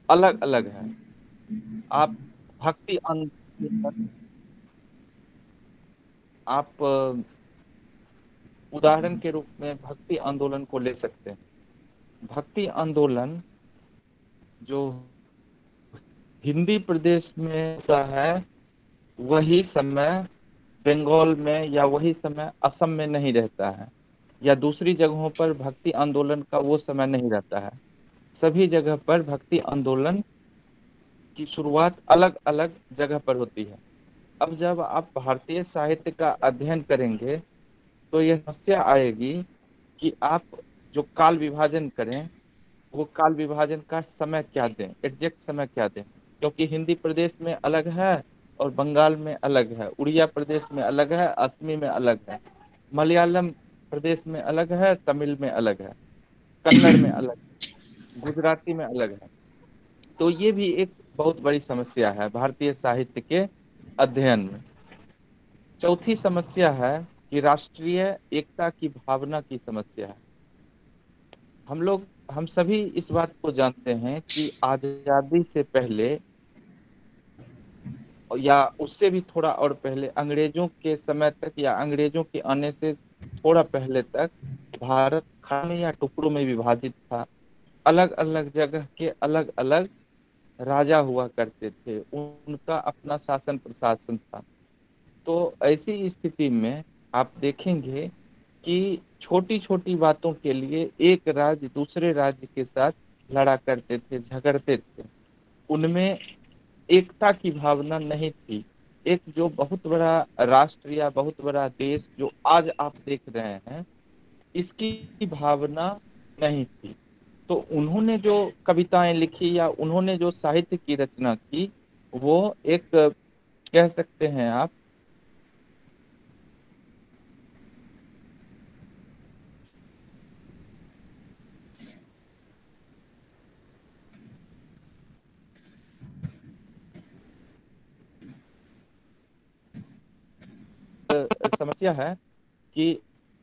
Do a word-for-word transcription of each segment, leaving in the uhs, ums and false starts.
अलग अलग है। आप भक्ति आंदोलन, आप अ, उदाहरण के रूप में भक्ति आंदोलन को ले सकते हैं। भक्ति आंदोलन जो हिंदी प्रदेश में होता है, वही समय बंगाल में या वही समय असम में नहीं रहता है, या दूसरी जगहों पर भक्ति आंदोलन का वो समय नहीं रहता है। सभी जगह पर भक्ति आंदोलन की शुरुआत अलग अलग जगह पर होती है। अब जब आप भारतीय साहित्य का अध्ययन करेंगे तो यह समस्या आएगी कि आप जो काल विभाजन करें, वो काल विभाजन का समय क्या दें, एग्जैक्ट समय क्या दें। क्योंकि हिंदी प्रदेश में अलग है और बंगाल में अलग है, उड़िया प्रदेश में अलग है, असमी में अलग है, मलयालम प्रदेश में अलग है, तमिल में अलग है, कन्नड़ में अलग है, गुजराती में अलग है। तो ये भी एक बहुत बड़ी समस्या है भारतीय साहित्य के अध्ययन में। चौथी समस्या है कि राष्ट्रीय एकता की भावना की समस्या है। हम लोग हम सभी इस बात को जानते हैं कि आजादी से पहले या उससे भी थोड़ा और पहले, अंग्रेजों के समय तक या अंग्रेजों के आने से थोड़ा पहले तक, भारत खाने या टुकड़ों में विभाजित था। अलग अलग जगह के अलग अलग राजा हुआ करते थे, उनका अपना शासन प्रशासन था। तो ऐसी स्थिति में आप देखेंगे कि छोटी छोटी बातों के लिए एक राज्य दूसरे राज्य के साथ लड़ा करते थे, झगड़ते थे। उनमें एकता की भावना नहीं थी। एक जो बहुत बड़ा राष्ट्र या बहुत बड़ा देश जो आज आप देख रहे हैं, इसकी भावना नहीं थी। तो उन्होंने जो कविताएं लिखी या उन्होंने जो साहित्य की रचना की, वो एक, कह सकते हैं आप, समस्या है कि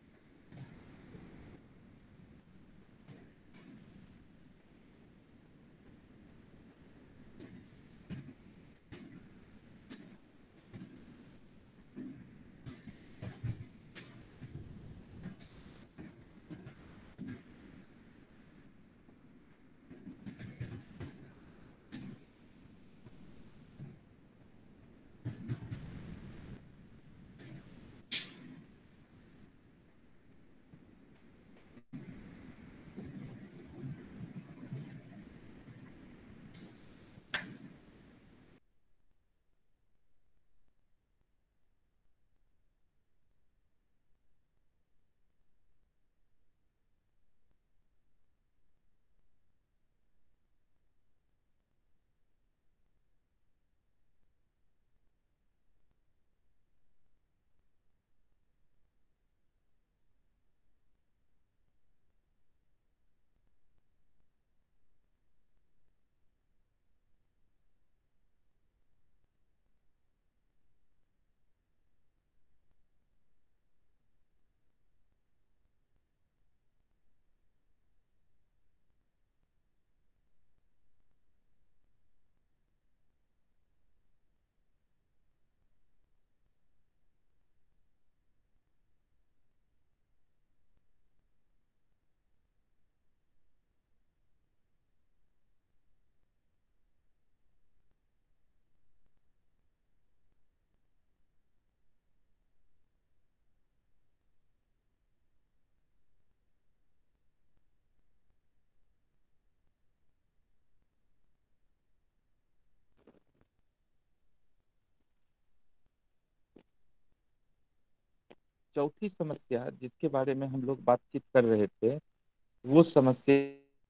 चौथी समस्या जिसके बारे में हम लोग बातचीत कर रहे थे, वो समस्या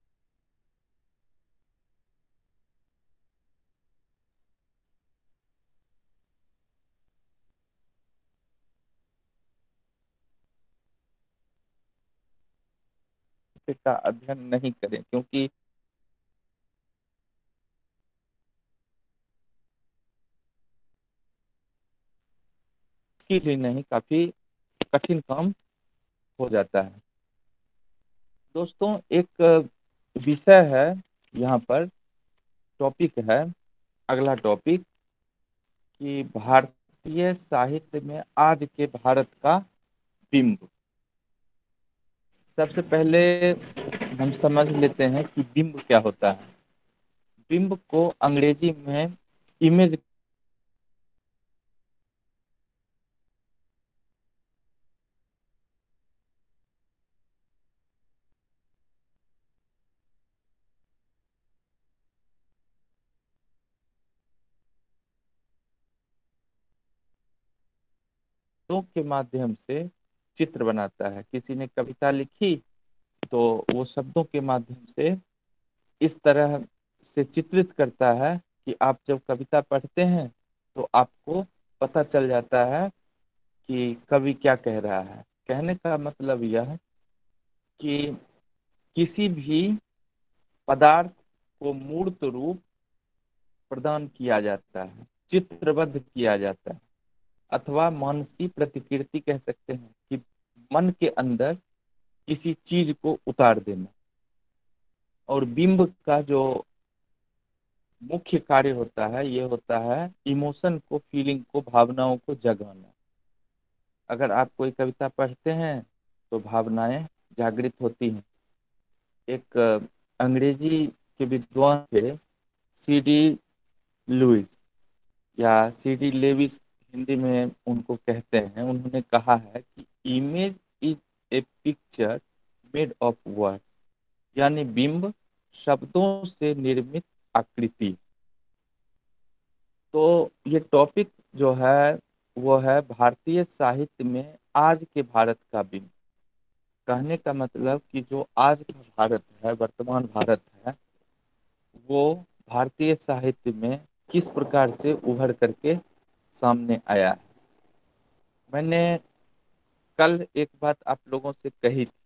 का अध्ययन नहीं करें, क्योंकि इसके लिए नहीं, काफी कठिन काम हो जाता है। दोस्तों, एक विषय है यहाँ पर टॉपिक है, अगला टॉपिक, कि भारतीय साहित्य में आज के भारत का बिंब। सबसे पहले हम समझ लेते हैं कि बिंब क्या होता है। बिंब को अंग्रेजी में इमेज के माध्यम से चित्र बनाता है। किसी ने कविता लिखी तो वो शब्दों के माध्यम से इस तरह से चित्रित करता है कि आप जब कविता पढ़ते हैं तो आपको पता चल जाता है कि कवि क्या कह रहा है। कहने का मतलब यह है कि किसी भी पदार्थ को मूर्त रूप प्रदान किया जाता है, चित्रबद्ध किया जाता है, अथवा मानसी प्रतिकृति कह सकते हैं कि मन के अंदर किसी चीज को उतार देना। और बिंब का जो मुख्य कार्य होता है ये होता है इमोशन को, फीलिंग को, भावनाओं को जगाना। अगर आप कोई कविता पढ़ते हैं तो भावनाएं जागृत होती हैं। एक अ, अंग्रेजी के विद्वान थे, सी डी लुइस या सी डी लेविस हिंदी में उनको कहते हैं। उन्होंने कहा है कि image is a picture made of word, यानी बिंब शब्दों से निर्मित आकृति। तो ये टॉपिक जो है वो है भारतीय साहित्य में आज के भारत का बिंब। कहने का मतलब कि जो आज का भारत है, वर्तमान भारत है, वो भारतीय साहित्य में किस प्रकार से उभर करके सामने आया है। मैंने कल एक बात आप लोगों से कही थी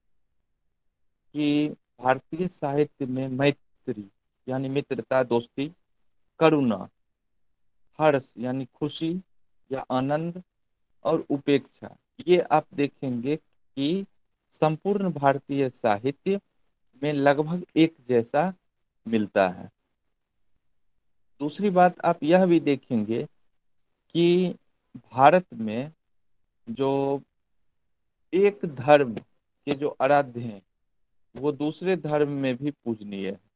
कि भारतीय साहित्य में मैत्री यानी मित्रता, दोस्ती, करुणा, हर्ष यानी खुशी या आनंद, और उपेक्षा, ये आप देखेंगे कि संपूर्ण भारतीय साहित्य में लगभग एक जैसा मिलता है। दूसरी बात आप यह भी देखेंगे कि भारत में जो एक धर्म के जो आराध्य हैं वो दूसरे धर्म में भी पूजनीय है।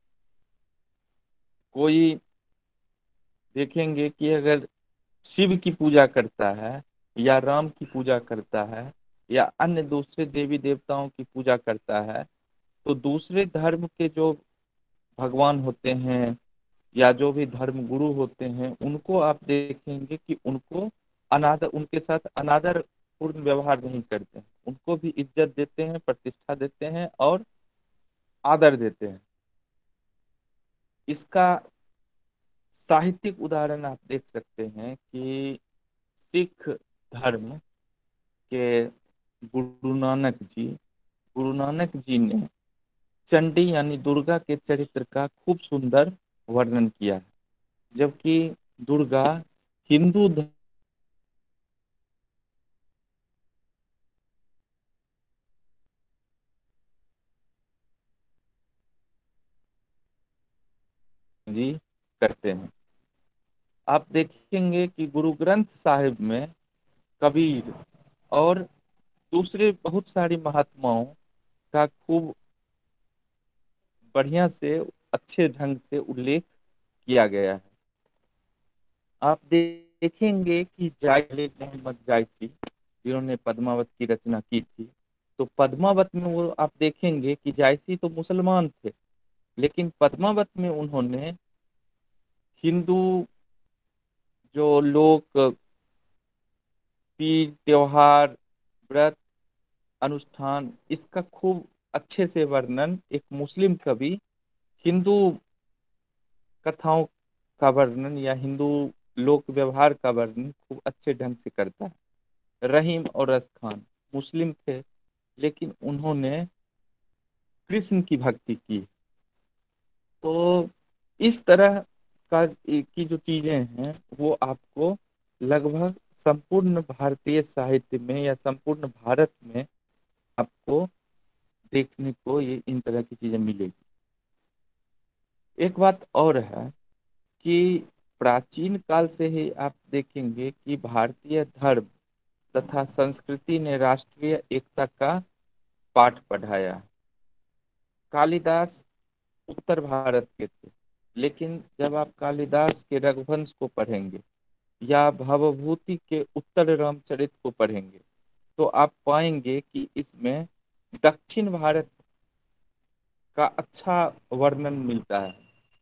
कोई देखेंगे कि अगर शिव की पूजा करता है या राम की पूजा करता है या अन्य दूसरे देवी देवताओं की पूजा करता है, तो दूसरे धर्म के जो भगवान होते हैं या जो भी धर्म गुरु होते हैं उनको आप देखेंगे कि उनको अनादर, उनके साथ अनादर पूर्ण व्यवहार नहीं करते हैं। उनको भी इज्जत देते हैं, प्रतिष्ठा देते हैं और आदर देते हैं। इसका साहित्यिक उदाहरण आप देख सकते हैं कि सिख धर्म के गुरु नानक जी गुरु नानक जी ने चंडी यानी दुर्गा के चरित्र का खूब सुंदर वर्णन किया है। जबकि दुर्गा हिंदू धर्म जी करते हैं। आप देखेंगे कि गुरु ग्रंथ साहिब में कबीर और दूसरे बहुत सारी महात्माओं का खूब बढ़िया से, अच्छे ढंग से उल्लेख किया गया है। आप देखेंगे कि जायले मोहम्मद जायसी जिन्होंने पद्मावत की रचना की थी, तो पद्मावत में वो आप देखेंगे कि जायसी तो मुसलमान थे, लेकिन पद्मावत में उन्होंने हिंदू जो लोग तीज त्योहार, व्रत, अनुष्ठान, इसका खूब अच्छे से वर्णन एक मुस्लिम कवि हिंदू कथाओं का वर्णन या हिंदू लोक व्यवहार का वर्णन खूब अच्छे ढंग से करता है। रहीम और रस खान मुस्लिम थे, लेकिन उन्होंने कृष्ण की भक्ति की। तो इस तरह का की जो चीजें हैं वो आपको लगभग संपूर्ण भारतीय साहित्य में या संपूर्ण भारत में आपको देखने को ये इन तरह की चीजें मिलेगी। एक बात और है कि प्राचीन काल से ही आप देखेंगे कि भारतीय धर्म तथा संस्कृति ने राष्ट्रीय एकता का पाठ पढ़ाया। कालिदास उत्तर भारत के थे, लेकिन जब आप कालिदास के रघुवंश को पढ़ेंगे या भवभूति के उत्तर रामचरित को पढ़ेंगे तो आप पाएंगे कि इसमें दक्षिण भारत का अच्छा वर्णन मिलता है।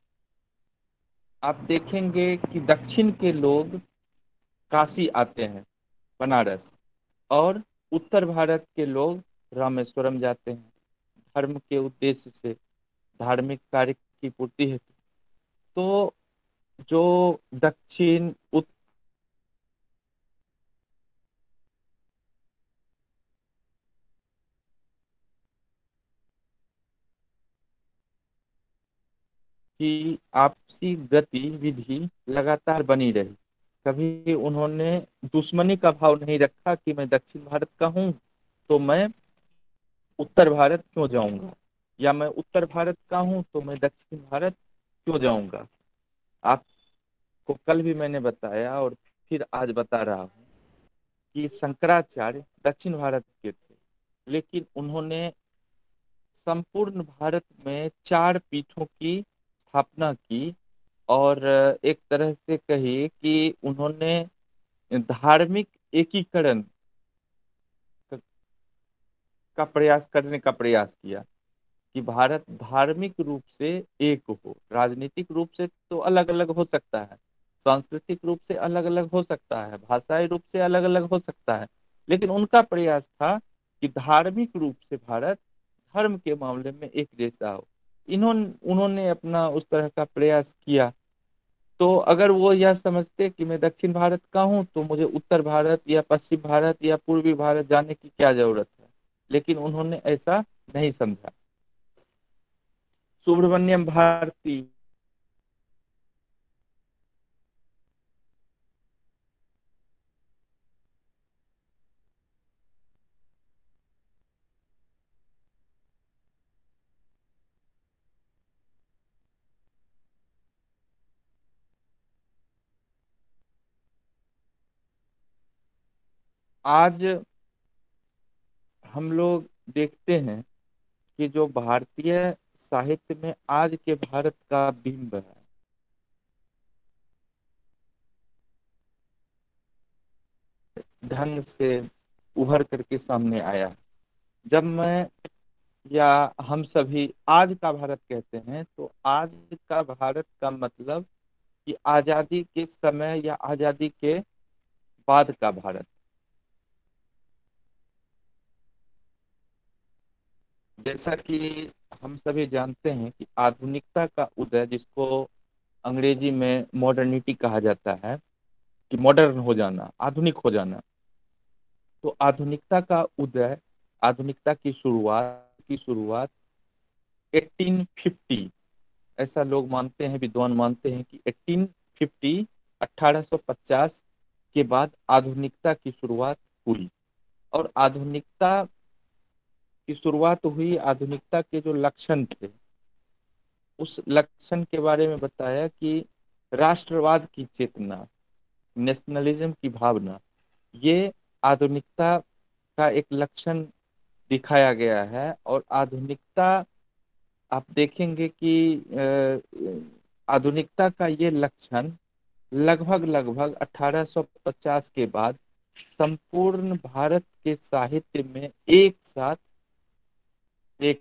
आप देखेंगे कि दक्षिण के लोग काशी आते हैं, बनारस, और उत्तर भारत के लोग रामेश्वरम जाते हैं धर्म के उद्देश्य से, धार्मिक कार्य की पूर्ति हेतु। तो जो दक्षिण उत्तर की आपसी गतिविधि लगातार बनी रही। कभी उन्होंने दुश्मनी का भाव नहीं रखा कि मैं दक्षिण भारत का हूँ तो मैं उत्तर भारत क्यों जाऊंगा, या मैं उत्तर भारत का हूं तो मैं दक्षिण भारत क्यों जाऊंगा। आपको कल भी मैंने बताया और फिर आज बता रहा हूं कि शंकराचार्य दक्षिण भारत के थे, लेकिन उन्होंने संपूर्ण भारत में चार पीठों की स्थापना की। और एक तरह से कहिए कि उन्होंने धार्मिक एकीकरण का प्रयास करने का प्रयास किया कि भारत धार्मिक रूप से एक हो। राजनीतिक रूप से तो अलग अलग हो सकता है, सांस्कृतिक रूप से अलग अलग हो सकता है, भाषाई रूप से अलग अलग हो सकता है, लेकिन उनका प्रयास था कि धार्मिक रूप से भारत धर्म के मामले में एक जैसा हो। इन्होंने उन्होंने अपना उस तरह का प्रयास किया। तो अगर वो यह समझते कि मैं दक्षिण भारत का हूँ तो मुझे उत्तर भारत या पश्चिम भारत या पूर्वी भारत जाने की क्या जरूरत है, लेकिन उन्होंने ऐसा नहीं समझा। सुब्रमण्यम भारती। आज हम लोग देखते हैं कि जो भारतीय साहित्य में आज के भारत का बिंब है, ढंग से उभर करके सामने आया। जब मैं या हम सभी आज का भारत कहते हैं तो आज का भारत का मतलब कि आजादी के समय या आजादी के बाद का भारत। जैसा कि हम सभी जानते हैं कि आधुनिकता का उदय, जिसको अंग्रेजी में मॉडर्निटी कहा जाता है, कि मॉडर्न हो जाना, आधुनिक हो जाना। तो आधुनिकता का उदय, आधुनिकता की शुरुआत की शुरुआत अठारह सौ पचास, ऐसा लोग मानते हैं, विद्वान मानते हैं कि अठारह सौ पचास अठारह सौ पचास के बाद आधुनिकता की शुरुआत हुई। और आधुनिकता की शुरुआत हुई, आधुनिकता के जो लक्षण थे उस लक्षण के बारे में बताया कि राष्ट्रवाद की चेतना, नेशनलिज्म की भावना, ये आधुनिकता का एक लक्षण दिखाया गया है। और आधुनिकता, आप देखेंगे कि अ, आधुनिकता का ये लक्षण लगभग लगभग अठारह सौ पचास के बाद संपूर्ण भारत के साहित्य में एक साथ एक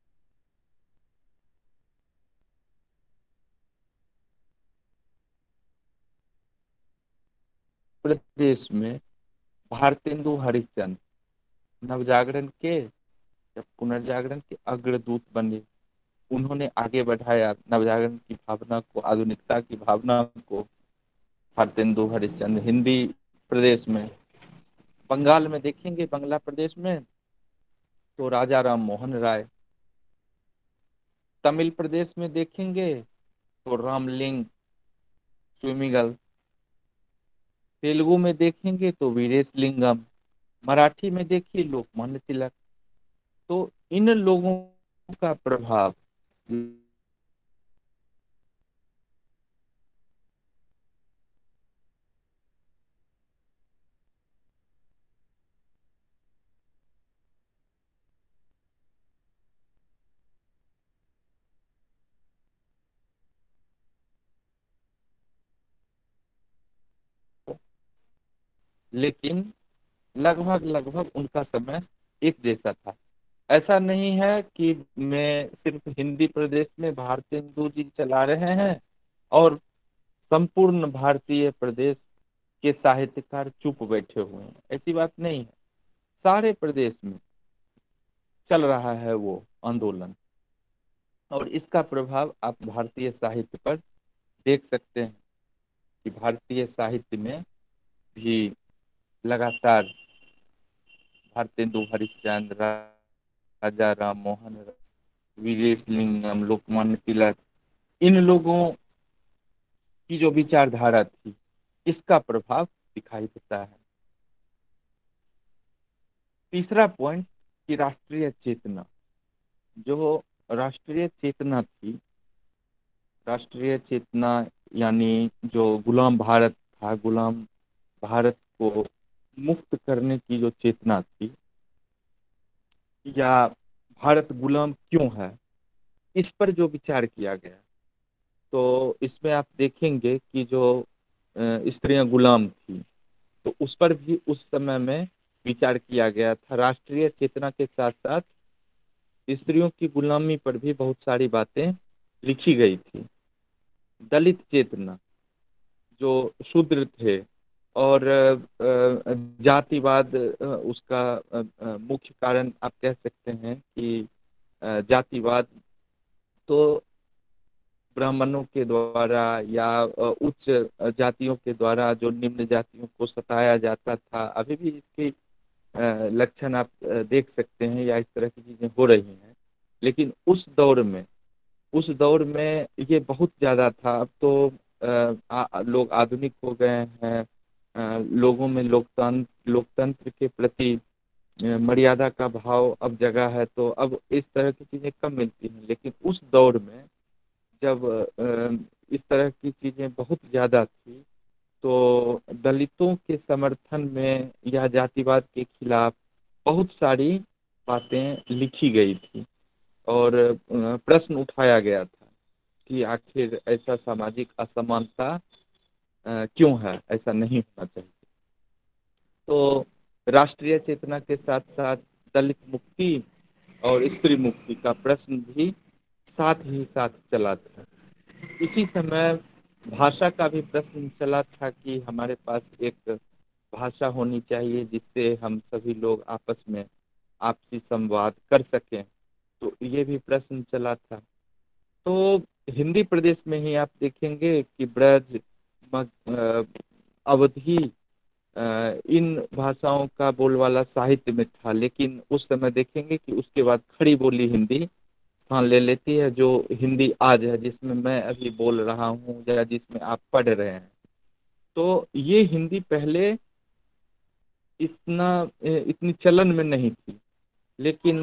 प्रदेश में भारतेंदु हरिश्चंद्र नवजागरण के या पुनर्जागरण के अग्रदूत बने। उन्होंने आगे बढ़ाया नवजागरण की भावना को, आधुनिकता की भावना को। भारतेंदु हरिश्चंद्र हिंदी प्रदेश में, बंगाल में देखेंगे, बंगला प्रदेश में तो राजा राम मोहन राय, तमिल प्रदेश में देखेंगे तो रामलिंग स्विमिगल, तेलुगु में देखेंगे तो वीरेश लिंगम, मराठी में देखिए लोकमान्य तिलक। तो इन लोगों का प्रभाव लेकिन लगभग लगभग उनका समय एक जैसा था। ऐसा नहीं है कि मैं सिर्फ हिंदी प्रदेश में भारतेंदु जी चला रहे हैं और संपूर्ण भारतीय प्रदेश के साहित्यकार चुप बैठे हुए हैं, ऐसी बात नहीं है। सारे प्रदेश में चल रहा है वो आंदोलन, और इसका प्रभाव आप भारतीय साहित्य पर देख सकते हैं कि भारतीय साहित्य में भी लगातार भारतेंदु हरिश्चंद्र, राजा राम मोहन राय, वीरेशलिंगम, लोकमान्य तिलक, इन लोगों की जो विचारधारा थी, इसका प्रभाव दिखाई देता है। तीसरा पॉइंट कि राष्ट्रीय चेतना, जो राष्ट्रीय चेतना थी, राष्ट्रीय चेतना यानी जो गुलाम भारत था, गुलाम भारत को मुक्त करने की जो चेतना थी, या भारत गुलाम क्यों है, इस पर जो विचार किया गया, तो इसमें आप देखेंगे कि जो अ, स्त्रियां गुलाम थी, तो उस पर भी उस समय में विचार किया गया था। राष्ट्रीय चेतना के साथ साथ स्त्रियों की गुलामी पर भी बहुत सारी बातें लिखी गई थी। दलित चेतना, जो शूद्र थे, और अ, अ, जातिवाद, अ, उसका अ, अ, मुख्य कारण आप कह सकते हैं कि अ, जातिवाद, तो ब्राह्मणों के द्वारा या अ, उच्च जातियों के द्वारा जो निम्न जातियों को सताया जाता था, अभी भी इसके अ, लक्षण आप अ, देख सकते हैं, या इस तरह की चीजें हो रही हैं। लेकिन उस दौर में उस दौर में ये बहुत ज्यादा था। अब तो अ, आ, लोग आधुनिक हो गए हैं, अ, लोगों में लोकतंत्र लोकतंत्र के प्रति अ, मर्यादा का भाव अब जगह है, तो अब इस तरह की चीजें कम मिलती हैं। लेकिन उस दौर में जब अ, इस तरह की चीजें बहुत ज्यादा थी, तो दलितों के समर्थन में या जातिवाद के खिलाफ बहुत सारी बातें लिखी गई थी, और अ, प्रश्न उठाया गया था कि आखिर ऐसा सामाजिक असमानता अ, क्यों है, ऐसा नहीं होना चाहिए। तो राष्ट्रीय चेतना के साथ साथ दलित मुक्ति और स्त्री मुक्ति का प्रश्न भी साथ ही साथ चला था। इसी समय भाषा का भी प्रश्न चला था कि हमारे पास एक भाषा होनी चाहिए जिससे हम सभी लोग आपस में आपसी संवाद कर सकें, तो ये भी प्रश्न चला था। तो हिंदी प्रदेश में ही आप देखेंगे कि ब्रज, मग- अ, अवधी, अ, इन भाषाओं का बोलबाला साहित्य में था। लेकिन उस समय देखेंगे कि उसके बाद खड़ी बोली हिंदी स्थान ले लेती है, जो हिंदी आज है, जिसमें मैं अभी बोल रहा हूँ या जिसमें आप पढ़ रहे हैं। तो ये हिंदी पहले इतना इतनी चलन में नहीं थी। लेकिन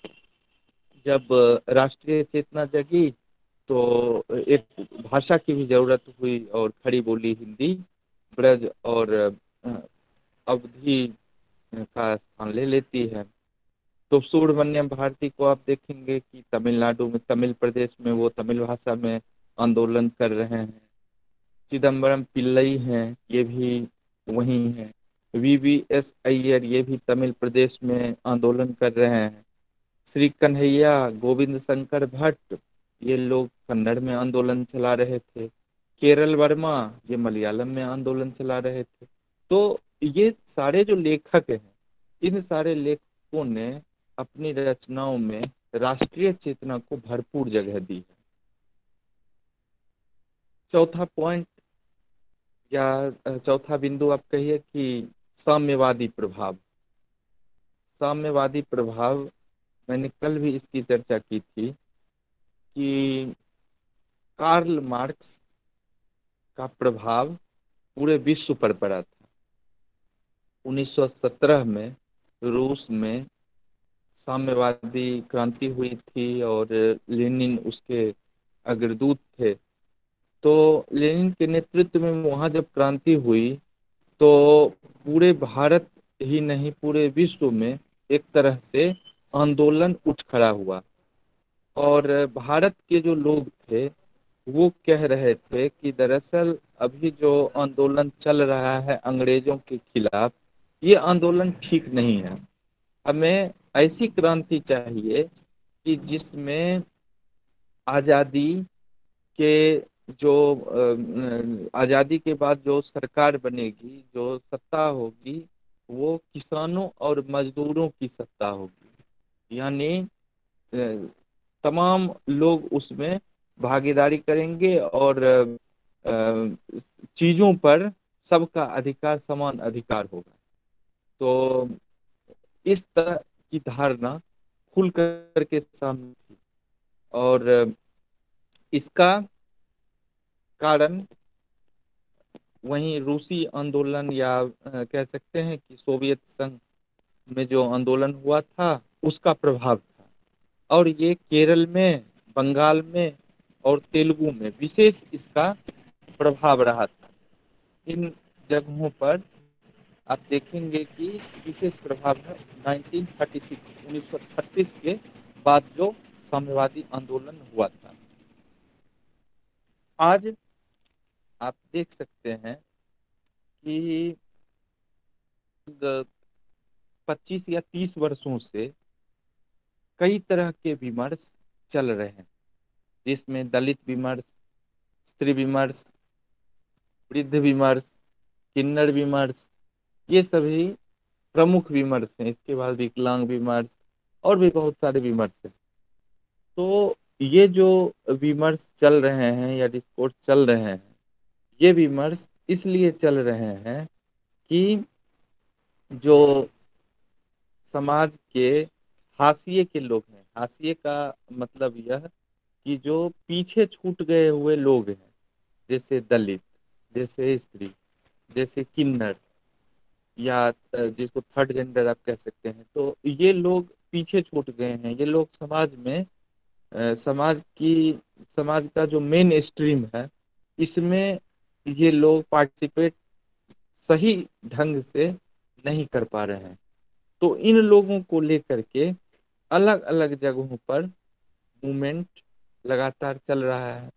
जब राष्ट्रीय चेतना जगी, तो एक भाषा की भी जरूरत हुई, और खड़ी बोली हिंदी ब्रज और अ, अवधि का स्थान ले लेती है। तो सुब्रमण्यम भारती को आप देखेंगे कि तमिलनाडु में, तमिल प्रदेश में वो तमिल भाषा में आंदोलन कर रहे हैं। चिदम्बरम पिल्लई हैं, ये भी वही हैं। वी वी एस अय्यर, ये भी तमिल प्रदेश में आंदोलन कर रहे हैं। श्री कन्हैया, गोविंद शंकर भट्ट, ये लोग कन्नड़ में आंदोलन चला रहे थे। केरल वर्मा, ये मलयालम में आंदोलन चला रहे थे। तो ये सारे जो लेखक हैं, इन सारे लेखकों ने अपनी रचनाओं में राष्ट्रीय चेतना को भरपूर जगह दी है। चौथा पॉइंट, या अ, चौथा बिंदु आप कहिए कि साम्यवादी प्रभाव। साम्यवादी प्रभाव, मैंने कल भी इसकी चर्चा की थी कि कार्ल मार्क्स का प्रभाव पूरे विश्व पर पड़ा था। उन्नीस सौ सत्रह में रूस में साम्यवादी क्रांति हुई थी, और लेनिन उसके अग्रदूत थे। तो लेनिन के नेतृत्व में वहां जब क्रांति हुई, तो पूरे भारत ही नहीं, पूरे विश्व में एक तरह से आंदोलन उठ खड़ा हुआ। और भारत के जो लोग थे, वो कह रहे थे कि दरअसल अभी जो आंदोलन चल रहा है अंग्रेजों के खिलाफ, ये आंदोलन ठीक नहीं है। हमें ऐसी क्रांति चाहिए कि जिसमें आजादी के जो अ, आजादी के बाद जो सरकार बनेगी, जो सत्ता होगी, वो किसानों और मजदूरों की सत्ता होगी। यानी अ, तमाम लोग उसमें भागीदारी करेंगे और अ, चीजों पर सबका अधिकार, समान अधिकार होगा। तो इस तरह की धारणा खुल करके सामने थी। और इसका कारण वहीं रूसी आंदोलन या अ, कह सकते हैं कि सोवियत संघ में जो आंदोलन हुआ था, उसका प्रभाव था। और ये केरल में, बंगाल में और तेलुगु में विशेष इसका प्रभाव रहा था। इन जगहों पर आप देखेंगे कि विशेष प्रभाव है उन्नीस सौ छत्तीस उन्नीस सौ छत्तीस के बाद जो साम्यवादी आंदोलन हुआ था। आज आप देख सकते हैं कि पच्चीस या तीस वर्षों से कई तरह के विमर्श चल रहे हैं, जिसमें दलित विमर्श, स्त्री विमर्श, वृद्ध विमर्श, किन्नर विमर्श, ये सभी प्रमुख विमर्श हैं। इसके बाद विकलांग विमर्श और भी बहुत सारे विमर्श हैं। तो ये जो विमर्श चल रहे हैं या डिस्कोर्स चल रहे हैं, ये विमर्श इसलिए चल रहे हैं कि जो समाज के हाशिए के लोग हैं, हाशिए का मतलब यह कि जो पीछे छूट गए हुए लोग हैं, जैसे दलित, जैसे स्त्री, जैसे किन्नर, या जिसको थर्ड जेंडर आप कह सकते हैं, तो ये लोग पीछे छूट गए हैं। ये लोग समाज में अ, समाज की समाज का जो मेन स्ट्रीम है, इसमें ये लोग पार्टिसिपेट सही ढंग से नहीं कर पा रहे हैं। तो इन लोगों को लेकर के अलग अलग जगहों पर मूवमेंट लगातार चल रहा है।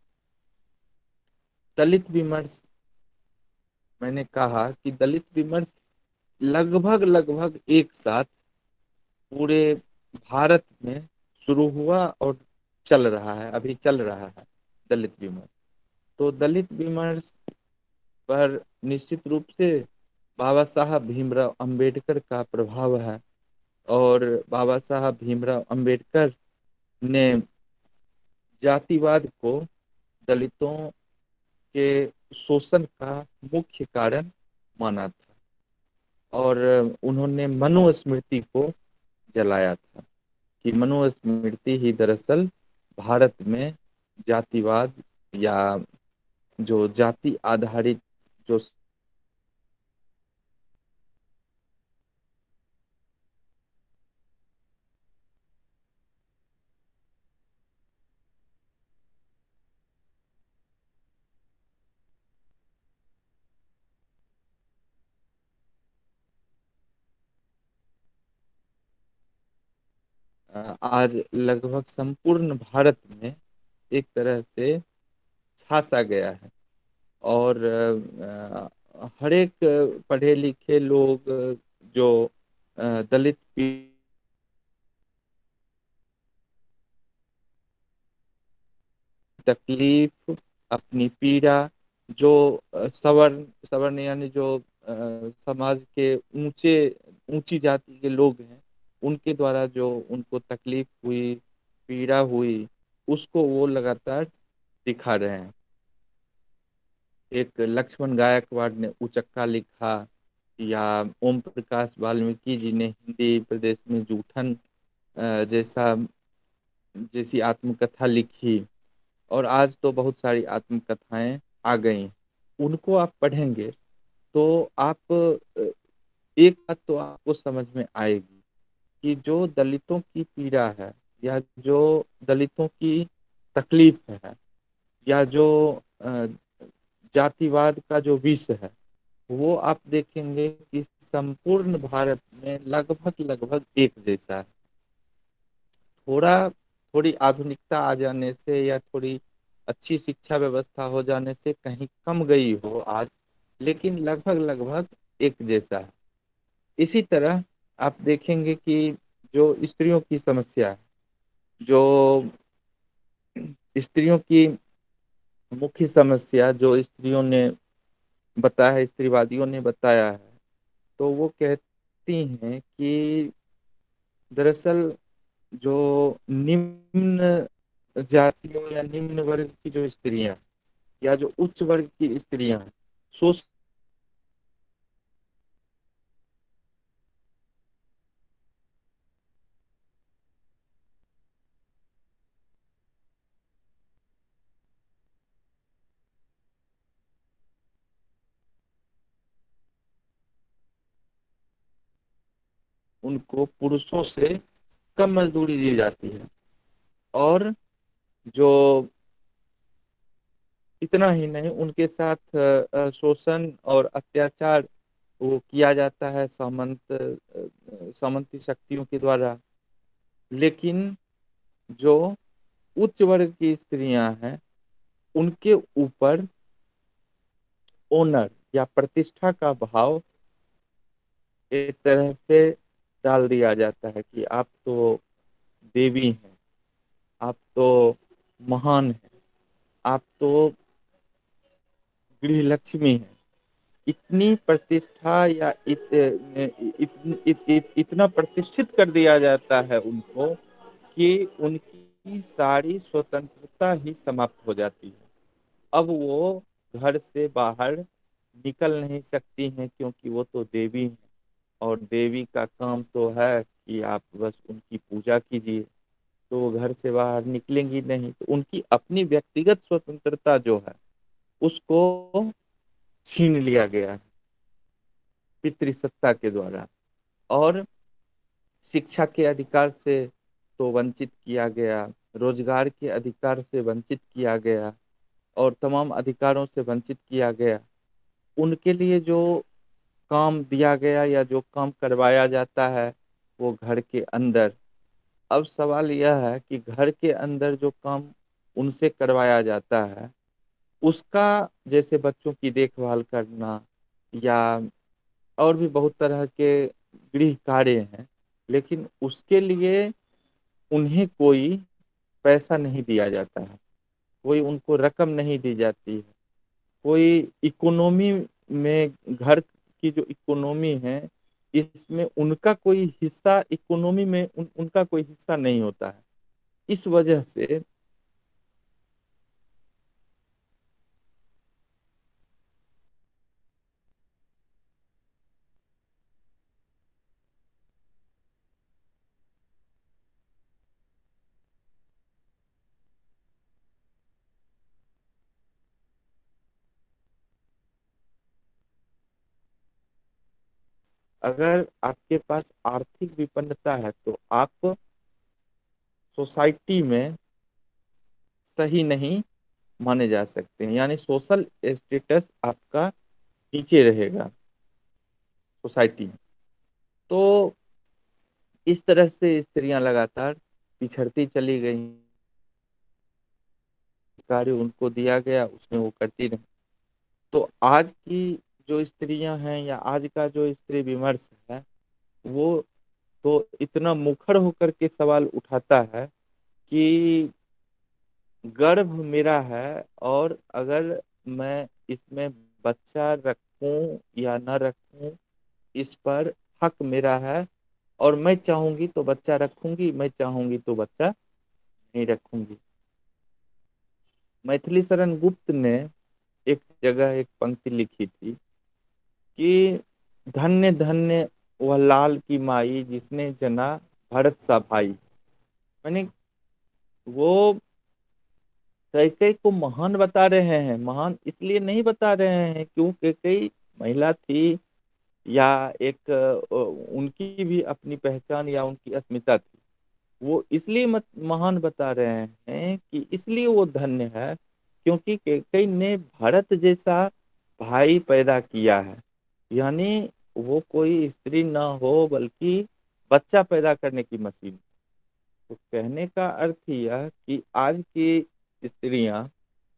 दलित विमर्श, मैंने कहा कि दलित विमर्श लगभग लगभग एक साथ पूरे भारत में शुरू हुआ और चल रहा है, अभी चल रहा है दलित विमर्श। तो दलित विमर्श पर निश्चित रूप से बाबा साहब भीमराव अंबेडकर का प्रभाव है। और बाबा साहब भीमराव अंबेडकर ने जातिवाद को दलितों के शोषण का मुख्य कारण माना था, और उन्होंने मनुस्मृति को जलाया था कि मनुस्मृति ही दरअसल भारत में जातिवाद या जो जाति आधारित जो अ, आज लगभग संपूर्ण भारत में एक तरह से छासा गया है। और अ, हर एक पढ़े लिखे लोग जो अ, दलित तकलीफ, अपनी पीड़ा, जो अ, सवर्ण सवर्ण यानी जो अ, समाज के ऊंचे ऊंची जाति के लोग हैं, उनके द्वारा जो उनको तकलीफ हुई, पीड़ा हुई, उसको वो लगातार दिखा रहे हैं। एक लक्ष्मण गायकवाड़ ने उचक्का लिखा, या ओम प्रकाश वाल्मीकि जी ने हिंदी प्रदेश में जूठन अ, जैसा जैसी आत्मकथा लिखी। और आज तो बहुत सारी आत्मकथाएं आ गई। उनको आप पढ़ेंगे तो आप अ, एक बात तो आपको समझ में आएगी कि जो दलितों की पीड़ा है, या जो दलितों की तकलीफ है, या जो अ, जातिवाद का जो विष है, वो आप देखेंगे कि संपूर्ण भारत में लगभग लगभग एक जैसा है। थोड़ा थोड़ी आधुनिकता आ जाने से, या थोड़ी अच्छी शिक्षा व्यवस्था हो जाने से कहीं कम गई हो आज, लेकिन लगभग लगभग एक जैसा है। इसी तरह आप देखेंगे कि जो स्त्रियों की समस्या है, जो स्त्रियों की मुख्य समस्या जो स्त्रियों ने बताया है, स्त्रीवादियों ने बताया है, तो वो कहती हैं कि दरअसल जो निम्न जातियों या निम्न वर्ग की जो स्त्रियां या जो उच्च वर्ग की स्त्रियां सोच उनको पुरुषों से कम मजदूरी दी जाती है। और जो इतना ही नहीं, उनके साथ अ, अ, शोषण और अत्याचार वो किया जाता है सामंत अ, सामंती शक्तियों के द्वारा। लेकिन जो उच्च वर्ग की स्त्रियां हैं उनके ऊपर ओनर या प्रतिष्ठा का भाव एक तरह से डाल दिया जाता है कि आप तो देवी हैं, आप तो महान हैं, आप तो गृह लक्ष्मी हैं। इतनी प्रतिष्ठा या इत, इत, इत, इत, इतना प्रतिष्ठित कर दिया जाता है उनको कि उनकी सारी स्वतंत्रता ही समाप्त हो जाती है। अब वो घर से बाहर निकल नहीं सकती हैं, क्योंकि वो तो देवी हैं और देवी का काम तो है कि आप बस उनकी पूजा कीजिए। तो वो घर से बाहर निकलेंगी नहीं, तो उनकी अपनी व्यक्तिगत स्वतंत्रता जो है उसको छीन लिया गया है पितृसत्ता के द्वारा। और शिक्षा के अधिकार से तो वंचित किया गया, रोजगार के अधिकार से वंचित किया गया और तमाम अधिकारों से वंचित किया गया। उनके लिए जो काम दिया गया या जो काम करवाया जाता है वो घर के अंदर। अब सवाल यह है कि घर के अंदर जो काम उनसे करवाया जाता है उसका, जैसे बच्चों की देखभाल करना या और भी बहुत तरह के गृह कार्य हैं, लेकिन उसके लिए उन्हें कोई पैसा नहीं दिया जाता है, कोई उनको रकम नहीं दी जाती है। कोई इकोनॉमी में घर की जो इकोनॉमी है इसमें उनका कोई हिस्सा, इकोनॉमी में उन, उनका कोई हिस्सा नहीं होता है। इस वजह से अगर आपके पास आर्थिक विपन्नता है तो आप सोसाइटी में सही नहीं माने जा सकते हैं, यानी सोशल स्टेटस आपका नीचे रहेगा सोसाइटी में। तो इस तरह से स्त्रियां लगातार पिछड़ती चली गई, कार्य उनको दिया गया उसमें वो करती रही। तो आज की जो स्त्रियां हैं या आज का जो स्त्री विमर्श है वो तो इतना मुखर होकर के सवाल उठाता है कि गर्भ मेरा है और अगर मैं इसमें बच्चा रखूं या न रखूं इस पर हक मेरा है, और मैं चाहूंगी तो बच्चा रखूंगी, मैं चाहूंगी तो बच्चा नहीं रखूंगी। मैथिली शरण गुप्त ने एक जगह एक पंक्ति लिखी थी कि धन्य धन्य वह लाल की माई जिसने जना भरत सा भाई। मैंने वो कैकेयी को महान बता रहे हैं, महान इसलिए नहीं बता रहे हैं क्योंकि कैकेयी महिला थी या एक अ, उनकी भी अपनी पहचान या उनकी अस्मिता थी। वो इसलिए मत महान बता रहे हैं कि इसलिए वो धन्य है क्योंकि कैकेयी ने भरत जैसा भाई पैदा किया है। यानी वो कोई स्त्री ना हो बल्कि बच्चा पैदा करने की मशीन। तो कहने का अर्थ यह कि आज की स्त्रियां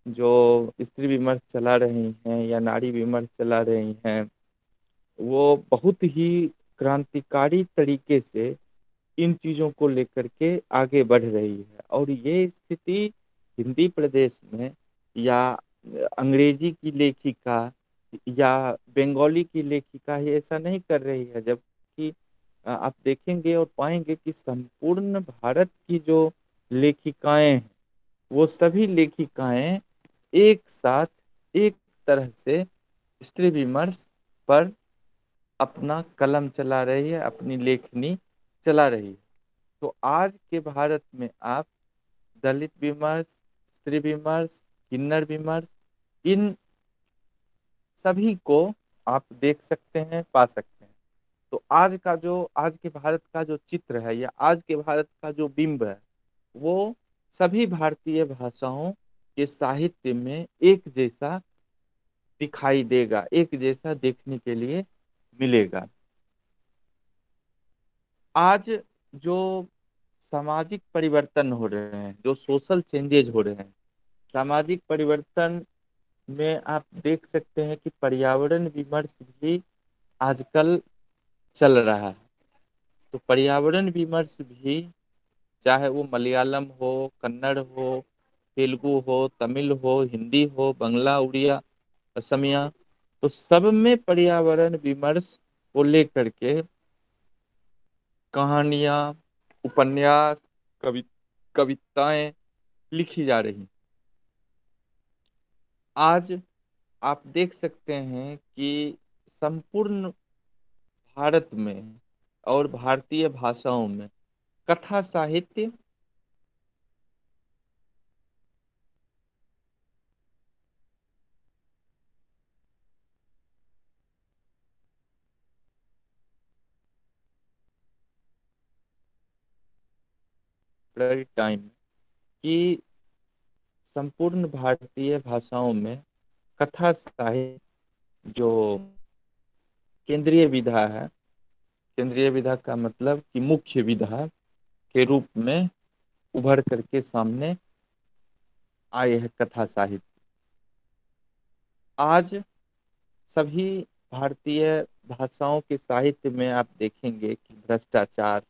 जो स्त्री विमर्श चला रही हैं या नारी विमर्श चला रही हैं, वो बहुत ही क्रांतिकारी तरीके से इन चीजों को लेकर के आगे बढ़ रही है। और ये स्थिति हिंदी प्रदेश में या अंग्रेजी की लेखिका या बंगाली की लेखिका ही ऐसा नहीं कर रही है, जबकि अ, आप देखेंगे और पाएंगे कि संपूर्ण भारत की जो लेखिकाएं हैं, वो सभी लेखिकाएं एक साथ एक तरह से स्त्री विमर्श पर अपना कलम चला रही है, अपनी लेखनी चला रही है। तो आज के भारत में आप दलित विमर्श, स्त्री विमर्श, किन्नर विमर्श, इन सभी को आप देख सकते हैं, पा सकते हैं। तो आज का जो आज के भारत का जो चित्र है या आज के भारत का जो बिंब है, वो सभी भारतीय भाषाओं के साहित्य में एक जैसा दिखाई देगा, एक जैसा देखने के लिए मिलेगा। आज जो सामाजिक परिवर्तन हो रहे हैं, जो सोशल चेंजेज हो रहे हैं, सामाजिक परिवर्तन में आप देख सकते हैं कि पर्यावरण विमर्श भी आजकल चल रहा है। तो पर्यावरण विमर्श भी, चाहे वो मलयालम हो, कन्नड़ हो, तेलुगु हो, तमिल हो, हिंदी हो, बंगला, उड़िया, असमिया, तो सब में पर्यावरण विमर्श को लेकर के कहानियां, उपन्यास, कवि कविताएं लिखी जा रही। आज आप देख सकते हैं कि संपूर्ण भारत में और भारतीय भाषाओं में कथा साहित्य टाइम की संपूर्ण भारतीय भाषाओं में कथा साहित्य जो केंद्रीय विधा है, केंद्रीय विधा का मतलब कि मुख्य विधा के रूप में उभर करके सामने आए हैं कथा साहित्य। आज सभी भारतीय भाषाओं के साहित्य में आप देखेंगे कि भ्रष्टाचार,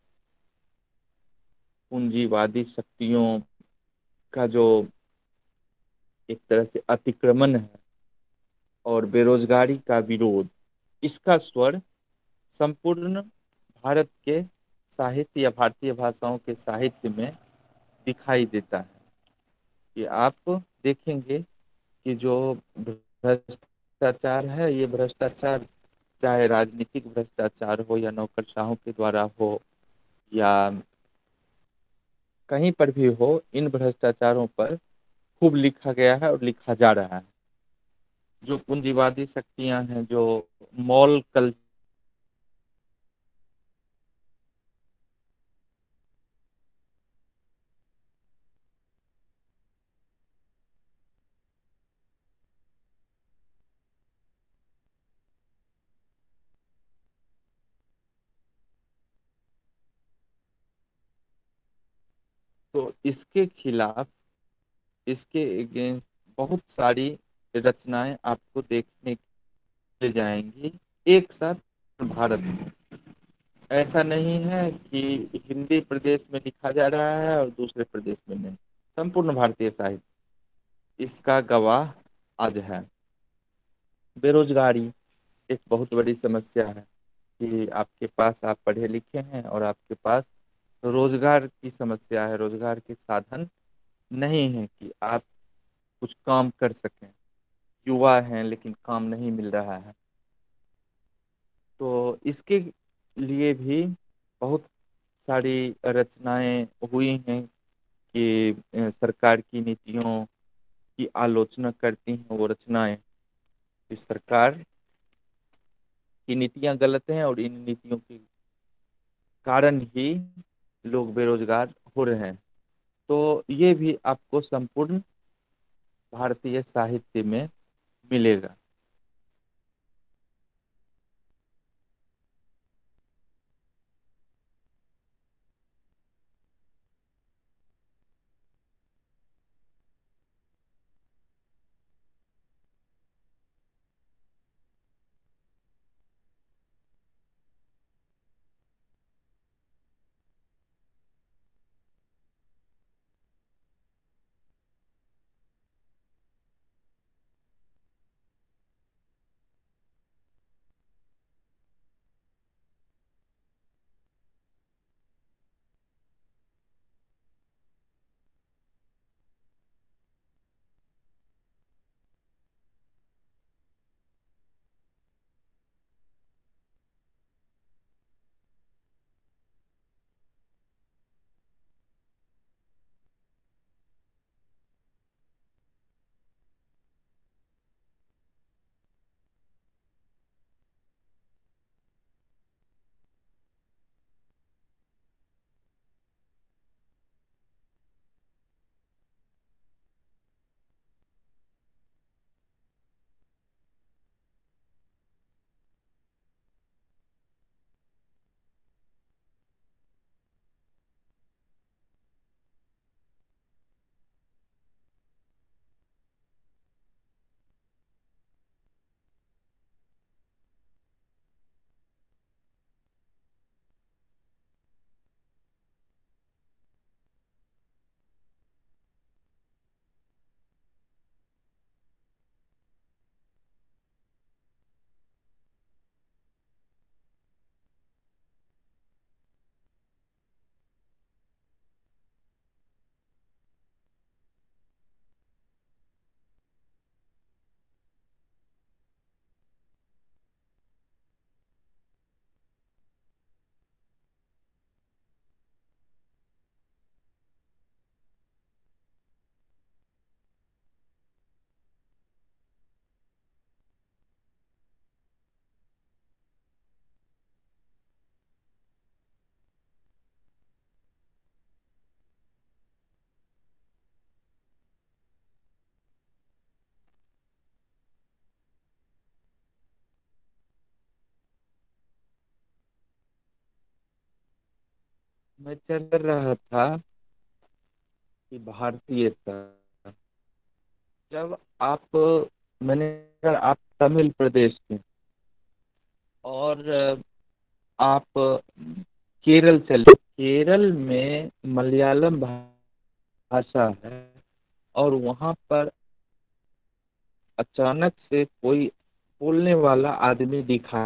पूंजीवादी शक्तियों का जो एक तरह से अतिक्रमण है और बेरोजगारी का विरोध, इसका स्वर संपूर्ण भारत के साहित्य या भारतीय भाषाओं के साहित्य में दिखाई देता है। कि आप देखेंगे कि जो भ्रष्टाचार है, ये भ्रष्टाचार चाहे राजनीतिक भ्रष्टाचार हो या नौकरशाहों के द्वारा हो या कहीं पर भी हो, इन भ्रष्टाचारों पर खूब लिखा गया है और लिखा जा रहा है। जो पूंजीवादी शक्तियां हैं, जो मॉल कल तो इसके खिलाफ, इसके अगेंस्ट बहुत सारी रचनाएं आपको देखने मिल जाएंगी एक साथ भारत में। ऐसा नहीं है कि हिंदी प्रदेश में लिखा जा रहा है और दूसरे प्रदेश में नहीं। संपूर्ण भारतीय साहित्य इसका गवाह आज है। बेरोजगारी एक बहुत बड़ी समस्या है कि आपके पास, आप पढ़े लिखे हैं और आपके पास रोजगार की समस्या है, रोजगार के साधन नहीं है कि आप कुछ काम कर सकें। युवा हैं लेकिन काम नहीं मिल रहा है। तो इसके लिए भी बहुत सारी रचनाएं हुई हैं कि अ, सरकार की नीतियों की आलोचना करती हैं वो रचनाएं कि सरकार की नीतियां गलत हैं और इन नीतियों के कारण ही लोग बेरोजगार हो रहे हैं। तो ये भी आपको संपूर्ण भारतीय साहित्य में मिलेगा। मैं चल रहा था कि भारतीयता, जब आप, मैंने, अगर आप तमिल प्रदेश के और आप केरल चले, केरल में मलयालम भाषा है, और वहाँ पर अचानक से कोई बोलने वाला आदमी दिखा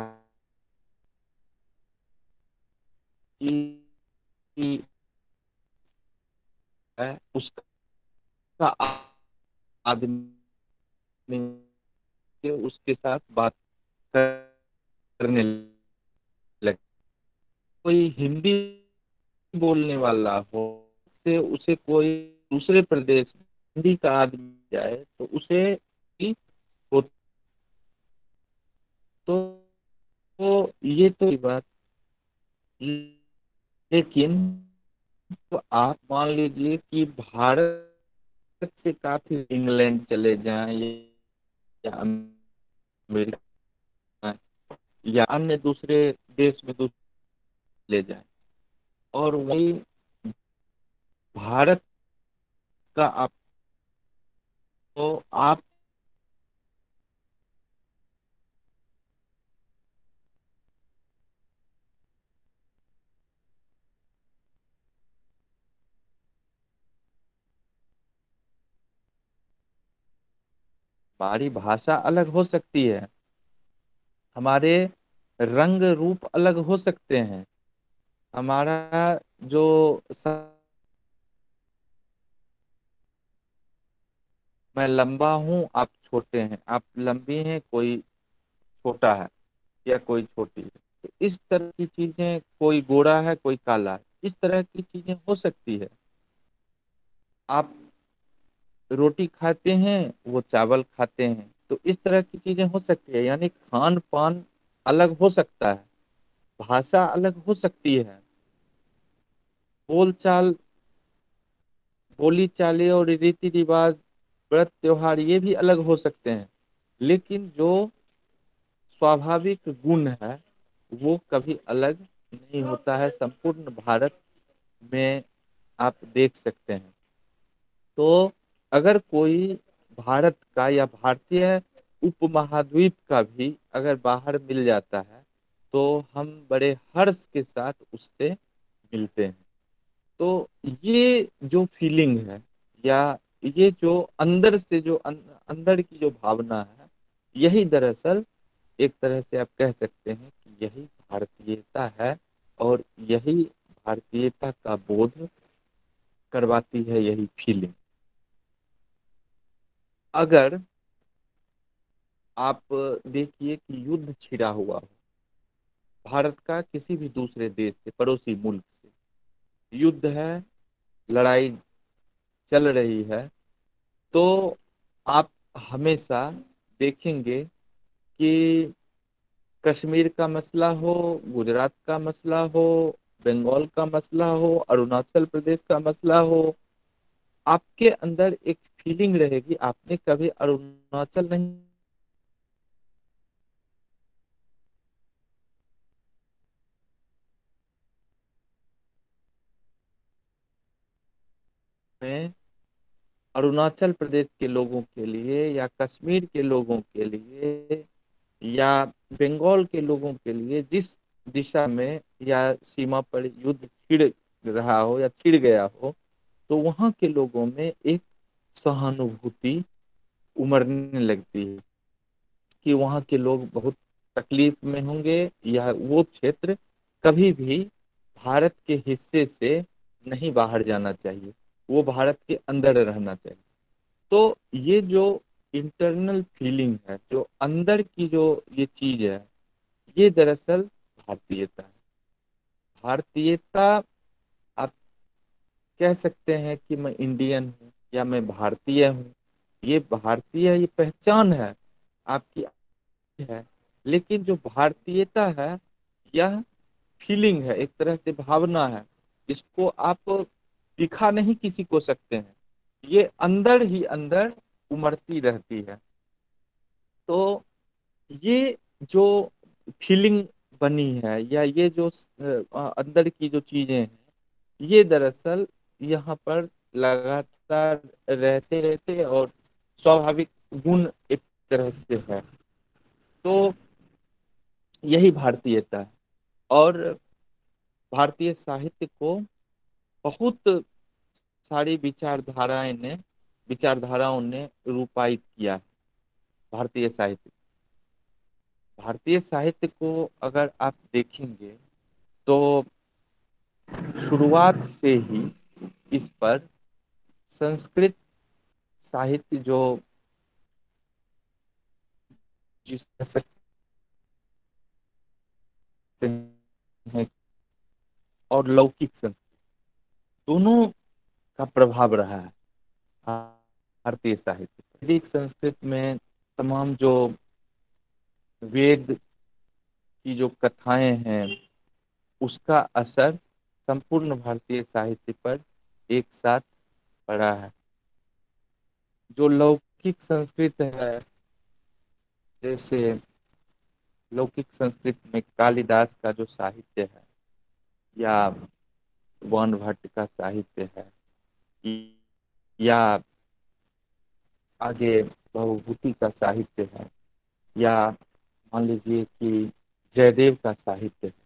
कि, कि है, उसका आदमी के उसके साथ बात करने लगे। कोई हिंदी बोलने वाला हो, से उसे कोई दूसरे प्रदेश हिंदी का आदमी जाए तो उसे ही हो, तो, तो ये तो बात, लेकिन तो आप मान लीजिए कि भारत से काफी इंग्लैंड चले जाएं या अमेरिका या अन्य दूसरे देश में दूसरे ले जाएं, और वही भारत का आप, तो आप हमारी भाषा अलग हो सकती है, हमारे रंग रूप अलग हो सकते हैं, हमारा जो स- मैं लंबा हूँ, आप छोटे हैं, आप लंबी हैं, कोई छोटा है, या कोई छोटी है, तो इस तरह की चीजें, कोई गोरा है कोई काला है, इस तरह की चीजें हो सकती है। आप रोटी खाते हैं, वो चावल खाते हैं, तो इस तरह की चीजें हो सकती है, यानी खान पान अलग हो सकता है, भाषा अलग हो सकती है, बोल चाल, बोली चाली और रीति रिवाज, व्रत त्योहार, ये भी अलग हो सकते हैं, लेकिन जो स्वाभाविक गुण है वो कभी अलग नहीं होता है। संपूर्ण भारत में आप देख सकते हैं। तो अगर कोई भारत का या भारतीय उपमहाद्वीप का भी अगर बाहर मिल जाता है, तो हम बड़े हर्ष के साथ उससे मिलते हैं। तो ये जो फीलिंग है, या ये जो अंदर से जो अं, अंदर की जो भावना है, यही दरअसल एक तरह से आप कह सकते हैं कि यही भारतीयता है, और यही भारतीयता का बोध करवाती है, यही फीलिंग। अगर आप देखिए कि युद्ध छिड़ा हुआ हो भारत का किसी भी दूसरे देश से, पड़ोसी मुल्क से युद्ध है, लड़ाई चल रही है, तो आप हमेशा देखेंगे कि कश्मीर का मसला हो, गुजरात का मसला हो, बंगाल का मसला हो, अरुणाचल प्रदेश का मसला हो, आपके अंदर एक फीलिंग रहेगी, आपने कभी अरुणाचल नहीं में, अरुणाचल प्रदेश के लोगों के लिए या कश्मीर के लोगों के लिए या बंगाल के लोगों के लिए जिस दिशा में या सीमा पर युद्ध छिड़ रहा हो या छिड़ गया हो, तो वहां के लोगों में एक सहानुभूति उमड़ने लगती है कि वहाँ के लोग बहुत तकलीफ में होंगे, या वो क्षेत्र कभी भी भारत के हिस्से से नहीं बाहर जाना चाहिए, वो भारत के अंदर रहना चाहिए। तो ये जो इंटरनल फीलिंग है, जो अंदर की जो ये चीज है, ये दरअसल भारतीयता है। भारतीयता, आप कह सकते हैं कि मैं इंडियन हूँ या मैं भारतीय हूँ, ये भारतीय, ये पहचान है आपकी है, लेकिन जो भारतीयता है, यह फीलिंग है, एक तरह से भावना है, इसको आप दिखा नहीं किसी को सकते हैं, ये अंदर ही अंदर उमड़ती रहती है। तो ये जो फीलिंग बनी है, या ये जो अ, अंदर की जो चीजें हैं, ये दरअसल यहाँ पर लगातार रहते रहते और स्वाभाविक गुण एक तरह से है। तो यही भारतीयता है। और भारतीय साहित्य को बहुत सारी विचारधाराएं ने विचारधाराओं ने रूपायित किया है। भारतीय साहित्य भारतीय साहित्य को अगर आप देखेंगे तो शुरुआत से ही इस पर संस्कृत साहित्य जो जिस कह सकते हैं, और लौकिक संस्कृत दोनों का प्रभाव रहा है भारतीय साहित्य पर। वैदिक संस्कृत में तमाम जो वेद की जो कथाएं हैं उसका असर संपूर्ण भारतीय साहित्य पर एक साथ पड़ा है। जो लौकिक संस्कृत है, जैसे लौकिक संस्कृत में कालिदास का जो साहित्य है या वान भट्ट का साहित्य है या आगे भवभूति का साहित्य है या मान लीजिए कि जयदेव का साहित्य है,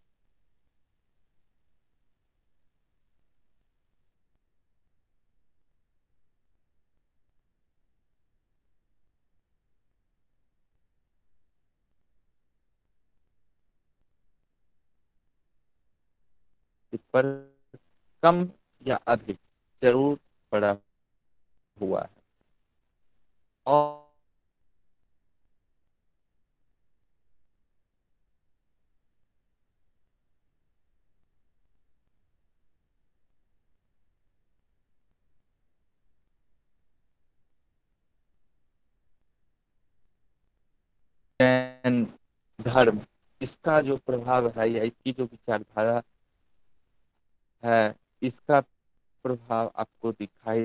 इस पर कम या अधिक जरूर पड़ा हुआ है। और जैन धर्म, इसका जो प्रभाव है या इसकी जो विचारधारा है, इसका प्रभाव आपको दिखाई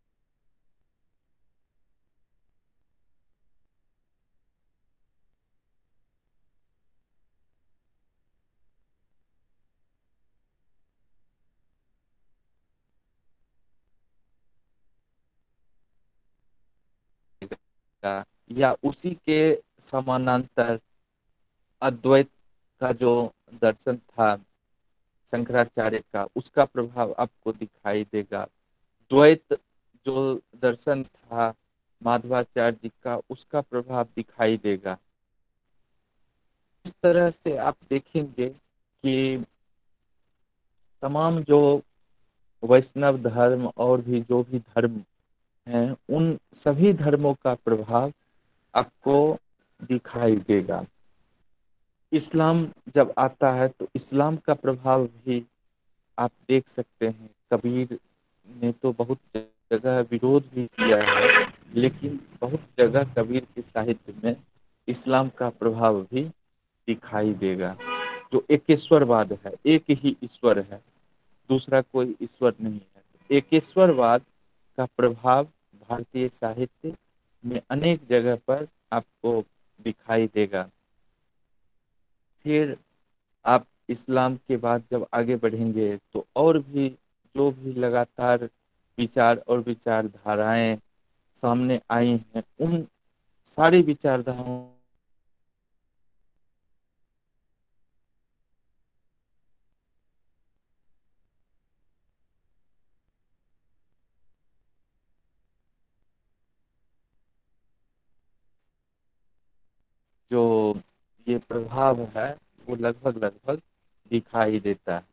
देगा। या उसी के समानांतर अद्वैत का जो दर्शन था शंकराचार्य का, उसका प्रभाव आपको दिखाई देगा। द्वैत जो दर्शन था माधवाचार्य जी का, उसका प्रभाव दिखाई देगा। इस तरह से आप देखेंगे कि तमाम जो वैष्णव धर्म और भी जो भी धर्म हैं, उन सभी धर्मों का प्रभाव आपको दिखाई देगा। इस्लाम जब आता है तो इस्लाम का प्रभाव भी आप देख सकते हैं। कबीर ने तो बहुत जगह विरोध भी किया है, लेकिन बहुत जगह कबीर के साहित्य में इस्लाम का प्रभाव भी दिखाई देगा। जो एकेश्वरवाद है, एक ही ईश्वर है, दूसरा कोई ईश्वर नहीं है। एकेश्वरवाद का प्रभाव भारतीय साहित्य में अनेक जगह पर आपको दिखाई देगा। फिर आप इस्लाम के बाद जब आगे बढ़ेंगे तो और भी जो भी लगातार विचार और विचारधाराएं सामने आई हैं, उन सारी विचारधाराओं जो ये प्रभाव है वो लगभग लगभग दिखाई देता है।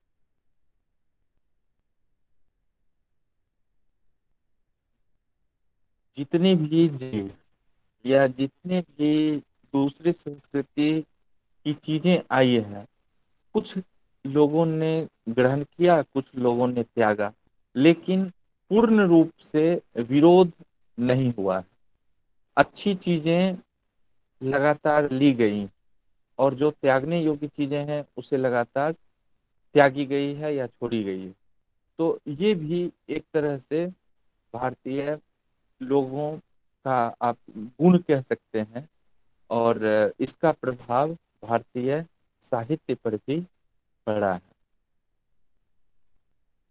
जितनी भी जीव या जितने भी दूसरी संस्कृति की चीजें आई है, कुछ लोगों ने ग्रहण किया, कुछ लोगों ने त्यागा, लेकिन पूर्ण रूप से विरोध नहीं हुआ है। अच्छी चीजें लगातार ली गई और जो त्यागने योग्य चीजें हैं उसे लगातार त्यागी गई है या छोड़ी गई है। तो ये भी एक तरह से भारतीय लोगों का आप गुण कह सकते हैं। और इसका प्रभाव भारतीय साहित्य पर भी पड़ा है।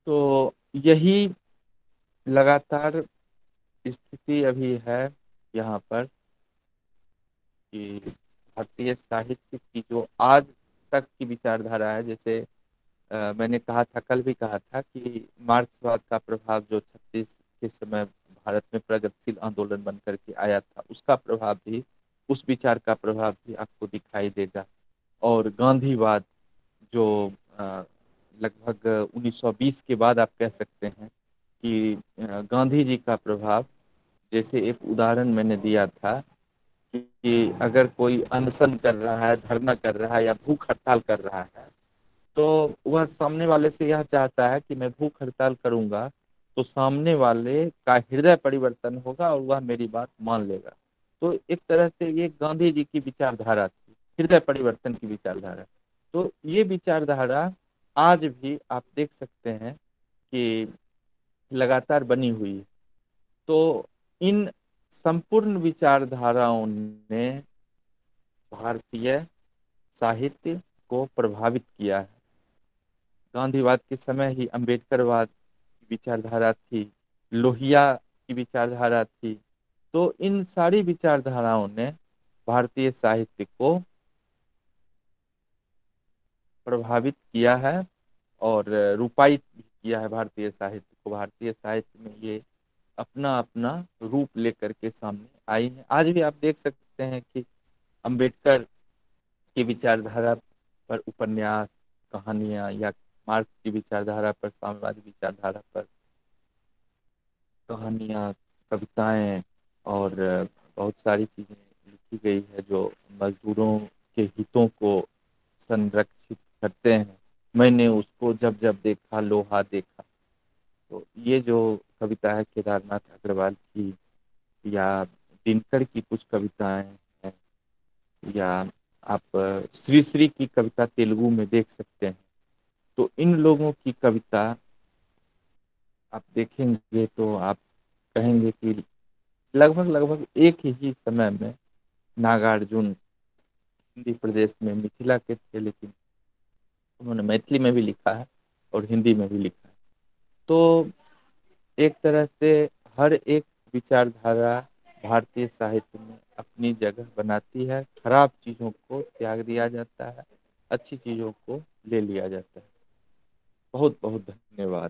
तो यही लगातार स्थिति अभी है यहाँ पर कि भारतीय साहित्य की जो आज तक की विचारधारा है, जैसे अ, मैंने कहा था, कल भी कहा था कि मार्क्सवाद का प्रभाव जो छत्तीस के समय भारत में प्रगतिशील आंदोलन बन करके आया था, उसका प्रभाव भी, उस विचार का प्रभाव भी आपको दिखाई देगा। और गांधीवाद जो अ, लगभग उन्नीस सौ बीस के बाद आप कह सकते हैं कि अ, गांधी जी का प्रभाव, जैसे एक उदाहरण मैंने दिया था कि अगर कोई अनशन कर रहा है, धरना कर रहा है या भूख हड़ताल कर रहा है, तो वह सामने वाले से यह चाहता है कि मैं भूख हड़ताल करूंगा तो सामने वाले का हृदय परिवर्तन होगा और वह मेरी बात मान लेगा। तो एक तरह से ये गांधी जी की विचारधारा थी, हृदय परिवर्तन की विचारधारा। तो ये विचारधारा आज भी आप देख सकते हैं कि लगातार बनी हुई है। तो इन संपूर्ण विचारधाराओं ने भारतीय साहित्य को प्रभावित किया है। गांधीवाद के समय ही अंबेडकरवाद की विचारधारा थी, लोहिया की विचारधारा थी। तो इन सारी विचारधाराओं ने भारतीय साहित्य को प्रभावित किया है और रूपायित भी किया है भारतीय साहित्य को। भारतीय साहित्य में ये अपना अपना रूप लेकर के सामने आई है। आज भी आप देख सकते हैं कि अंबेडकर की विचारधारा पर उपन्यास, कहानियां, या मार्क्स की विचारधारा पर, साम्यवादी विचारधारा पर कहानियां, कविताएं और बहुत सारी चीजें लिखी गई है जो मजदूरों के हितों को संरक्षित करते हैं। मैंने उसको जब जब देखा लोहा देखा। तो ये जो कविता है केदारनाथ अग्रवाल की, या दिनकर की कुछ कविताएं हैं, या आप श्री श्री की कविता तेलुगु में देख सकते हैं। तो इन लोगों की कविता आप देखेंगे तो आप कहेंगे कि लगभग लगभग एक ही समय में नागार्जुन हिंदी प्रदेश में मिथिला के थे, लेकिन उन्होंने मैथिली में भी लिखा है और हिंदी में भी लिखा है। तो एक तरह से हर एक विचारधारा भारतीय साहित्य में अपनी जगह बनाती है। खराब चीजों को त्याग दिया जाता है, अच्छी चीजों को ले लिया जाता है। बहुत बहुत धन्यवाद।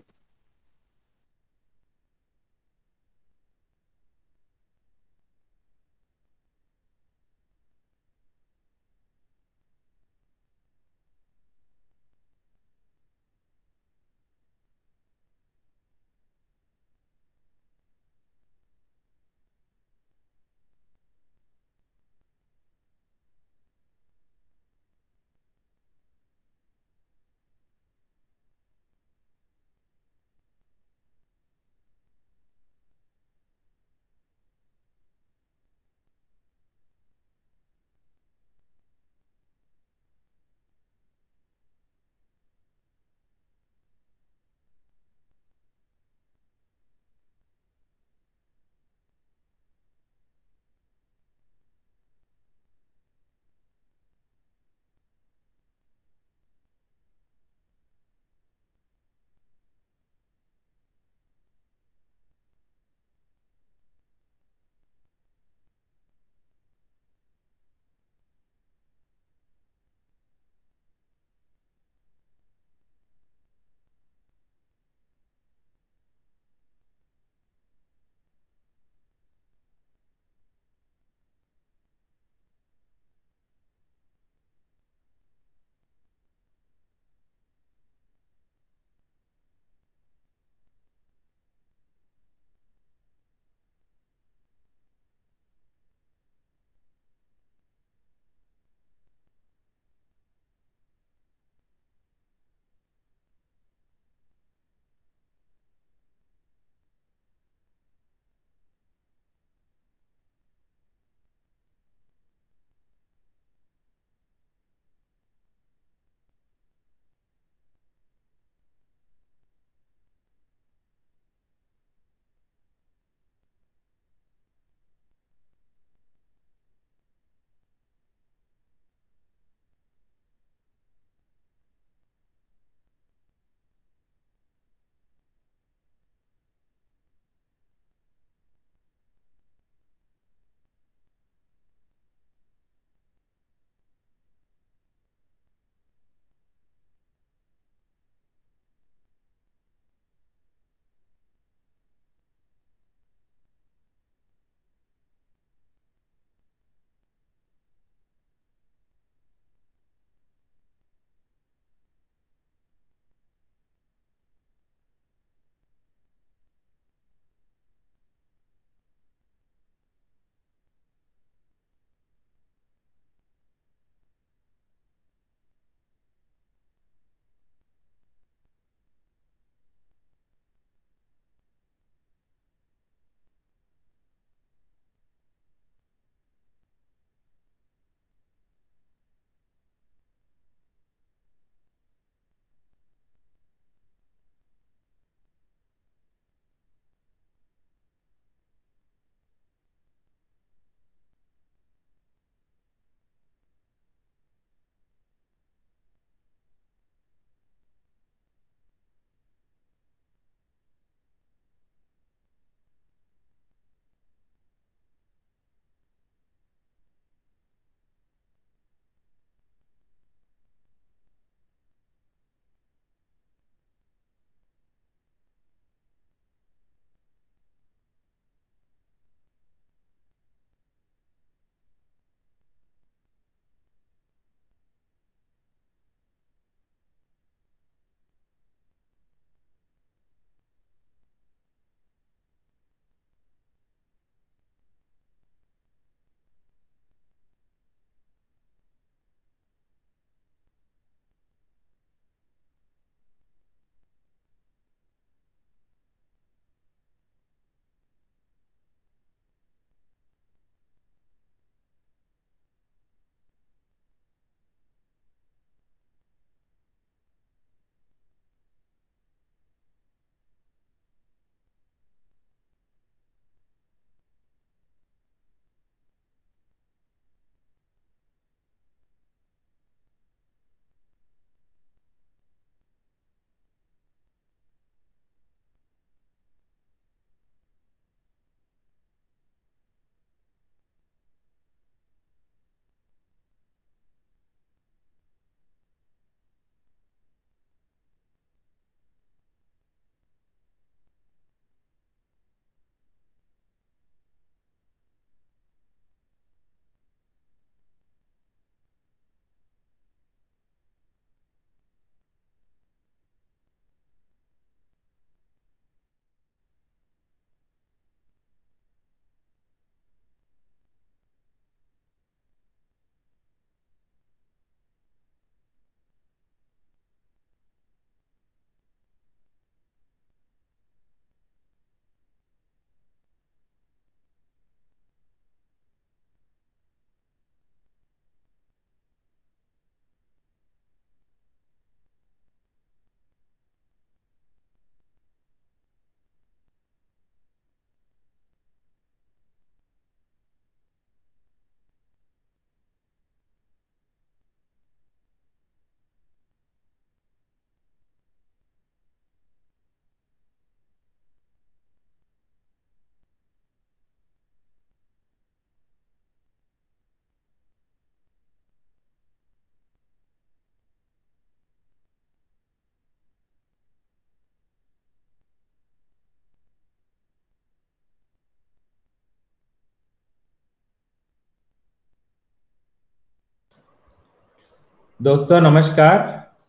दोस्तों नमस्कार।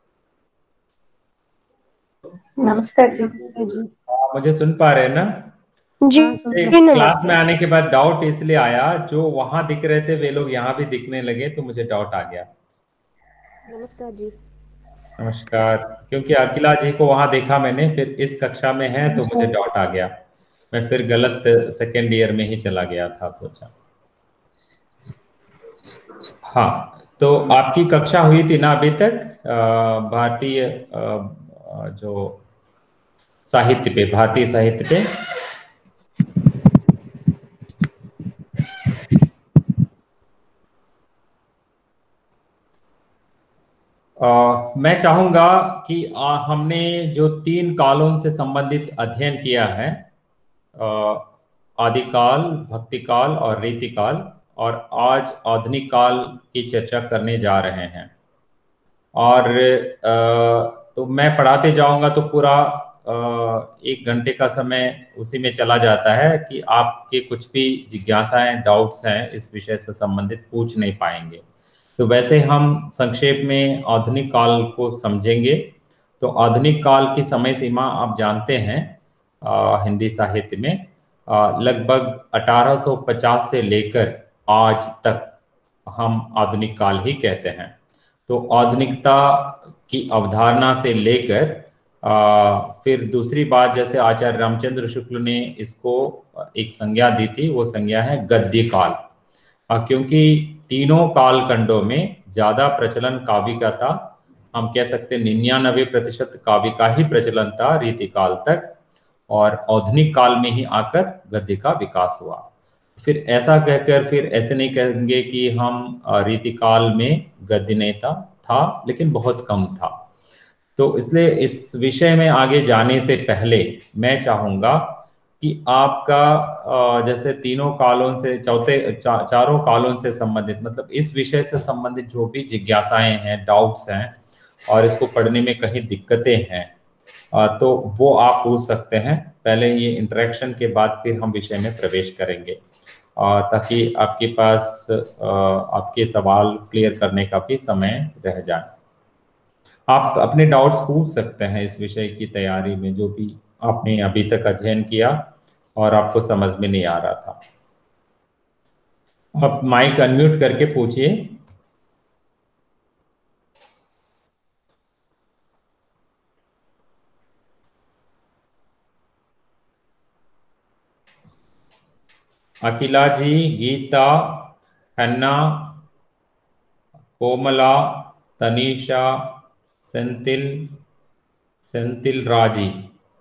नमस्कार जी जी। आप मुझे सुन पा रहे हैं ना? जी हाँ, सुन ये रहे हैं। क्लास में आने के बाद डाउट इसलिए आया, जो वहां दिख रहे थे वे लोग यहाँ भी दिखने लगे तो मुझे डाउट आ गया। नमस्कार जी। नमस्कार। क्योंकि अखिला जी को वहां देखा मैंने, फिर इस कक्षा में है तो मुझे अच्छा। डाउट आ गया। मैं फिर गलत सेकेंड ईयर में ही चला गया था, सोचा। हाँ, तो आपकी कक्षा हुई थी ना अभी तक, अ, भारतीय अ, अ, जो साहित्य पे, भारतीय साहित्य पे। अ, मैं चाहूंगा कि आ, हमने जो तीन कालों से संबंधित अध्ययन किया है, अ, आदिकाल, भक्तिकाल और रीतिकाल, और आज आधुनिक काल की चर्चा करने जा रहे हैं। और अ, तो मैं पढ़ाते जाऊंगा तो पूरा अ, एक घंटे का समय उसी में चला जाता है कि आपके कुछ भी जिज्ञासाएं, डाउट्स हैं इस विषय से संबंधित पूछ नहीं पाएंगे। तो वैसे हम संक्षेप में आधुनिक काल को समझेंगे। तो आधुनिक काल की समय सीमा आप जानते हैं, अ, हिंदी साहित्य में अ, लगभग अठारह सौ पचास से लेकर आज तक हम आधुनिक काल ही कहते हैं। तो आधुनिकता की अवधारणा से लेकर आ, फिर दूसरी बात, जैसे आचार्य रामचंद्र शुक्ल ने इसको एक संज्ञा दी थी, वो संज्ञा है गद्य काल। आ, क्योंकि तीनों कालखंडों में ज्यादा प्रचलन काव्य का था। हम कह सकते हैं निन्यानवे प्रतिशत काव्य का ही प्रचलन था रीतिकाल तक, और आधुनिक काल में ही आकर गद्य का विकास हुआ। फिर ऐसा कहकर फिर ऐसे नहीं कहेंगे कि हम अ, रीतिकाल में गद्य नहीं था था लेकिन बहुत कम था। तो इसलिए इस विषय में आगे जाने से पहले मैं चाहूंगा कि आपका अ, जैसे तीनों कालों से चौथे चा, चारों कालों से संबंधित, मतलब इस विषय से संबंधित जो भी जिज्ञासाएं हैं, डाउट्स हैं, और इसको पढ़ने में कहीं दिक्कतें हैं, अ, तो वो आप पूछ सकते हैं। पहले ये इंटरेक्शन के बाद फिर हम विषय में प्रवेश करेंगे, अ, ताकि आपके पास अ, आपके सवाल क्लियर करने का भी समय रह जाए। आप अपने डाउट्स पूछ सकते हैं इस विषय की तैयारी में, जो भी आपने अभी तक अध्ययन किया और आपको समझ में नहीं आ रहा था। आप माइक अनम्यूट करके पूछिए। अखिला जी, गीता, हन्ना, कोमला, तनीषा, सेंथिल, सेंथिल राजी,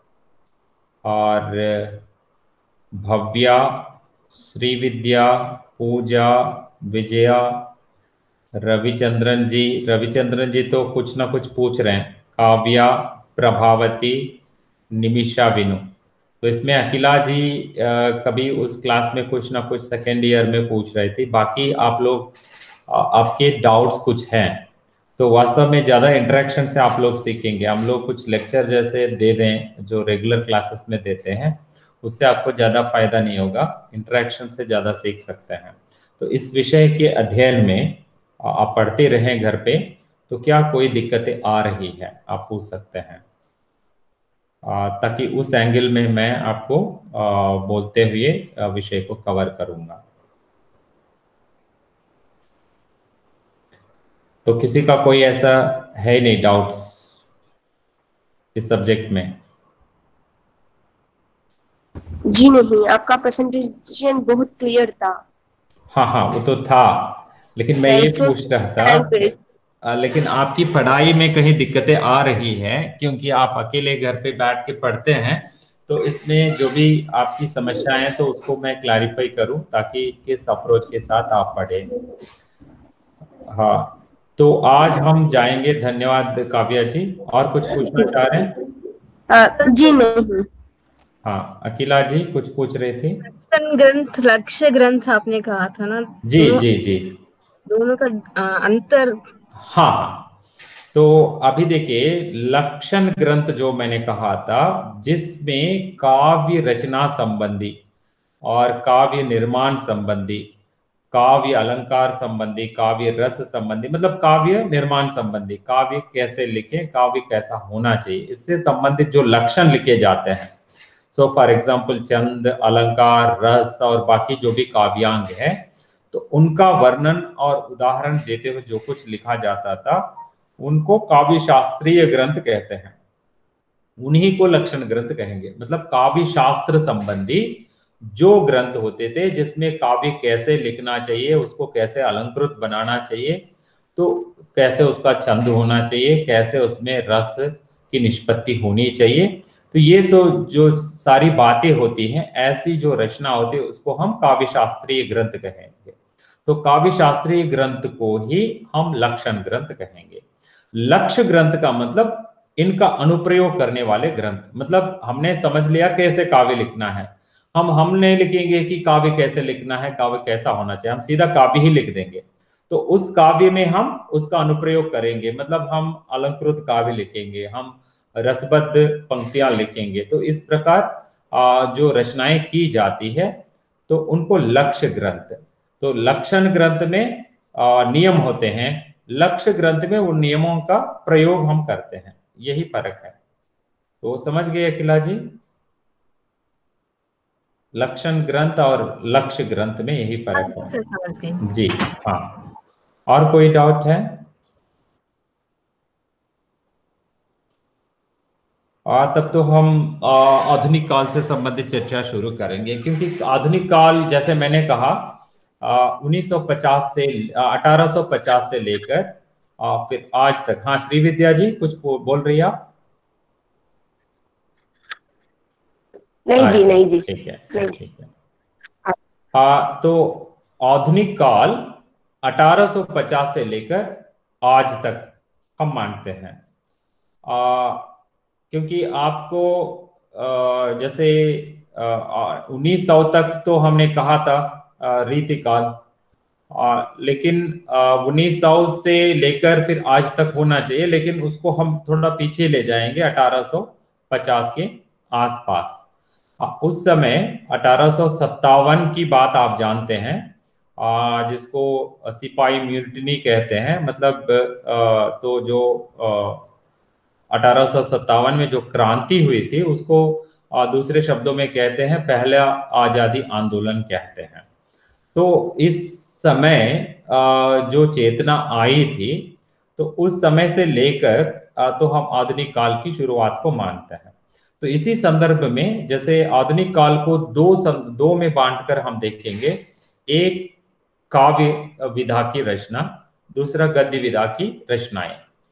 और भव्या, श्रीविद्या, पूजा, विजया, रविचंद्रन जी। रविचंद्रन जी तो कुछ ना कुछ पूछ रहे हैं। काव्या, प्रभावती, निमिषा, विनु। तो इसमें अखिला जी अ, कभी उस क्लास में कुछ ना कुछ सेकेंड ईयर में पूछ रहे थे। बाकी आप लोग, अ, आपके डाउट्स कुछ हैं तो वास्तव में ज़्यादा इंटरेक्शन से आप लोग सीखेंगे। हम लोग कुछ लेक्चर जैसे दे दें जो रेगुलर क्लासेस में देते हैं, उससे आपको ज़्यादा फायदा नहीं होगा। इंटरेक्शन से ज़्यादा सीख सकते हैं। तो इस विषय के अध्ययन में आप पढ़ते रहें घर पे, तो क्या कोई दिक्कतें आ रही है आप पूछ सकते हैं, आ, ताकि उस एंगल में मैं आपको आ, बोलते हुए आ, विषय को कवर करूंगा। तो किसी का कोई ऐसा है नहीं डाउट्स इस सब्जेक्ट में? जी नहीं, आपका प्रेजेंटेशन बहुत क्लियर था। हाँ हाँ, वो तो था, लेकिन मैं ये इट्स पूछ रहा था, स्टैंडर्ड। आ, लेकिन आपकी पढ़ाई में कहीं दिक्कतें आ रही हैं, क्योंकि आप अकेले घर पे बैठ के पढ़ते हैं। तो इसमें जो भी आपकी समस्याएं हैं तो उसको मैं क्लैरिफाई करूं, ताकि किस अप्रोच के साथ आप पढ़ें। हाँ, तो आज हम जाएंगे। धन्यवाद काव्या जी। और कुछ पूछना चाह रहे हैं? जी नहीं। हाँ, अकीला जी कुछ पूछ रहे थे। लक्षण ग्रंथ, लक्ष्य ग्रंथ आपने कहा था ना, जी दोनों जी जी। दोनों का अ, अंतर। हाँ हाँ, तो अभी देखिए, लक्षण ग्रंथ जो मैंने कहा था, जिसमें काव्य रचना संबंधी और काव्य निर्माण संबंधी काव्य अलंकार संबंधी, काव्य रस संबंधी, मतलब काव्य निर्माण संबंधी, काव्य कैसे लिखें, काव्य कैसा होना चाहिए, इससे संबंधित जो लक्षण लिखे जाते हैं। सो फॉर एग्जाम्पल छंद, अलंकार, रस और बाकी जो भी काव्यांग है, तो उनका वर्णन और उदाहरण देते हुए जो कुछ लिखा जाता था उनको काव्य शास्त्रीय ग्रंथ कहते हैं। उन्हीं को लक्षण ग्रंथ कहेंगे। मतलब काव्य शास्त्र संबंधी जो ग्रंथ होते थे जिसमें काव्य कैसे लिखना चाहिए, उसको कैसे अलंकृत बनाना चाहिए, तो कैसे उसका छंद होना चाहिए, कैसे उसमें रस की निष्पत्ति होनी चाहिए, तो ये सो जो सारी बातें होती हैं, ऐसी जो रचना होती है उसको हम काव्य शास्त्रीय ग्रंथ कहेंगे। तो काव्य शास्त्रीय ग्रंथ को ही हम लक्षण ग्रंथ कहेंगे। लक्ष्य ग्रंथ का मतलब इनका अनुप्रयोग करने वाले ग्रंथ। मतलब हमने समझ लिया कैसे काव्य लिखना है, हम हम नहीं लिखेंगे कि काव्य कैसे लिखना है, काव्य कैसा होना चाहिए, हम सीधा काव्य ही लिख देंगे। तो उस काव्य में हम उसका अनुप्रयोग करेंगे, मतलब हम अलंकृत काव्य लिखेंगे, हम रसबद्ध पंक्तियां लिखेंगे। तो इस प्रकार जो रचनाएं की जाती है तो उनको लक्ष्य ग्रंथ। तो लक्षण ग्रंथ में नियम होते हैं, लक्ष्य ग्रंथ में उन नियमों का प्रयोग हम करते हैं, यही फर्क है। तो समझ गए अखिला जी? लक्षण ग्रंथ और लक्ष्य ग्रंथ में यही फर्क है। समझ गई जी हाँ। और कोई डाउट है? आ, तब तो हम आधुनिक काल से संबंधित चर्चा शुरू करेंगे, क्योंकि आधुनिक काल जैसे मैंने कहा उन्नीस सौ पचास से अठारह सौ पचास से लेकर फिर आज तक। हाँ श्रीविद्या जी कुछ बोल रही आप? नहीं जी, नहीं जी, ठीक है ठीक है। आ, तो आधुनिक काल अठारह सौ पचास से लेकर आज तक हम मानते हैं, आ, क्योंकि आपको आ, जैसे उन्नीस सौ तक तो हमने कहा था रीतिकाल, लेकिन उन्नीस सौ से लेकर फिर आज तक होना चाहिए, लेकिन उसको हम थोड़ा पीछे ले जाएंगे अठारह सौ पचास के आसपास। उस समय अठारह सौ सत्तावन की बात आप जानते हैं, जिसको सिपाही म्यूटिनी कहते हैं। मतलब तो जो अठारह सौ सत्तावन में जो क्रांति हुई थी उसको दूसरे शब्दों में कहते हैं पहला आजादी आंदोलन कहते हैं। तो इस समय जो चेतना आई थी, तो उस समय से लेकर तो हम आधुनिक काल की शुरुआत को मानते हैं। तो इसी संदर्भ में जैसे आधुनिक काल को दो दो में बांटकर हम देखेंगे, एक काव्य विधा की रचना, दूसरा गद्य विधा की रचनाएं।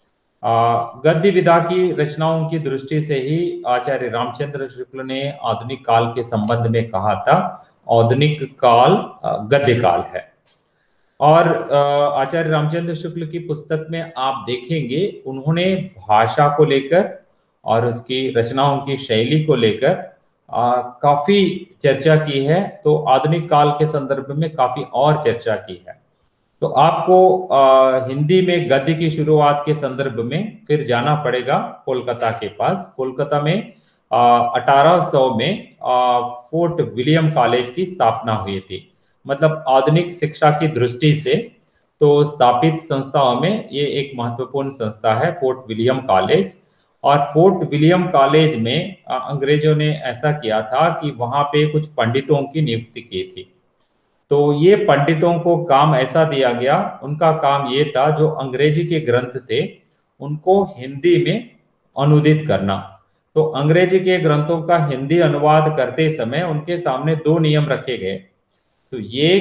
गद्य विधा की रचनाओं की दृष्टि से ही आचार्य रामचंद्र शुक्ल ने आधुनिक काल के संबंध में कहा था आधुनिक काल गद्य काल है। और आचार्य रामचंद्र शुक्ल की पुस्तक में आप देखेंगे उन्होंने भाषा को लेकर और उसकी रचनाओं की शैली को लेकर काफी चर्चा की है। तो आधुनिक काल के संदर्भ में काफी और चर्चा की है। तो आपको आ, हिंदी में गद्य की शुरुआत के संदर्भ में फिर जाना पड़ेगा कोलकाता के पास। कोलकाता में अठारह सौ में आ, फोर्ट विलियम कॉलेज की स्थापना हुई थी। मतलब आधुनिक शिक्षा की दृष्टि से तो स्थापित संस्थाओं में ये एक महत्वपूर्ण संस्था है फोर्ट विलियम कॉलेज। और फोर्ट विलियम कॉलेज में अंग्रेजों ने ऐसा किया था कि वहां पे कुछ पंडितों की नियुक्ति की थी। तो ये पंडितों को काम ऐसा दिया गया, उनका काम ये था जो अंग्रेजी के ग्रंथ थे उनको हिंदी में अनुदित करना। तो अंग्रेजी के ग्रंथों का हिंदी अनुवाद करते समय उनके सामने दो नियम रखे गए। तो ये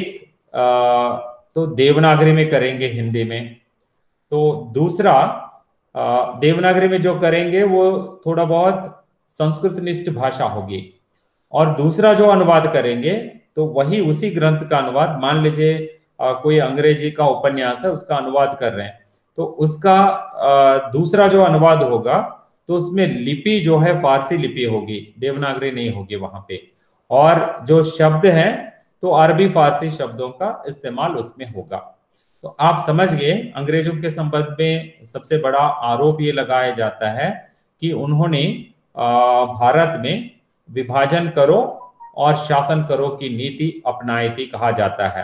तो देवनागरी में करेंगे हिंदी में, तो दूसरा देवनागरी में जो करेंगे वो थोड़ा बहुत संस्कृत निष्ठ भाषा होगी, और दूसरा जो अनुवाद करेंगे तो वही उसी ग्रंथ का अनुवाद, मान लीजिए कोई अंग्रेजी का उपन्यास है उसका अनुवाद कर रहे हैं, तो उसका आ, दूसरा जो अनुवाद होगा तो उसमें लिपि जो है फारसी लिपि होगी, देवनागरी नहीं होगी वहां पे। और जो शब्द हैं तो अरबी फारसी शब्दों का इस्तेमाल उसमें होगा। तो आप समझ गए अंग्रेजों के संबंध में सबसे बड़ा आरोप ये लगाया जाता है कि उन्होंने भारत में विभाजन करो और शासन करो की नीति अपनाई थी, कहा जाता है।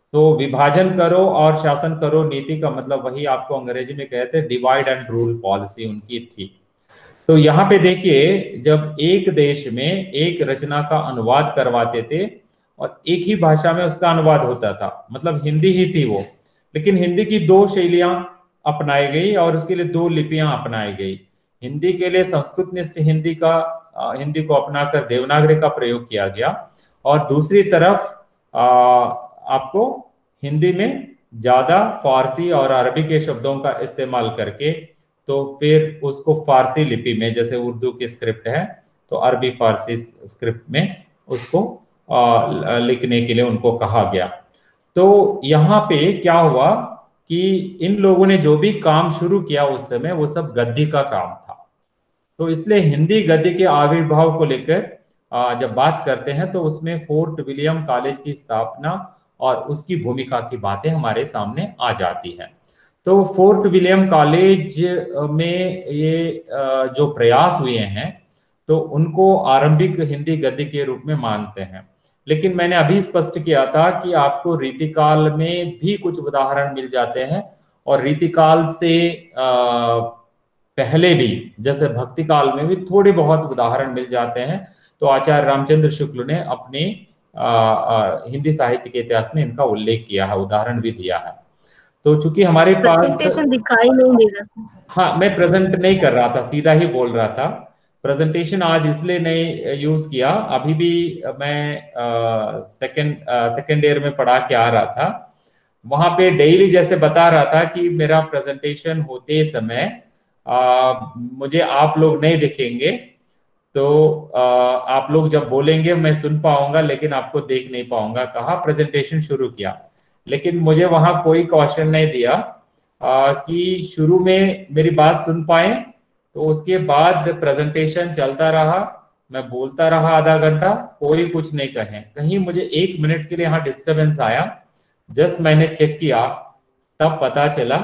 तो विभाजन करो और शासन करो नीति का मतलब वही आपको अंग्रेजी में कहते हैं डिवाइड एंड रूल पॉलिसी उनकी थी। तो यहाँ पे देखिए, जब एक देश में एक रचना का अनुवाद करवाते थे और एक ही भाषा में उसका अनुवाद होता था, मतलब हिंदी ही थी वो, लेकिन हिंदी की दो शैलियां अपनाई गई और उसके लिए दो लिपियां अपनाई गई। हिंदी के लिए संस्कृत निष्ठ हिंदी का हिंदी को अपनाकर देवनागरी का प्रयोग किया गया और दूसरी तरफ आ, आपको हिंदी में ज्यादा फारसी और अरबी के शब्दों का इस्तेमाल करके तो फिर उसको फारसी लिपि में, जैसे उर्दू की स्क्रिप्ट है तो अरबी फारसी स्क्रिप्ट में उसको आ, लिखने के लिए उनको कहा गया। तो यहाँ पे क्या हुआ कि इन लोगों ने जो भी काम शुरू किया उस समय वो सब गद्य का काम था। तो इसलिए हिंदी गद्य के आविर्भाव को लेकर जब बात करते हैं तो उसमें फोर्ट विलियम कॉलेज की स्थापना और उसकी भूमिका की बातें हमारे सामने आ जाती है। तो फोर्ट विलियम कॉलेज में ये जो प्रयास हुए हैं तो उनको आरंभिक हिंदी गद्य के रूप में मानते हैं, लेकिन मैंने अभी स्पष्ट किया था कि आपको रीतिकाल में भी कुछ उदाहरण मिल जाते हैं और रीतिकाल से पहले भी जैसे भक्ति काल में भी थोड़े बहुत उदाहरण मिल जाते हैं। तो आचार्य रामचंद्र शुक्ल ने अपने आ, आ, हिंदी साहित्य के इतिहास में इनका उल्लेख किया है, उदाहरण भी दिया है। तो चूंकि हमारे पास प्रेजेंटेशन दिखाई नहीं दे रहा। हाँ, मैं प्रेजेंट नहीं कर रहा था, सीधा ही बोल रहा था। प्रेजेंटेशन आज इसलिए नहीं यूज किया, अभी भी मैं सेकंड सेकंड ईयर में पढ़ा के आ रहा था, वहां पे डेली जैसे बता रहा था कि मेरा प्रेजेंटेशन होते समय आ, मुझे आप लोग नहीं दिखेंगे, तो आ, आप लोग जब बोलेंगे मैं सुन पाऊंगा लेकिन आपको देख नहीं पाऊंगा। कहा, प्रेजेंटेशन शुरू किया, लेकिन मुझे वहां कोई क्वेश्चन नहीं दिया आ, कि शुरू में मेरी बात सुन पाए। तो उसके बाद प्रेजेंटेशन चलता रहा, मैं बोलता रहा आधा घंटा, कोई कुछ नहीं कहे। कहीं मुझे एक मिनट के लिए यहाँ डिस्टरबेंस आया, जस्ट मैंने चेक किया तब पता चला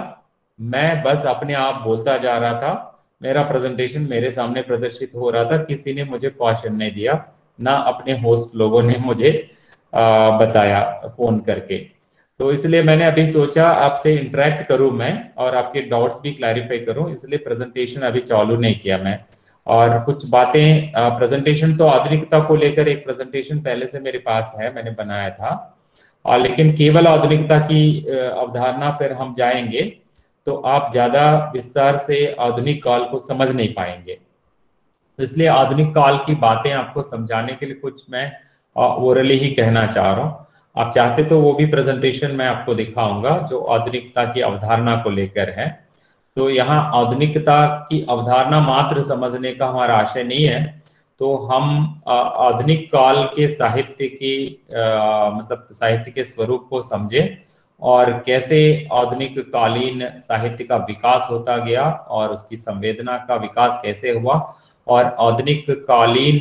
मैं बस अपने आप बोलता जा रहा था, मेरा प्रेजेंटेशन मेरे सामने प्रदर्शित हो रहा था, किसी ने मुझे क्वेश्चन नहीं दिया, ना अपने होस्ट लोगों ने मुझे आ, बताया फोन करके। तो इसलिए मैंने अभी सोचा आपसे इंटरेक्ट करूं मैं और आपके डाउट्स भी क्लैरिफाई करूं, इसलिए प्रेजेंटेशन अभी चालू नहीं किया मैं। और कुछ बातें प्रेजेंटेशन तो आधुनिकता को लेकर एक प्रेजेंटेशन पहले से मेरे पास है, मैंने बनाया था, और लेकिन केवल आधुनिकता की अवधारणा पर हम जाएंगे तो आप ज्यादा विस्तार से आधुनिक काल को समझ नहीं पाएंगे। तो इसलिए आधुनिक काल की बातें आपको समझाने के लिए कुछ मैं ओरली ही कहना चाह रहा हूँ। आप चाहते तो वो भी प्रेजेंटेशन मैं आपको दिखाऊंगा जो आधुनिकता की अवधारणा को लेकर है। तो यहाँ आधुनिकता की अवधारणा मात्र समझने का हमारा आशय नहीं है, तो हम आधुनिक काल के साहित्य की आ, मतलब साहित्य के स्वरूप को समझें और कैसे आधुनिक कालीन साहित्य का विकास होता गया और उसकी संवेदना का विकास कैसे हुआ, और आधुनिक कालीन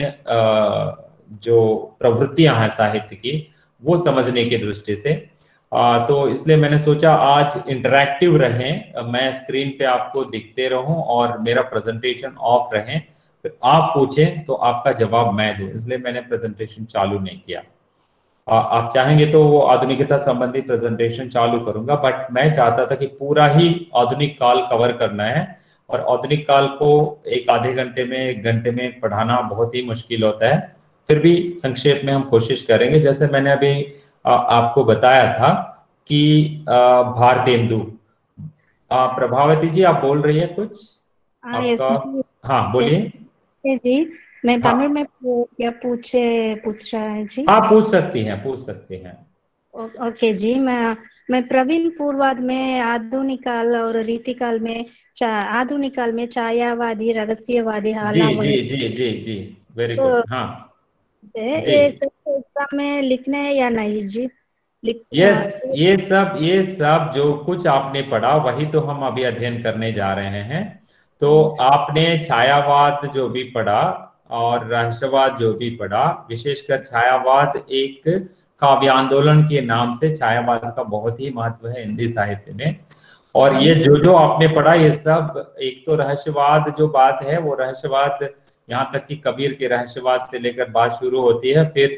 जो प्रवृत्तियां हैं साहित्य की वो समझने की दृष्टि से। आ, तो इसलिए मैंने सोचा आज इंटरैक्टिव रहें, मैं स्क्रीन पे आपको दिखते रहूं और मेरा प्रेजेंटेशन ऑफ रहे, फिर आप पूछें तो आपका जवाब मैं दूं, इसलिए मैंने प्रेजेंटेशन चालू नहीं किया। आ, आप चाहेंगे तो वो आधुनिकता संबंधी प्रेजेंटेशन चालू करूंगा, बट मैं चाहता था कि पूरा ही आधुनिक काल कवर करना है, और आधुनिक काल को एक आधे घंटे में एक घंटे में पढ़ाना बहुत ही मुश्किल होता है, फिर भी संक्षेप में हम कोशिश करेंगे। जैसे मैंने अभी आ, आपको बताया था कि भारतेंदु, प्रभावती जी आप बोल रही है कुछ आपका? हाँ बोलिए जी। मैं हाँ। तमिल में क्या पूछे पूछ रहा है जी? हाँ पूछ सकती हैं, पूछ सकती हैं। ओके जी। मैं मैं प्रवीण पूर्वाद में आधुनिक काल और रीतिकाल में आधुनिक काल में छायावादी, रहस्यवादी जी जी जी जी जी वेरी गुड। हाँ ये सब एग्जाम में लिखने है या नहीं जी? यस, ये सब ये सब जो कुछ आपने पढ़ा वही तो हम अभी अध्ययन करने जा रहे हैं। तो आपने छायावाद जो भी पढ़ा और रहस्यवाद जो भी पढ़ा, विशेषकर छायावाद एक काव्य आंदोलन के नाम से छायावाद का बहुत ही महत्व है हिंदी साहित्य में। और ये जो जो आपने पढ़ा ये सब, एक तो रहस्यवाद जो बात है वो रहस्यवाद यहाँ तक कि कबीर के रहस्यवाद से लेकर बात शुरू होती है, फिर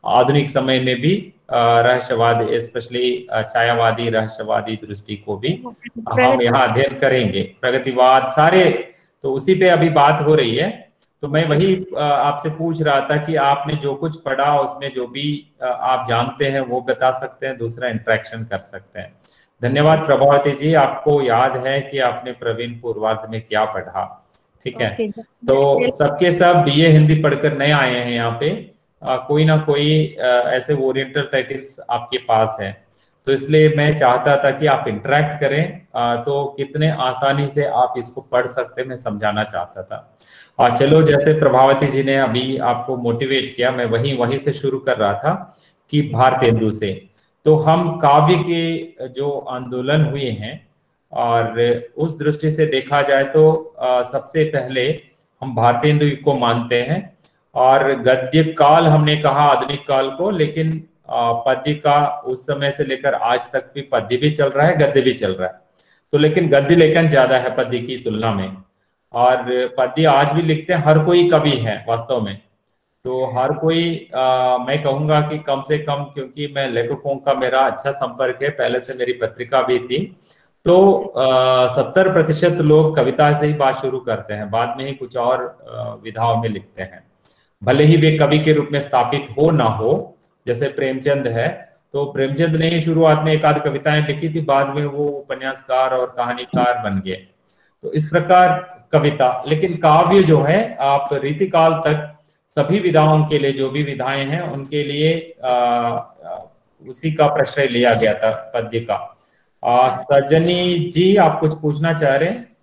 आधुनिक समय में भी रहस्यवाद, स्पेशली छायावादी रहस्यवादी दृष्टि को भी हम यहाँ अध्ययन करेंगे। प्रगतिवाद सारे, तो उसी पे अभी बात हो रही है। तो मैं वही आपसे पूछ रहा था कि आपने जो कुछ पढ़ा उसमें जो भी आप जानते हैं वो बता सकते हैं, दूसरा इंटरेक्शन कर सकते हैं। धन्यवाद प्रभावती जी, आपको याद है कि आपने प्रवीण पूर्वार्ध में क्या पढ़ा, ठीक है। तो सबके सब बीए हिंदी पढ़कर नए आए हैं यहाँ पे, आ, कोई ना कोई आ, ऐसे ओरिएंटल टाइटल्स आपके पास है, तो इसलिए मैं चाहता था कि आप इंटरेक्ट करें, आ, तो कितने आसानी से आप इसको पढ़ सकते हैं मैं समझाना चाहता था। और चलो, जैसे प्रभावती जी ने अभी आपको मोटिवेट किया, मैं वही वहीं से शुरू कर रहा था कि भारतेंदु से। तो हम काव्य के जो आंदोलन हुए हैं और उस दृष्टि से देखा जाए तो आ, सबसे पहले हम भारतेंदु को मानते हैं, और गद्य काल हमने कहा आधुनिक काल को, लेकिन पद्य का उस समय से लेकर आज तक भी पद्य भी चल रहा है, गद्य भी चल रहा है। तो लेकिन गद्य लेखन ज्यादा है पद्य की तुलना में, और पद्य आज भी लिखते हैं, हर कोई कवि है वास्तव में। तो हर कोई आ, मैं कहूंगा कि कम से कम, क्योंकि मैं लेखकों का मेरा अच्छा संपर्क है, पहले से मेरी पत्रिका भी थी, तो सत्तर प्रतिशत लोग कविता से ही बात शुरू करते हैं, बाद में ही कुछ और विधाओं में लिखते हैं, भले ही वे कवि के रूप में स्थापित हो ना हो। जैसे प्रेमचंद है, तो प्रेमचंद ने ही शुरुआत में एक आध कविताएं लिखी थी, बाद में वो उपन्यासकार और कहानीकार बन गए। तो इस प्रकार कविता, लेकिन काव्य जो है आप रीतिकाल तक सभी विधाओं के लिए, जो भी विधाएं हैं उनके लिए आ, उसी का प्रश्रय लिया गया था पद्य का। आ, सजनी जी, आप कुछ पूछना चाह रहे हैं?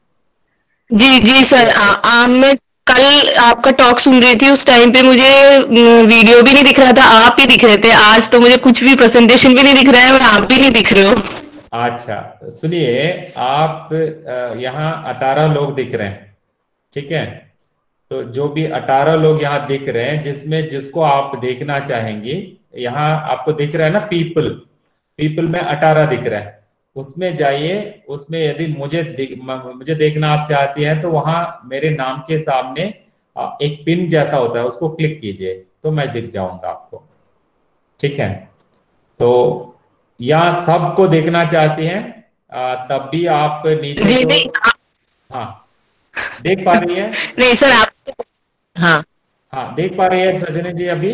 जी जी सर, आ, आ, मैं कल आपका टॉक सुन रही थी, उस टाइम पे मुझे वीडियो भी नहीं दिख रहा था, आप ही दिख रहे थे। आज तो मुझे कुछ भी प्रेजेंटेशन भी नहीं दिख रहा है और आप भी नहीं दिख रहे हो। अच्छा सुनिए, आप यहाँ अठारह लोग दिख रहे हैं, ठीक है। तो जो भी अठारह लोग यहाँ दिख रहे हैं, जिसमें जिसको आप देखना चाहेंगे, यहाँ आपको दिख रहा है ना पीपल, पीपल में अठारह दिख रहा है, उसमें जाइए। उसमें यदि मुझे दिख, मुझे देखना आप चाहती हैं तो वहां मेरे नाम के सामने एक पिन जैसा होता है, उसको क्लिक कीजिए तो मैं दिख जाऊंगा आपको, ठीक है। तो यहाँ सबको देखना चाहती हैं तब भी आप नीचे तो, हाँ देख पा रही है? नहीं सर, आप हाँ हाँ देख पा रही है सजनी जी? अभी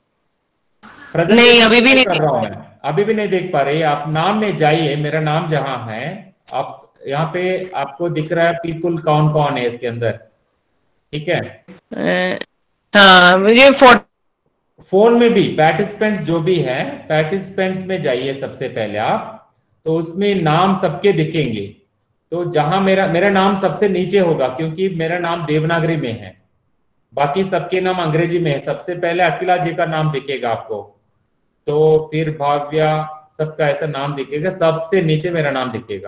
नहीं, अभी भी नहीं कर रहा हूं मैं, अभी भी नहीं देख पा रही है। आप नाम में जाइए, मेरा नाम जहां है, आप यहाँ पे आपको दिख रहा है पीपल कौन कौन है इसके अंदर, ठीक है। हाँ, मुझे फोन में भी पार्टिसिपेंट्स जो भी है, पार्टिसिपेंट्स में जाइए सबसे पहले आप, तो उसमें नाम सबके दिखेंगे। तो जहां मेरा मेरा नाम सबसे नीचे होगा, क्योंकि मेरा नाम देवनागरी में है, बाकी सबके नाम अंग्रेजी में है। सबसे पहले अखिला जी का नाम दिखेगा आपको, तो फिर भाव्या, सबका ऐसा नाम दिखेगा, सबसे नीचे मेरा नाम दिखेगा,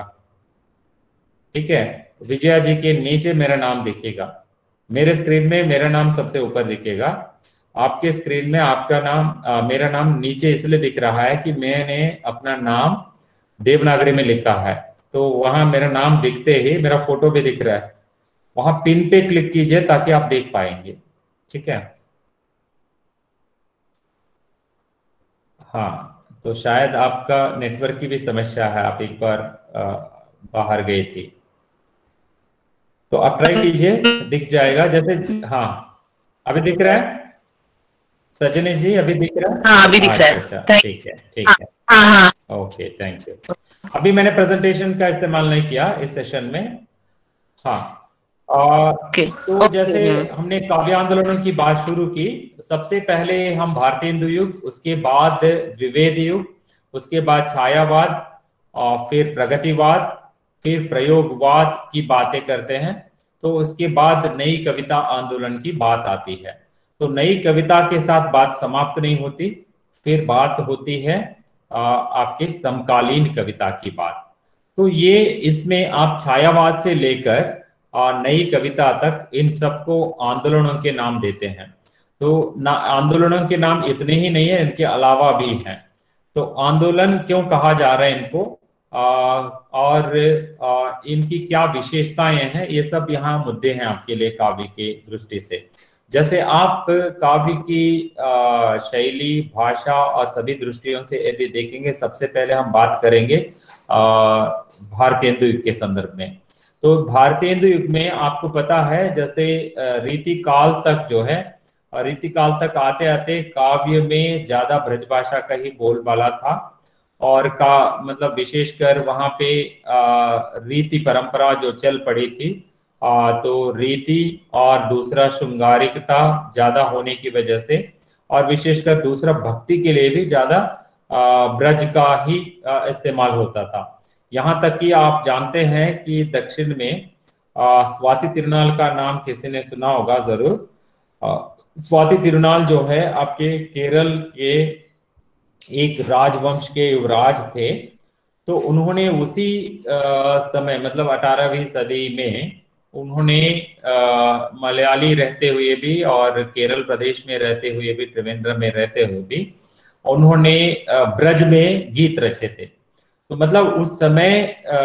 ठीक है। विजया जी के नीचे मेरा नाम दिखेगा, मेरे स्क्रीन में मेरा नाम सबसे ऊपर दिखेगा, आपके स्क्रीन में आपका नाम आ, मेरा नाम नीचे इसलिए दिख रहा है कि मैंने अपना नाम देवनागरी में लिखा है। तो वहां मेरा नाम दिखते ही मेरा फोटो भी दिख रहा है, वहां पिन पे क्लिक कीजिए ताकि आप देख पाएंगे, ठीक है। हाँ, तो शायद आपका नेटवर्क की भी समस्या है, आप एक बार आ, बाहर गए थी, तो आप ट्राई कीजिए, दिख जाएगा। जैसे हाँ अभी दिख रहा है सजनी जी? अभी दिख रहा है? हाँ अभी दिख रहा है। अच्छा ठीक है, ठीक है, हाँ हाँ ओके, थैंक यू। अभी मैंने प्रेजेंटेशन का इस्तेमाल नहीं किया इस सेशन में। हाँ और okay. तो okay. जैसे हमने काव्य आंदोलनों की बात शुरू की, सबसे पहले हम भारतेंदु युग, उसके बाद द्विवेद युग, उसके बाद छायावाद, और फिर प्रगतिवाद, फिर प्रयोगवाद की बातें करते हैं। तो उसके बाद नई कविता आंदोलन की बात आती है। तो नई कविता के साथ बात समाप्त नहीं होती, फिर बात होती है आ, आपके समकालीन कविता की बात। तो ये इसमें आप छायावाद से लेकर और नई कविता तक इन सबको आंदोलनों के नाम देते हैं। तो ना आंदोलनों के नाम इतने ही नहीं है, इनके अलावा भी हैं। तो आंदोलन क्यों कहा जा रहा है इनको, आ, और आ, इनकी क्या विशेषताएं हैं, ये सब यहाँ मुद्दे हैं आपके लिए काव्य के दृष्टि से। जैसे आप काव्य की शैली, भाषा और सभी दृष्टियों से यदि देखेंगे, सबसे पहले हम बात करेंगे भारतेंदु युग के संदर्भ में। तो भारतेंदु युग में आपको पता है, जैसे रीति काल तक जो है, रीति काल तक आते आते काव्य में ज्यादा ब्रजभाषा का ही बोलबाला था, और का मतलब विशेषकर वहां पे रीति परंपरा जो चल पड़ी थी, आ, तो रीति और दूसरा श्रृंगारिकता ज्यादा होने की वजह से, और विशेषकर दूसरा भक्ति के लिए भी ज्यादा ब्रज का ही इस्तेमाल होता था। यहाँ तक कि आप जानते हैं कि दक्षिण में आ, स्वाति तिरुनाल का नाम किसी ने सुना होगा जरूर। आ, स्वाति तिरुनाल जो है आपके केरल के एक राजवंश के युवराज थे। तो उन्होंने उसी आ, समय मतलब अठारहवीं सदी में उन्होंने मलयाली रहते हुए भी और केरल प्रदेश में रहते हुए भी, त्रिवेंद्रम में रहते हुए भी उन्होंने ब्रज में गीत रचे थे। तो मतलब उस समय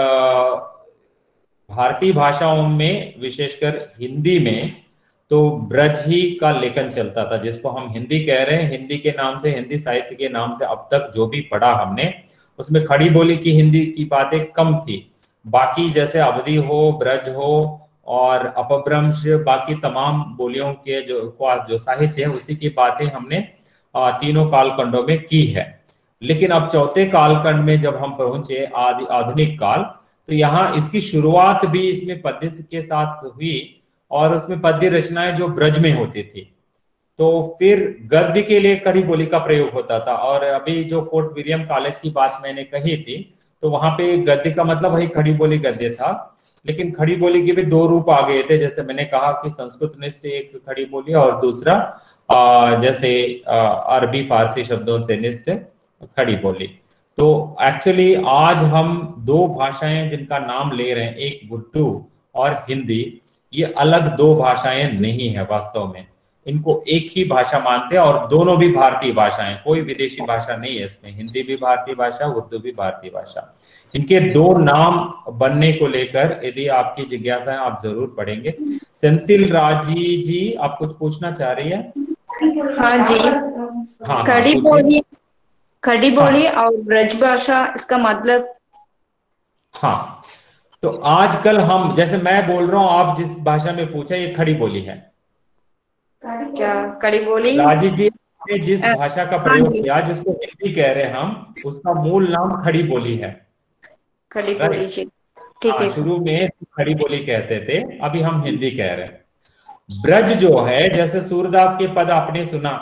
भारतीय भाषाओं में विशेषकर हिंदी में तो ब्रज ही का लेखन चलता था, जिसको हम हिंदी कह रहे हैं। हिंदी के नाम से, हिंदी साहित्य के नाम से अब तक जो भी पढ़ा हमने, उसमें खड़ी बोली की हिंदी की बातें कम थी। बाकी जैसे अवधी हो, ब्रज हो और अपभ्रंश, बाकी तमाम बोलियों के जो जो साहित्य है उसी की बातें हमने तीनों कालखंडों में की है। लेकिन अब चौथे कालखंड में जब हम पहुंचे आदि आधुनिक काल, तो यहाँ इसकी शुरुआत भी इसमें पद्य के साथ हुई, और उसमें पद्य रचनाएं जो ब्रज में होती थी। तो फिर गद्य के लिए खड़ी बोली का प्रयोग होता था। और अभी जो फोर्ट विलियम कॉलेज की बात मैंने कही थी, तो वहां पे गद्य का मतलब वही खड़ी बोली गद्य था। लेकिन खड़ी बोली के भी दो रूप आ गए थे, जैसे मैंने कहा कि संस्कृत निष्ठ एक खड़ी बोली और दूसरा आ, जैसे आ, अरबी फारसी शब्दों से निष्ठ खड़ी बोली। तो एक्चुअली आज हम दो भाषाएं जिनका नाम ले रहे हैं, एक उर्दू और हिंदी, ये अलग दो भाषाएं नहीं है वास्तव में। इनको एक ही भाषा मानते हैं, और दोनों भी भारतीय भाषाएं, कोई विदेशी भाषा नहीं है इसमें। हिंदी भी भारतीय भाषा, उर्दू भी भारतीय भाषा। इनके दो नाम बनने को लेकर यदि आपकी जिज्ञासा है, आप जरूर पढ़ेंगे। सेंथिल राजी जी, आप कुछ पूछना चाह रही है? हाँ जी। हाँ, खड़ी बोली, खड़ी बोली हाँ। और ब्रज भाषा, इसका मतलब? हाँ, तो आजकल हम, जैसे मैं बोल रहा हूँ, आप जिस भाषा में पूछा, ये खड़ी बोली है। क्या खड़ी बोली? राजी जी ने जिस भाषा का प्रयोग किया, जिसको हिंदी कह रहे हैं हम, उसका मूल नाम खड़ी बोली है। खड़ी बोली, ठीक है। शुरू में खड़ी बोली कहते थे, अभी हम हिंदी कह रहे हैं। ब्रज जो है, जैसे सूरदास के पद आपने सुना,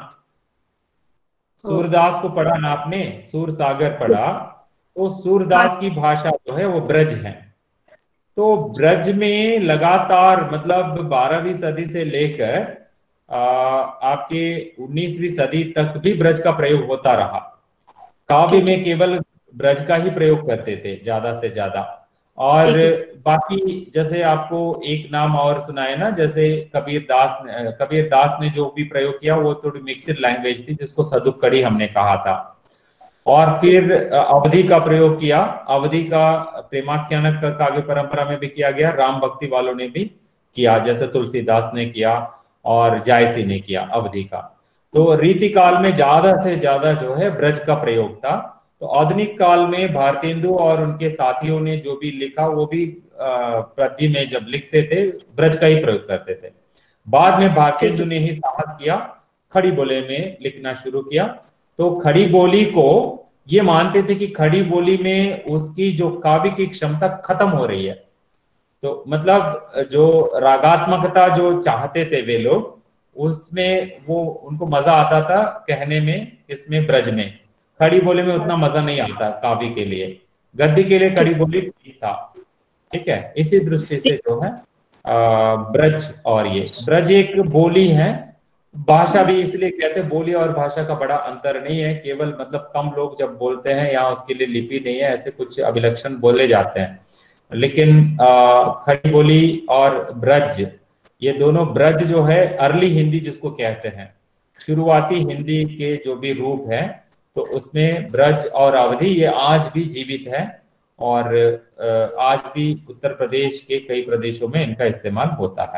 सूरदास को पढ़ा ना आपने, सूर सागर पढ़ा, तो सूरदास की भाषा जो है वो ब्रज है। तो ब्रज में लगातार मतलब बारहवीं सदी से लेकर आपके उन्नीसवीं सदी तक भी ब्रज का प्रयोग होता रहा। काव्य में केवल ब्रज का ही प्रयोग करते थे ज्यादा से ज्यादा। और बाकी जैसे आपको एक नाम और सुनाए ना, जैसे कबीर दास ने कबीर दास ने जो भी प्रयोग किया वो थोड़ी मिक्सड लैंग्वेज थी, जिसको सदुक्कड़ी हमने कहा था। और फिर अवधि का प्रयोग किया, अवधि का प्रेमाख्यानक का काव्य परंपरा में भी किया गया, राम भक्ति वालों ने भी किया, जैसे तुलसीदास ने किया और जायसी ने किया अवधि का। तो रीति काल में ज्यादा से ज्यादा जो है ब्रज का प्रयोग था। तो आधुनिक काल में भारतेंदु और उनके साथियों ने जो भी लिखा, वो भी पद्य में जब लिखते थे ब्रज का ही प्रयोग करते थे। बाद में भारतेंदु ने ही साहस किया, खड़ी बोली में लिखना शुरू किया। तो खड़ी बोली को ये मानते थे कि खड़ी बोली में उसकी जो काव्य की क्षमता खत्म हो रही है। तो मतलब जो रागात्मकता जो चाहते थे वे लोग, उसमें वो उनको मजा आता था कहने में, इसमें ब्रज में। खड़ी बोली में उतना मजा नहीं आता काव्य के लिए, गद्य के लिए खड़ी बोली ठीक था। ठीक है, इसी दृष्टि से जो है ब्रज, और ये ब्रज एक बोली है, भाषा भी इसलिए कहते हैं। बोली और भाषा का बड़ा अंतर नहीं है, केवल मतलब कम लोग जब बोलते हैं या उसके लिए लिपि नहीं है, ऐसे कुछ अभिलक्षण बोले जाते हैं। लेकिन खड़ी बोली और ब्रज, ये दोनों, ब्रज जो है अर्ली हिंदी जिसको कहते हैं, शुरुआती हिंदी के जो भी रूप है, तो उसमें ब्रज और अवधि ये आज भी जीवित है, और आज भी उत्तर प्रदेश के कई प्रदेशों में इनका इस्तेमाल होता है।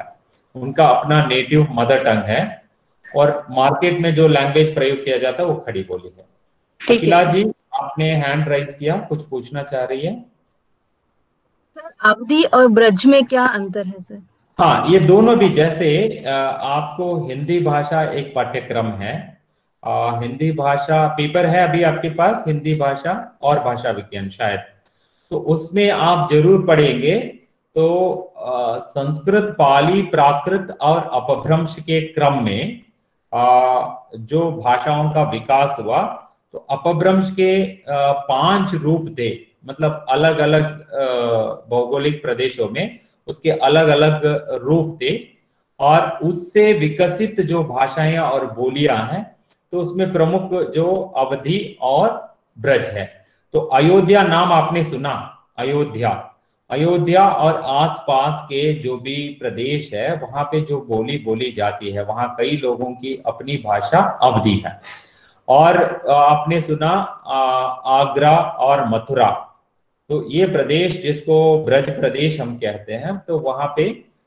उनका अपना नेटिव मदर टंग है, और मार्केट में जो लैंग्वेज प्रयोग किया जाता है वो खड़ी बोली है। ठीक है अखिला सर। जी, आपने हैंड राइज किया, कुछ पूछना चाह रही है? सर अवधि और ब्रज में क्या अंतर है सर? हाँ, ये दोनों भी, जैसे अ, आपको हिंदी भाषा एक पाठ्यक्रम है, अ, हिंदी भाषा पेपर है अभी आपके पास, हिंदी भाषा और भाषा विज्ञान शायद, तो उसमें आप जरूर पढ़ेंगे। तो अ, संस्कृत, पाली, प्राकृत और अपभ्रंश के क्रम में अ, जो भाषाओं का विकास हुआ, तो अपभ्रंश के अ, पांच रूप थे, मतलब अलग अलग भौगोलिक प्रदेशों में उसके अलग अलग रूप थे, और उससे विकसित जो भाषाएं और बोलियां हैं, तो उसमें प्रमुख जो अवधि और ब्रज है। तो अयोध्या नाम आपने सुना, अयोध्या, अयोध्या और आसपास के जो भी प्रदेश है वहां पे जो बोली बोली जाती है, वहां कई लोगों की अपनी भाषा अवधि है। और आपने सुना आगरा और मथुरा, तो ये प्रदेश जिसको ब्रज प्रदेश हम कहते हैं, तो वहां पे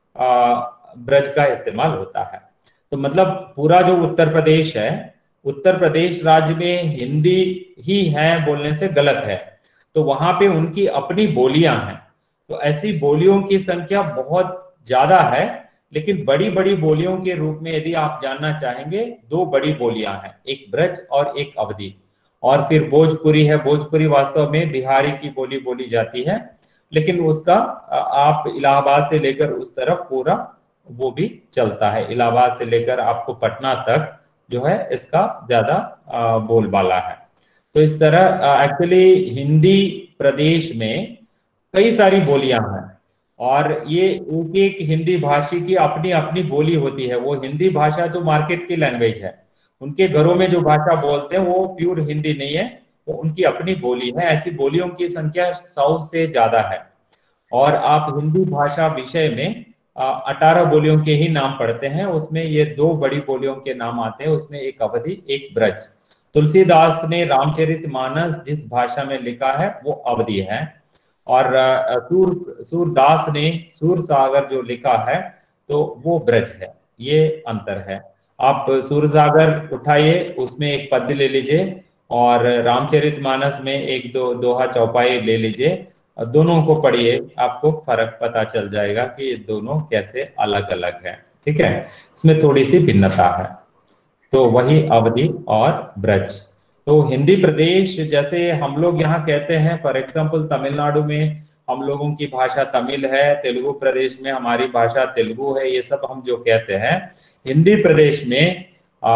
ब्रज का इस्तेमाल होता है। तो मतलब पूरा जो उत्तर प्रदेश है, उत्तर प्रदेश राज्य में हिंदी ही है बोलने से गलत है, तो वहां पे उनकी अपनी बोलियां हैं। तो ऐसी बोलियों की संख्या बहुत ज्यादा है, लेकिन बड़ी बड़ी बोलियों के रूप में यदि आप जानना चाहेंगे, दो बड़ी बोलियां हैं, एक ब्रज और एक अवधि। और फिर भोजपुरी है, भोजपुरी वास्तव में बिहारी की बोली बोली जाती है, लेकिन उसका आप इलाहाबाद से लेकर उस तरफ पूरा वो भी चलता है, इलाहाबाद से लेकर आपको पटना तक जो है इसका ज्यादा बोलबाला है। तो इस तरह एक्चुअली हिंदी प्रदेश में कई सारी बोलियां हैं, और ये एक एक हिंदी भाषी की अपनी अपनी बोली होती है। वो हिंदी भाषा जो मार्केट की लैंग्वेज है, उनके घरों में जो भाषा बोलते हैं वो प्योर हिंदी नहीं है, वो उनकी अपनी बोली है। ऐसी बोलियों की संख्या सौ से ज्यादा है, और आप हिंदी भाषा विषय में अठारह बोलियों के ही नाम पढ़ते हैं, उसमें ये दो बड़ी बोलियों के नाम आते हैं, उसमें एक अवधि एक ब्रज। तुलसीदास ने रामचरितमानस जिस भाषा में लिखा है वो अवधि है, और सूर सूरदास ने सूरसागर जो लिखा है तो वो ब्रज है। ये अंतर है। आप सूरसागर उठाइए, उसमें एक पद्य ले लीजिए, और रामचरितमानस में एक दो दोहा चौपाई ले लीजिए, दोनों को पढ़िए, आपको फर्क पता चल जाएगा कि ये दोनों कैसे अलग अलग है। ठीक है, इसमें थोड़ी सी भिन्नता है। तो वही अवधि और ब्रज। तो हिंदी प्रदेश, जैसे हम लोग यहाँ कहते हैं, फॉर एग्जाम्पल तमिलनाडु में हम लोगों की भाषा तमिल है, तेलुगु प्रदेश में हमारी भाषा तेलुगु है, ये सब हम जो कहते हैं, हिंदी प्रदेश में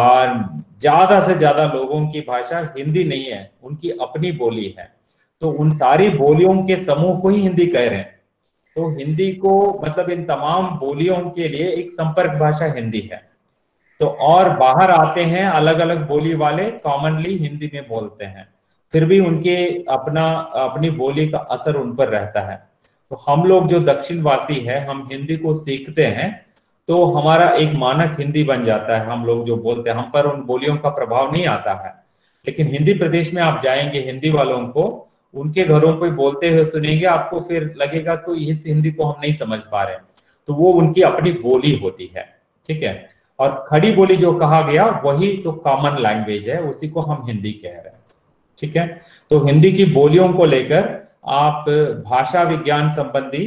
ज्यादा से ज्यादा लोगों की भाषा हिंदी नहीं है, उनकी अपनी बोली है। तो उन सारी बोलियों के समूह को ही हिंदी कह रहे हैं। तो हिंदी को मतलब इन तमाम बोलियों के लिए एक संपर्क भाषा हिंदी है। तो और बाहर आते हैं अलग अलग बोली वाले, कॉमनली हिंदी में बोलते हैं, फिर भी उनके अपना अपनी बोली का असर उन पर रहता है। तो हम लोग जो दक्षिणवासी है, हम हिंदी को सीखते हैं, तो हमारा एक मानक हिंदी बन जाता है। हम लोग जो बोलते हैं, हम पर उन बोलियों का प्रभाव नहीं आता है। लेकिन हिंदी प्रदेश में आप जाएंगे, हिंदी वालों को उनके घरों पे बोलते हुए सुनेंगे, आपको फिर लगेगा कि इस हिंदी को हम नहीं समझ पा रहे, तो वो उनकी अपनी बोली होती है। ठीक है, और खड़ी बोली जो कहा गया वही तो कॉमन लैंग्वेज है, उसी को हम हिंदी कह रहे हैं। ठीक है, तो हिंदी की बोलियों को लेकर आप भाषा विज्ञान संबंधी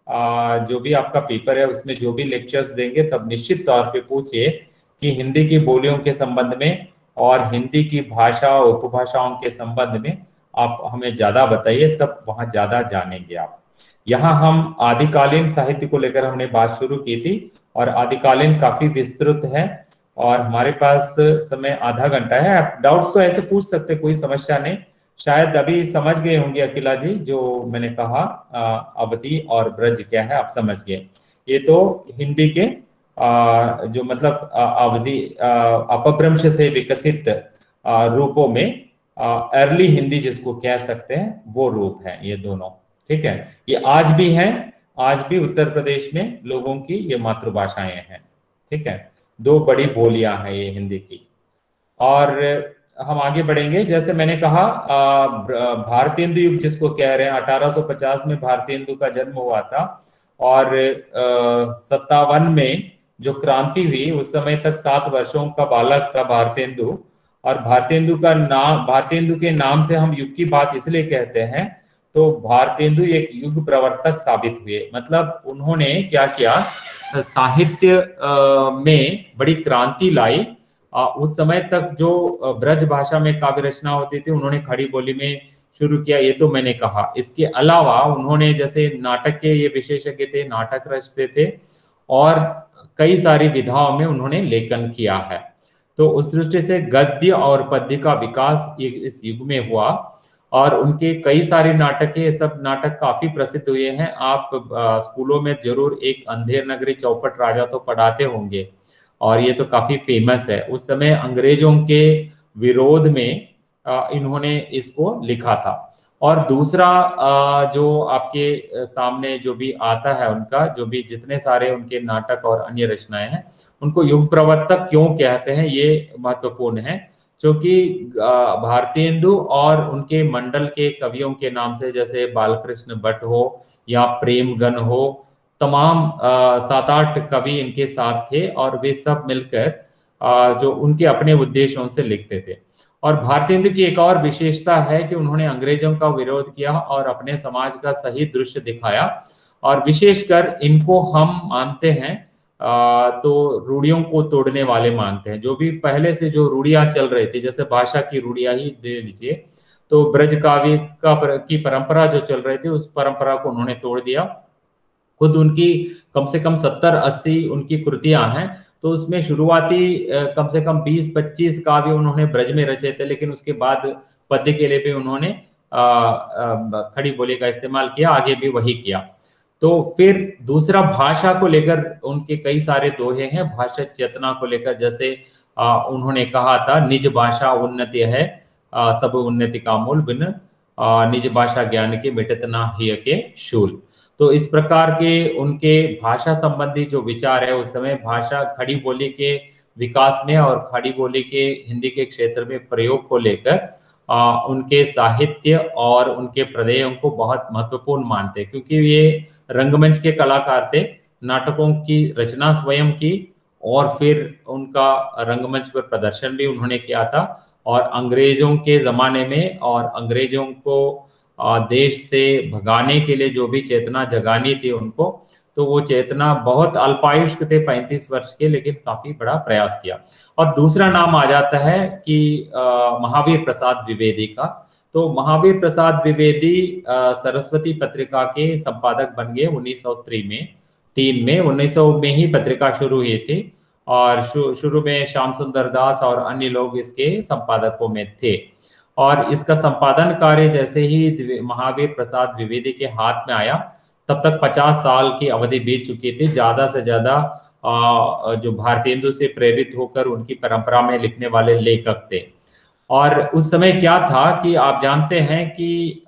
जो भी आपका पेपर है उसमें जो भी लेक्चर्स देंगे, तब निश्चित तौर पे पूछिए कि हिंदी की बोलियों के संबंध में और हिंदी की भाषा उपभाषाओं के संबंध में आप हमें ज्यादा बताइए, तब वहां ज्यादा जानेंगे आप। यहाँ हम आदिकालीन साहित्य को लेकर हमने बात शुरू की थी, और आदिकालीन काफी विस्तृत है, और हमारे पास समय आधा घंटा है। आप डाउट्स तो ऐसे पूछ सकते, कोई समस्या नहीं। शायद अभी समझ गए होंगे अखिला जी, जो मैंने कहा अवधि और ब्रज क्या है, आप समझ गए। ये तो हिंदी के आ, जो मतलब अवधि अपभ्रंश से विकसित रूपों में अर्ली हिंदी जिसको कह सकते हैं, वो रूप है ये दोनों। ठीक है, ये आज भी हैं, आज भी उत्तर प्रदेश में लोगों की ये मातृभाषाएं हैं। ठीक है, दो बड़ी बोलियां हैं ये हिंदी की। और हम आगे बढ़ेंगे। जैसे मैंने कहा, भारतेंदु युग जिसको कह रहे हैं, अठारह सौ पचास में भारतेंदु का जन्म हुआ था, और सत्तावन में जो क्रांति हुई उस समय तक सात वर्षों का बालक था भारतेंदु, और भारतेंदु का नाम, भारतेंदु के नाम से हम युग की बात इसलिए कहते हैं, तो भारतेंदु एक युग प्रवर्तक साबित हुए। मतलब उन्होंने क्या किया, साहित्य में बड़ी क्रांति लाई। उस समय तक जो ब्रज भाषा में काव्य रचना होती थी उन्होंने खड़ी बोली में शुरू किया, ये तो मैंने कहा। इसके अलावा उन्होंने, जैसे नाटक के ये विशेषज्ञ थे, नाटक रचते थे और कई सारी विधाओं में उन्होंने लेखन किया है। तो उस दृष्टि से गद्य और पद्य का विकास इस युग में हुआ और उनके कई सारे नाटक, ये सब नाटक काफी प्रसिद्ध हुए हैं। आप स्कूलों में जरूर एक अंधेर नगरी चौपट राजा तो पढ़ाते होंगे और ये तो काफी फेमस है। उस समय अंग्रेजों के विरोध में इन्होंने इसको लिखा था। और दूसरा जो आपके सामने जो भी आता है, उनका जो भी जितने सारे उनके नाटक और अन्य रचनाएं हैं, उनको युग प्रवर्तक क्यों कहते हैं ये महत्वपूर्ण है, क्योंकि भारतेंदु और उनके मंडल के कवियों के नाम से, जैसे बालकृष्ण भट्ट हो या प्रेमगन हो, तमाम सात आठ कवि इनके साथ थे और वे सब मिलकर आ, जो उनके अपने उद्देश्यों से लिखते थे। और भारतेंदु की एक और विशेषता है कि उन्होंने अंग्रेजों का विरोध किया और अपने समाज का सही दृश्य दिखाया। और विशेषकर इनको हम मानते हैं आ, तो रूढ़ियों को तोड़ने वाले मानते हैं। जो भी पहले से जो रूढ़ियां चल रही थी, जैसे भाषा की रूढ़ियां ही दे लीजिए, तो ब्रज काव्य का पर, की परंपरा जो चल रही थी उस परंपरा को उन्होंने तोड़ दिया। खुद उनकी कम से कम सत्तर अस्सी उनकी कृतियां हैं, तो उसमें शुरुआती कम से कम बीस पच्चीस काव्य उन्होंने ब्रज में रचे थे, लेकिन उसके बाद पद्य के लिए भी उन्होंने खड़ी बोली का इस्तेमाल किया, आगे भी वही किया। तो फिर दूसरा, भाषा को लेकर उनके कई सारे दोहे हैं, भाषा चेतना को लेकर। जैसे आ, उन्होंने कहा था, निज भाषा उन्नति है आ, सब उन्नति का मूल, बिन निज भाषा ज्ञान के मिटत ना हिय के शूल। तो इस प्रकार के उनके भाषा संबंधी जो विचार है, उस समय भाषा खड़ी बोली के विकास में और खड़ी बोली के हिंदी के क्षेत्र में प्रयोग को लेकर आ, उनके साहित्य और उनके प्रदेयों को बहुत महत्वपूर्ण मानते, क्योंकि ये रंगमंच के कलाकार थे, नाटकों की रचना स्वयं की और फिर उनका रंगमंच पर प्रदर्शन भी उन्होंने किया था। और अंग्रेजों के जमाने में और अंग्रेजों को देश से भगाने के लिए जो भी चेतना जगानी थी उनको, तो वो चेतना, बहुत अल्पायुष्क थे पैंतीस वर्ष के, लेकिन काफी बड़ा प्रयास किया। और दूसरा नाम आ जाता है कि महावीर प्रसाद द्विवेदी का। तो महावीर प्रसाद द्विवेदी सरस्वती पत्रिका के संपादक बन गए उन्नीस सौ तीन में तीन में उन्नीस सौ में ही पत्रिका शुरू हुई थी और शुरू में श्याम सुंदर दास और अन्य लोग इसके संपादकों में थे। और इसका संपादन कार्य जैसे ही महावीर प्रसाद द्विवेदी के हाथ में आया, तब तक पचास साल की अवधि बीत चुकी थी। ज्यादा से ज्यादा जो भारतेंदु से प्रेरित होकर उनकी परंपरा में लिखने वाले लेखक थे। और उस समय क्या था कि आप जानते हैं कि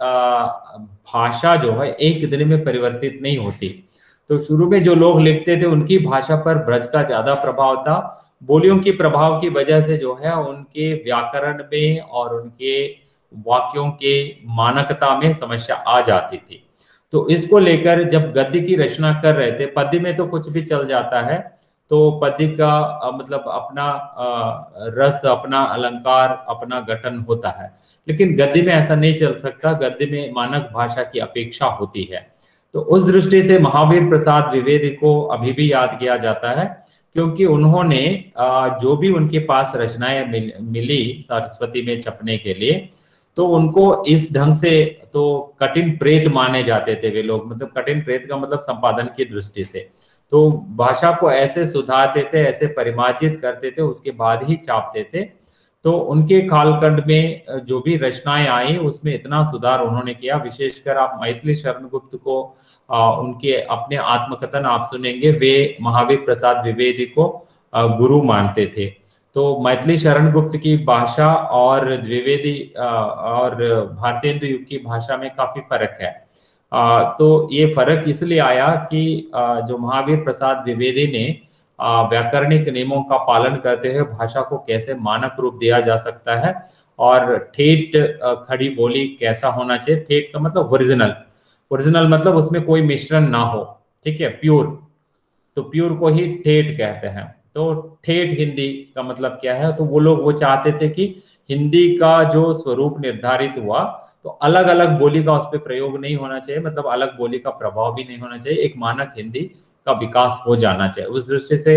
भाषा जो है एक दिन में परिवर्तित नहीं होती। तो शुरू में जो लोग लिखते थे उनकी भाषा पर ब्रज का ज्यादा प्रभाव था। बोलियों की प्रभाव की वजह से जो है उनके व्याकरण में और उनके वाक्यों के मानकता में समस्या आ जाती थी। तो इसको लेकर जब गद्य की रचना कर रहे थे, पद्य में तो कुछ भी चल जाता है, तो पद्य का मतलब अपना रस, अपना अलंकार, अपना गठन होता है, लेकिन गद्य में ऐसा नहीं चल सकता। गद्य में मानक भाषा की अपेक्षा होती है। तो उस दृष्टि से महावीर प्रसाद द्विवेदी को अभी भी याद किया जाता है, क्योंकि उन्होंने जो भी उनके पास रचनाएं मिली सरस्वती में छपने के लिए, तो उनको इस ढंग से, तो कठिन प्रेत माने जाते थे वे लोग। मतलब कठिन प्रेत का मतलब संपादन की दृष्टि से, तो भाषा को ऐसे सुधारते थे, ऐसे परिमार्जित करते थे, उसके बाद ही छापते थे। तो उनके कालखंड में जो भी रचनाएं आई उसमें इतना सुधार उन्होंने किया। विशेषकर आप मैथिली शरण गुप्त को आ, उनके अपने आत्मकथन आप सुनेंगे, वे महावीर प्रसाद द्विवेदी को आ, गुरु मानते थे। तो मैथिली शरण गुप्त की भाषा और द्विवेदी और भारतेंदु युग की भाषा में काफी फर्क है। आ, तो ये फर्क इसलिए आया कि आ, जो महावीर प्रसाद द्विवेदी ने व्याकरणिक नियमों का पालन करते हुए भाषा को कैसे मानक रूप दिया जा सकता है और ठेठ खड़ी बोली कैसा होना चाहिए। ठेठ का मतलब ओरिजिनल, ओरिजिनल मतलब उसमें कोई मिश्रण ना हो, ठीक है, प्योर। तो प्योर को ही ठेठ कहते हैं। तो ठेठ हिंदी का मतलब क्या है, तो वो लोग वो चाहते थे कि हिंदी का जो स्वरूप निर्धारित हुआ तो अलग अलग बोली का उस पर प्रयोग नहीं होना चाहिए, मतलब अलग बोली का प्रभाव भी नहीं होना चाहिए, एक मानक हिंदी का विकास हो जाना चाहिए। उस दृष्टि से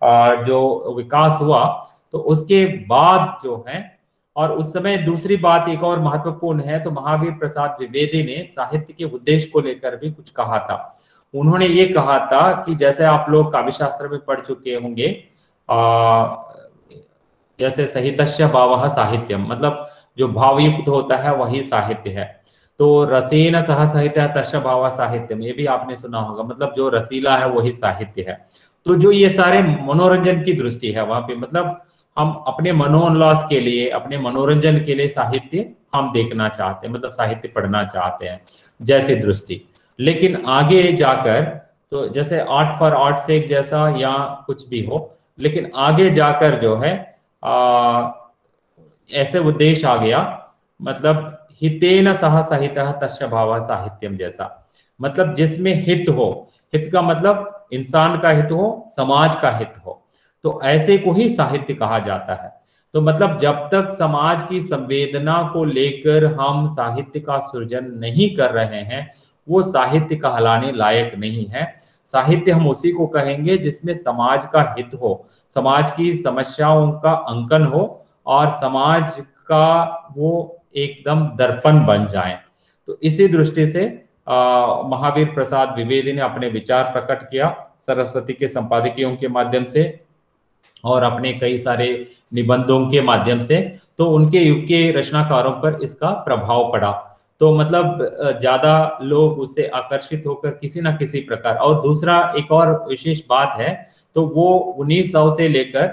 जो विकास हुआ तो उसके बाद जो है, और उस समय दूसरी बात एक और महत्वपूर्ण है, तो महावीर प्रसाद द्विवेदी ने साहित्य के उद्देश्य को लेकर भी कुछ कहा था। उन्होंने ये कहा था कि जैसे आप लोग काव्य शास्त्र में पढ़ चुके होंगे, आ, जैसे सहितस्य भावः साहित्यम, मतलब जो भावयुक्त होता है वही साहित्य है। तो रसेन सह साहित्य तस्य भावः साहित्यम, ये भी आपने सुना होगा, मतलब जो रसीला है वही साहित्य है। तो जो ये सारे मनोरंजन की दृष्टि है वहां पे, मतलब हम अपने मनोल्लास के लिए, अपने मनोरंजन के लिए साहित्य हम देखना चाहते हैं, मतलब साहित्य पढ़ना चाहते हैं जैसे दृष्टि। लेकिन आगे जाकर, तो जैसे आर्ट फॉर आर्ट सेक जैसा या कुछ भी हो, लेकिन आगे जाकर जो है आ, ऐसे उद्देश्य आ गया, मतलब हितेन सह साहित्यः तस्य भावः साहित्यम जैसा, मतलब जिसमें हित हो, हित का मतलब इंसान का हित हो, समाज का हित हो, तो ऐसे को ही साहित्य कहा जाता है। तो मतलब जब तक समाज की संवेदना को लेकर हम साहित्य का सृजन नहीं कर रहे हैं, वो साहित्य कहलाने लायक नहीं है। साहित्य हम उसी को कहेंगे जिसमें समाज का हित हो, समाज की समस्याओं का अंकन हो और समाज का वो एकदम दर्पण बन जाए। तो इसी दृष्टि से आ, महावीर प्रसाद द्विवेदी ने अपने विचार प्रकट किया सरस्वती के संपादकीयों के माध्यम से और अपने कई सारे निबंधों के माध्यम से। तो उनके युग के रचनाकारों पर इसका प्रभाव पड़ा, तो मतलब ज्यादा लोग उससे आकर्षित होकर किसी ना किसी प्रकार। और दूसरा एक और विशेष बात है, तो वो उन्नीस सौ से लेकर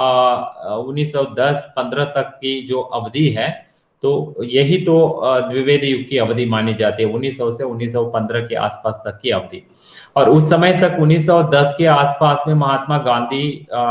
उन्नीस सौ दस पंद्रह तक की जो अवधि है, तो यही तो द्विवेदी युग की अवधि मानी जाती है, उन्नीस सौ से उन्नीस सौ पंद्रह के आसपास तक की अवधि। और उस समय तक उन्नीस सौ दस के आसपास में महात्मा गांधी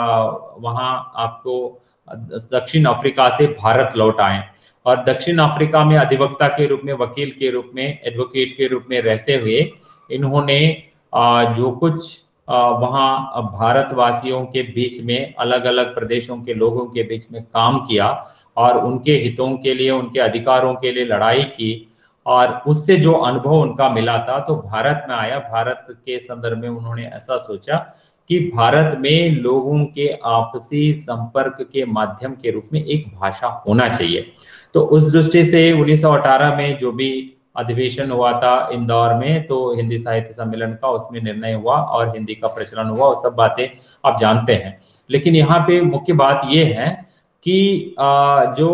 वहां आपको दक्षिण अफ्रीका से भारत लौट आए और दक्षिण अफ्रीका में अधिवक्ता के रूप में, वकील के रूप में, एडवोकेट के रूप में रहते हुए इन्होंने जो कुछ वहां भारतवासियों के बीच में, अलग अलग प्रदेशों के लोगों के बीच में काम किया और उनके हितों के लिए, उनके अधिकारों के लिए लड़ाई की, और उससे जो अनुभव उनका मिला था, तो भारत में आया। भारत के संदर्भ में उन्होंने ऐसा सोचा कि भारत में लोगों के आपसी संपर्क के माध्यम के रूप में एक भाषा होना चाहिए। तो उस दृष्टि से उन्नीस सौ अठारह में जो भी अधिवेशन हुआ था इंदौर में, तो हिंदी साहित्य सम्मेलन का, उसमें निर्णय हुआ और हिंदी का प्रचलन हुआ, वो सब बातें आप जानते हैं। लेकिन यहाँ पे मुख्य बात ये है कि जो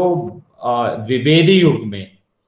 द्विवेदी युग में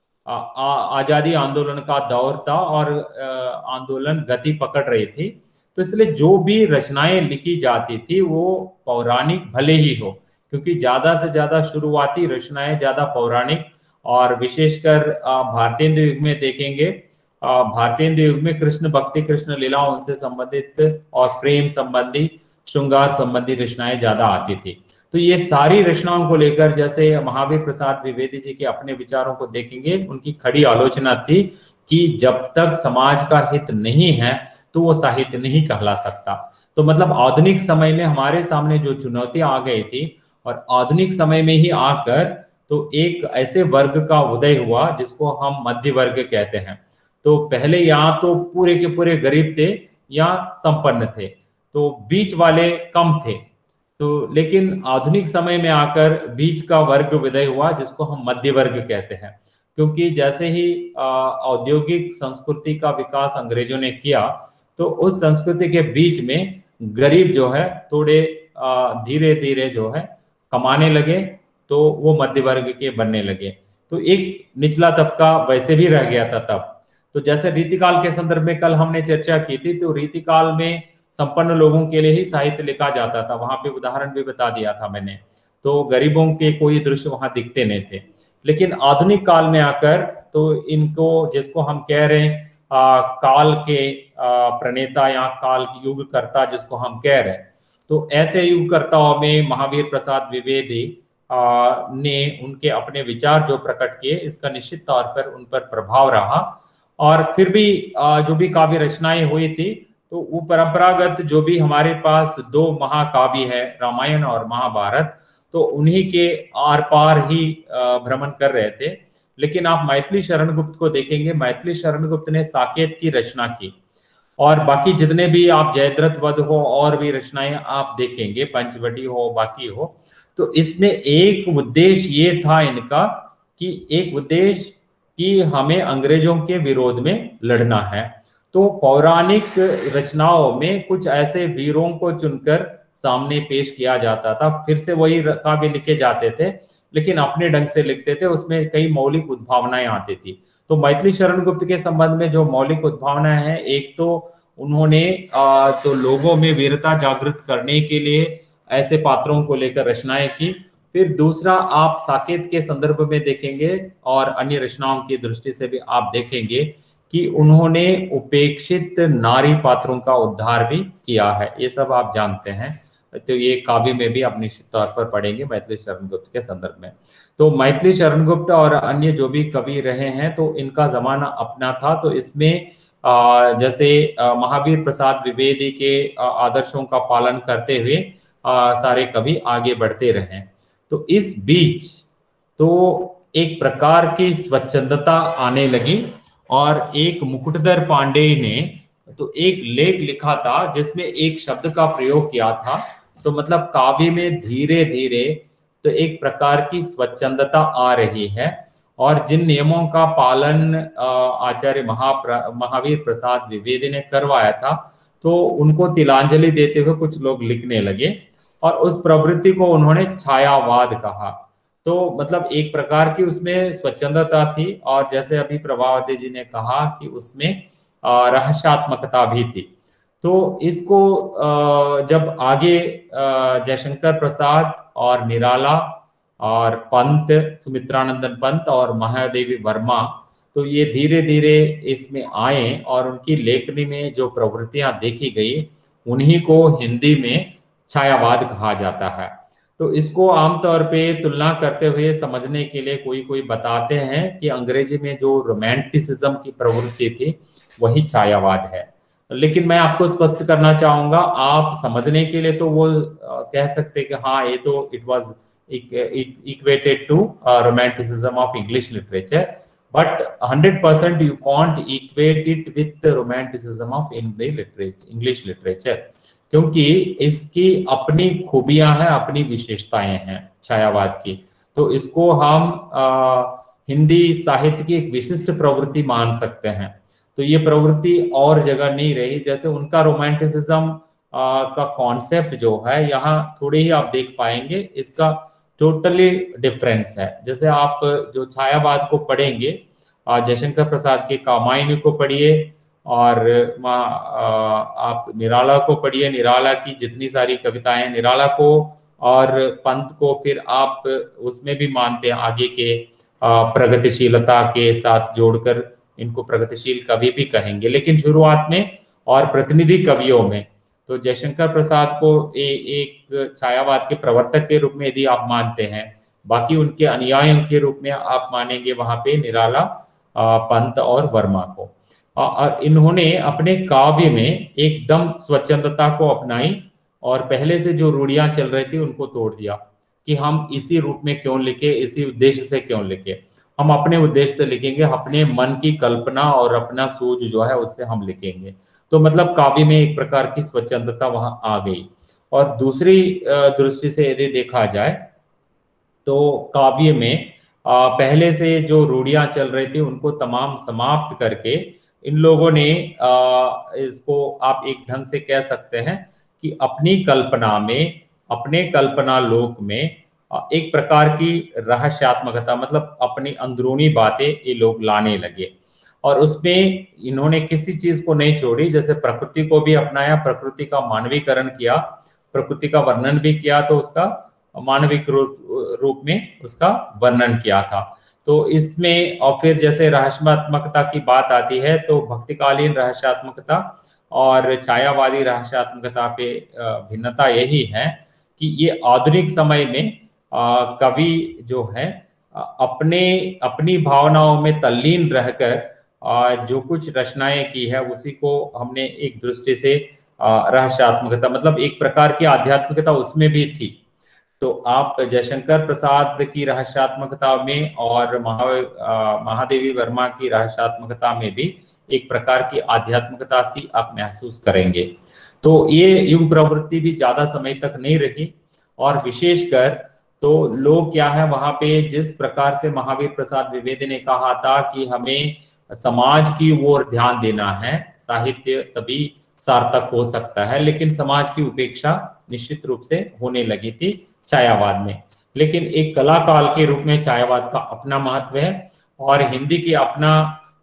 आजादी आंदोलन का दौर था और आंदोलन गति पकड़ रही थी, तो इसलिए जो भी रचनाएं लिखी जाती थी वो पौराणिक भले ही हो, क्योंकि ज्यादा से ज्यादा शुरुआती रचनाएं ज्यादा पौराणिक, और विशेषकर भारतेंदु युग में देखेंगे, भारतेंदु युग में कृष्ण भक्ति, कृष्ण लीला, उनसे संबंधित और प्रेम संबंधी, श्रृंगार संबंधी रचनाएं ज्यादा आती थी। तो ये सारी रचनाओं को लेकर, जैसे महावीर प्रसाद द्विवेदी जी के अपने विचारों को देखेंगे, उनकी खड़ी आलोचना थी कि जब तक समाज का हित नहीं है तो वो साहित्य नहीं कहला सकता। तो मतलब आधुनिक समय में हमारे सामने जो चुनौतियां आ गई थी, और आधुनिक समय में ही आकर तो एक ऐसे वर्ग का उदय हुआ जिसको हम मध्य वर्ग कहते हैं। तो पहले यहाँ तो पूरे के पूरे गरीब थे या संपन्न थे, तो बीच वाले कम थे। तो लेकिन आधुनिक समय में आकर बीच का वर्ग उदय हुआ जिसको हम मध्य वर्ग कहते हैं, क्योंकि जैसे ही औद्योगिक संस्कृति का विकास अंग्रेजों ने किया, तो उस संस्कृति के बीच में गरीब जो है थोड़े धीरे धीरे जो है कमाने लगे, तो वो मध्य वर्ग के बनने लगे। तो एक निचला तबका वैसे भी रह गया था तब। तो जैसे रीतिकाल के संदर्भ में कल हमने चर्चा की थी, तो रीतिकाल में संपन्न लोगों के लिए ही साहित्य लिखा जाता था, वहां पे उदाहरण भी बता दिया था मैंने। तो गरीबों के कोई दृश्य वहां दिखते नहीं थे। लेकिन आधुनिक काल में आकर तो इनको, जिसको हम कह रहे हैं आ, काल के आ, प्रणेता या काल युगकर्ता जिसको हम कह रहे हैं, तो ऐसे युगकर्ताओं में महावीर प्रसाद द्विवेदी ने उनके अपने विचार जो प्रकट किए, इसका निश्चित तौर पर उन पर प्रभाव रहा। और फिर भी आ, जो भी काव्य रचनाएं हुई थी, तो वो परंपरागत जो भी हमारे पास दो महाकाव्य है, रामायण और महाभारत, तो उन्हीं के आर पार ही भ्रमण कर रहे थे। लेकिन आप मैथिली शरण गुप्त को देखेंगे, मैथिली शरण गुप्त ने साकेत की रचना की, और बाकी जितने भी आप जयद्रथ वध हो और भी रचनाएं आप देखेंगे, पंचवटी हो बाकी हो, तो इसमें एक उद्देश्य ये था इनका कि एक उद्देश्य कि हमें अंग्रेजों के विरोध में लड़ना है। तो पौराणिक रचनाओं में कुछ ऐसे वीरों को चुनकर सामने पेश किया जाता था, फिर से वही काव्य लिखे जाते थे लेकिन अपने ढंग से लिखते थे, उसमें कई मौलिक उद्भावनाएं आती थी। तो मैथिली शरण गुप्त के संबंध में जो मौलिक उद्भावनाएं हैं, एक तो उन्होंने आ, तो लोगों में वीरता जागृत करने के लिए ऐसे पात्रों को लेकर रचनाएं की। फिर दूसरा आप साकेत के संदर्भ में देखेंगे और अन्य रचनाओं की दृष्टि से भी आप देखेंगे कि उन्होंने उपेक्षित नारी पात्रों का उद्धार भी किया है। ये सब आप जानते हैं, तो ये काव्य में भी आप निश्चित तौर पर पढ़ेंगे मैथिली शरण गुप्त के संदर्भ में। तो मैथिली शरण गुप्त और अन्य जो भी कवि रहे हैं, तो इनका जमाना अपना था। तो इसमें जैसे महावीर प्रसाद द्विवेदी के आदर्शों का पालन करते हुए सारे कवि आगे बढ़ते रहे। तो इस बीच तो एक प्रकार की स्वच्छंदता आने लगी, और एक मुकुटधर पांडे ने तो एक लेख लिखा था जिसमें एक शब्द का प्रयोग किया था। तो मतलब काव्य में धीरे धीरे तो एक प्रकार की स्वच्छंदता आ रही है, और जिन नियमों का पालन आचार्य महावीर प्रसाद द्विवेदी ने करवाया था, तो उनको तिलांजलि देते हुए कुछ लोग लिखने लगे, और उस प्रवृत्ति को उन्होंने छायावाद कहा। तो मतलब एक प्रकार की उसमें स्वच्छंदता थी, और जैसे अभी प्रभावती जी ने कहा कि उसमें रहस्यात्मकता भी थी। तो इसको जब आगे जयशंकर प्रसाद और निराला और पंत, सुमित्रानंदन पंत और महादेवी वर्मा, तो ये धीरे धीरे इसमें आए, और उनकी लेखनी में जो प्रवृत्तियां देखी गई उन्हीं को हिंदी में छायावाद कहा जाता है। तो इसको आमतौर पे तुलना करते हुए समझने के लिए कोई कोई बताते हैं कि अंग्रेजी में जो रोमांटिसिज्म की प्रवृत्ति थी वही छायावाद है। लेकिन मैं आपको स्पष्ट करना चाहूंगा, आप समझने के लिए तो वो कह सकते कि हाँ ये तो it was equated to romanticism of English literature, but hundred percent you can't equate it with romanticism of English literature, क्योंकि इसकी अपनी खूबियां हैं, अपनी विशेषताएं हैं छायावाद की। तो इसको हम आ, हिंदी साहित्य की एक विशिष्ट प्रवृत्ति मान सकते हैं। तो ये प्रवृत्ति और जगह नहीं रही। जैसे उनका रोमांटिसिज्म का कॉन्सेप्ट जो है, यहाँ थोड़े ही आप देख पाएंगे, इसका टोटली डिफरेंस है। जैसे आप जो छायावाद को पढ़ेंगे, जयशंकर प्रसाद के कामायनी को पढ़िए, और आप निराला को पढ़िए, निराला की जितनी सारी कविताएं, निराला को और पंत को फिर आप उसमें भी मानते हैं आगे के प्रगतिशीलता के साथ जोड़कर इनको प्रगतिशील कवि भी कहेंगे। लेकिन शुरुआत में और प्रतिनिधि कवियों में तो जयशंकर प्रसाद को ए, एक छायावाद के प्रवर्तक के रूप में यदि आप मानते हैं, बाकी उनके अनुयायियों के रूप में आप मानेंगे वहां पे निराला, पंत और वर्मा को। और इन्होंने अपने काव्य में एकदम स्वच्छंदता को अपनाई, और पहले से जो रूढ़ियां चल रही थी उनको तोड़ दिया कि हम इसी रूप में क्यों लिखे, इसी उद्देश्य से क्यों लिखे। हम अपने उद्देश्य से लिखेंगे, अपने मन की कल्पना और अपना सूझ जो है उससे हम लिखेंगे। तो मतलब काव्य में एक प्रकार की स्वच्छंदता वहां आ गई। और दूसरी दृष्टि से यदि देखा जाए तो काव्य में पहले से जो रूढ़ियां चल रही थी उनको तमाम समाप्त करके इन लोगों ने इसको आप एक ढंग से कह सकते हैं कि अपनी कल्पना में, अपने कल्पना लोक में एक प्रकार की रहस्यात्मकता, मतलब अपनी अंदरूनी बातें ये लोग लाने लगे, और उसमें इन्होंने किसी चीज को नहीं छोड़ी। जैसे प्रकृति को भी अपनाया, प्रकृति का मानवीकरण किया, प्रकृति का वर्णन भी किया, तो उसका मानविक रूप में उसका वर्णन किया था। तो इसमें और फिर जैसे रहस्यात्मकता की बात आती है तो भक्तिकालीन रहस्यात्मकता और छायावादी रहस्यात्मकता पे भिन्नता यही है कि ये आधुनिक समय में कवि जो है अपने अपनी भावनाओं में तल्लीन रहकर जो कुछ रचनाएं की है उसी को हमने एक दृष्टि से रहस्यात्मकता, मतलब एक प्रकार की आध्यात्मिकता उसमें भी थी। तो आप जयशंकर प्रसाद की रहस्यात्मकता में और महा महादेवी वर्मा की रहस्यात्मकता में भी एक प्रकार की आध्यात्मिकता सी आप महसूस करेंगे। तो ये युग प्रवृत्ति भी ज्यादा समय तक नहीं रही, और विशेषकर तो लोग क्या है वहां पे जिस प्रकार से महावीर प्रसाद द्विवेदी ने कहा था कि हमें समाज की ओर ध्यान देना है, साहित्य तभी सार्थक हो सकता है, लेकिन समाज की उपेक्षा निश्चित रूप से होने लगी थी छायावाद में। लेकिन एक कला काल के रूप में छायावाद का अपना महत्व है, और हिंदी की अपना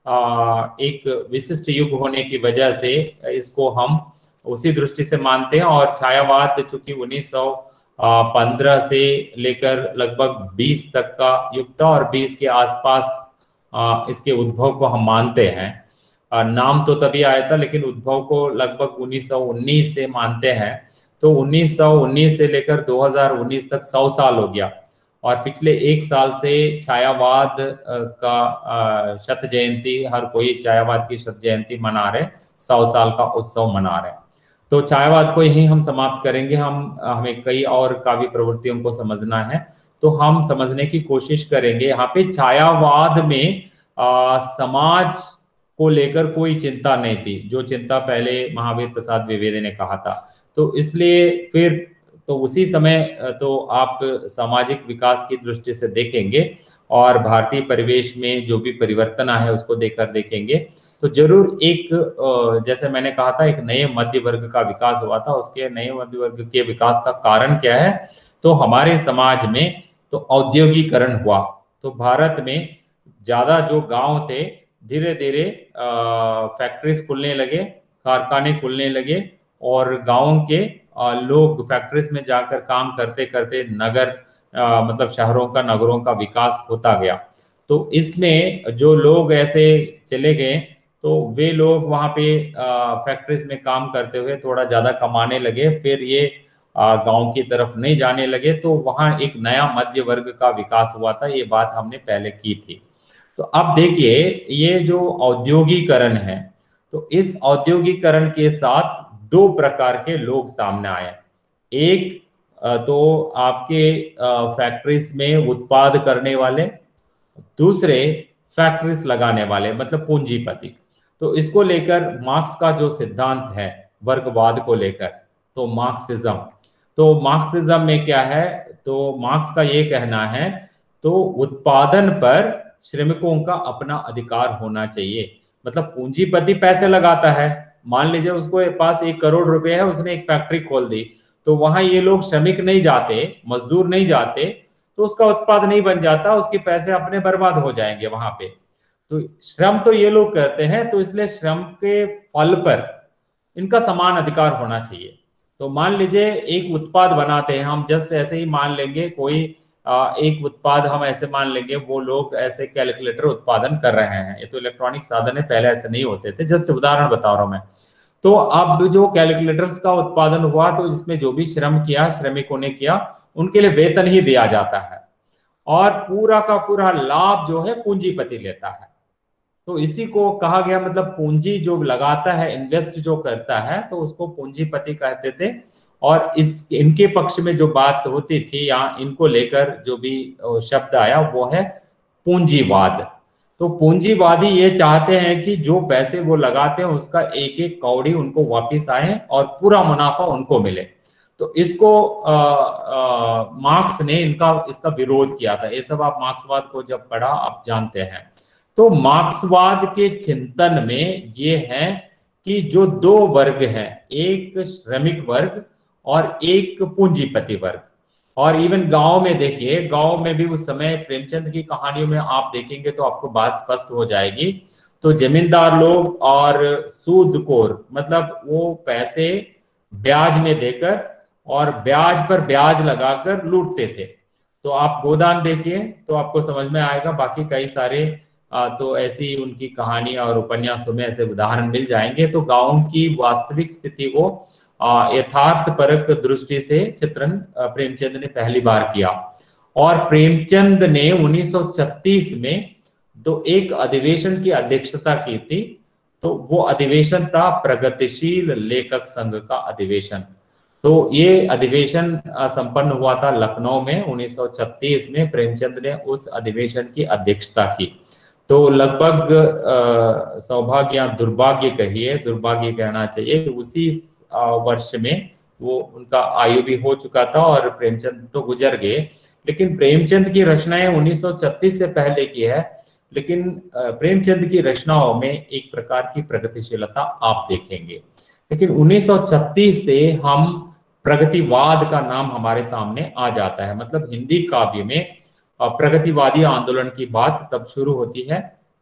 एक विशिष्ट युग होने की वजह से इसको हम उसी दृष्टि से मानते हैं। और छायावाद चूंकि उन्नीस सौ पंद्रह से लेकर लगभग बीस तक का युग था, और बीस के आसपास इसके उद्भव को हम मानते हैं। नाम तो तभी आया था, लेकिन उद्भव को लगभग उन्नीस सौ उन्नीस से मानते हैं। तो उन्नीस सौ उन्नीस से लेकर दो हज़ार उन्नीस तक सौ साल हो गया, और पिछले एक साल से छायावाद का शत जयंती, हर कोई छायावाद की शत जयंती मना रहे, सौ साल का उत्सव मना रहे। तो छायावाद को यही हम समाप्त करेंगे। हम हमें कई और काव्य प्रवृत्तियों को समझना है, तो हम समझने की कोशिश करेंगे। यहाँ पे छायावाद में आ, समाज को लेकर कोई चिंता नहीं थी, जो चिंता पहले महावीर प्रसाद द्विवेदी ने कहा था। तो इसलिए फिर तो उसी समय तो आप सामाजिक विकास की दृष्टि से देखेंगे, और भारतीय परिवेश में जो भी परिवर्तन है उसको देखकर देखेंगे, तो जरूर एक जैसे मैंने कहा था एक नए मध्य वर्ग का विकास हुआ था। उसके नए मध्य वर्ग के विकास का कारण क्या है, तो हमारे समाज में तो औद्योगिकरण हुआ। तो भारत में ज्यादा जो गांव थे धीरे धीरे फैक्ट्रीज खुलने लगे, कारखाने खुलने लगे, और गांवों के आ, लोग फैक्ट्रीज में जाकर काम करते करते नगर आ, मतलब शहरों का नगरों का विकास होता गया। तो इसमें जो लोग ऐसे चले गए, तो वे लोग वहां पे फैक्ट्रीज में काम करते हुए थोड़ा ज्यादा कमाने लगे, फिर ये गांव की तरफ नहीं जाने लगे। तो वहां एक नया मध्य वर्ग का विकास हुआ था, ये बात हमने पहले की थी। तो अब देखिए ये जो औद्योगिकरण है, तो इस औद्योगिकरण के साथ दो प्रकार के लोग सामने आए। एक तो आपके फैक्ट्रीज में उत्पाद करने वाले, दूसरे फैक्ट्रीज लगाने वाले, मतलब पूंजीपति। तो इसको लेकर मार्क्स का जो सिद्धांत है वर्गवाद को लेकर, तो मार्क्सिज्म, तो मार्क्सिज्म में क्या है, तो मार्क्स का ये कहना है तो उत्पादन पर श्रमिकों का अपना अधिकार होना चाहिए। मतलब पूंजीपति पैसे लगाता है, मान लीजिए उसको पास एक करोड़ रुपए है, उसने एक फैक्ट्री खोल दी, तो वहां ये लोग श्रमिक नहीं जाते, मजदूर नहीं जाते, तो उसका उत्पाद नहीं बन जाता, उसके पैसे अपने बर्बाद हो जाएंगे वहां पे। तो श्रम तो ये लोग करते हैं, तो इसलिए श्रम के फल पर इनका समान अधिकार होना चाहिए। तो मान लीजिए एक उत्पाद बनाते हैं हम, जस्ट ऐसे ही मान लेंगे कोई एक उत्पाद हम ऐसे मान लेंगे, वो लोग ऐसे कैलकुलेटर उत्पादन कर रहे हैं। ये तो इलेक्ट्रॉनिक साधन है, पहले ऐसे नहीं होते थे, जस्ट उदाहरण बता रहा हूं मैं। तो अब जो कैलकुलेटर्स का उत्पादन हुआ, तो इसमें जो भी श्रम किया, श्रमिकों ने किया, उनके लिए वेतन ही दिया जाता है, और पूरा का पूरा लाभ जो है पूंजीपति लेता है। तो इसी को कहा गया, मतलब पूंजी जो लगाता है, इन्वेस्ट जो करता है, तो उसको पूंजीपति कहते थे। और इस इनके पक्ष में जो बात होती थी, या इनको लेकर जो भी शब्द आया, वो है पूंजीवाद। तो पूंजीवादी ये चाहते हैं कि जो पैसे वो लगाते हैं उसका एक एक कौड़ी उनको वापस आए और पूरा मुनाफा उनको मिले। तो इसको मार्क्स ने इनका इसका विरोध किया था। ये सब आप मार्क्सवाद को जब पढ़ा आप जानते हैं। तो मार्क्सवाद के चिंतन में ये है कि जो दो वर्ग हैं, एक श्रमिक वर्ग और एक पूंजीपति वर्ग। और इवन गांव में देखिए, गांव में भी उस समय प्रेमचंद की कहानियों में आप देखेंगे तो आपको बात स्पष्ट हो जाएगी। तो जमींदार लोग और सूदखोर, मतलब वो पैसे ब्याज में देकर और ब्याज पर ब्याज लगाकर लूटते थे। तो आप गोदान देखिए तो आपको समझ में आएगा। बाकी कई सारे आ, तो ऐसी उनकी कहानी और उपन्यासों में ऐसे उदाहरण मिल जाएंगे। तो गांव की वास्तविक स्थिति को यथार्थ परक दृष्टि से चित्रण प्रेमचंद ने पहली बार किया। और प्रेमचंद ने उन्नीस सौ छत्तीस में तो एक अधिवेशन की अध्यक्षता की थी, तो वो अधिवेशन था प्रगतिशील लेखक संघ का अधिवेशन। तो ये अधिवेशन संपन्न हुआ था लखनऊ में उन्नीस सौ छत्तीस में। प्रेमचंद ने उस अधिवेशन की अध्यक्षता की। तो लगभग सौभाग्य या दुर्भाग्य कहिए, दुर्भाग्य कहना चाहिए, उसी वर्ष में वो उनका आयु भी हो चुका था और प्रेमचंद तो गुजर गए। लेकिन प्रेमचंद की रचनाएं उन्नीस सौ छत्तीस से पहले की है, लेकिन प्रेमचंद की रचनाओं में एक प्रकार की प्रगतिशीलता आप देखेंगे। लेकिन उन्नीस सौ छत्तीस से हम प्रगतिवाद का नाम हमारे सामने आ जाता है। मतलब हिंदी काव्य में प्रगतिवादी आंदोलन की बात तब शुरू होती है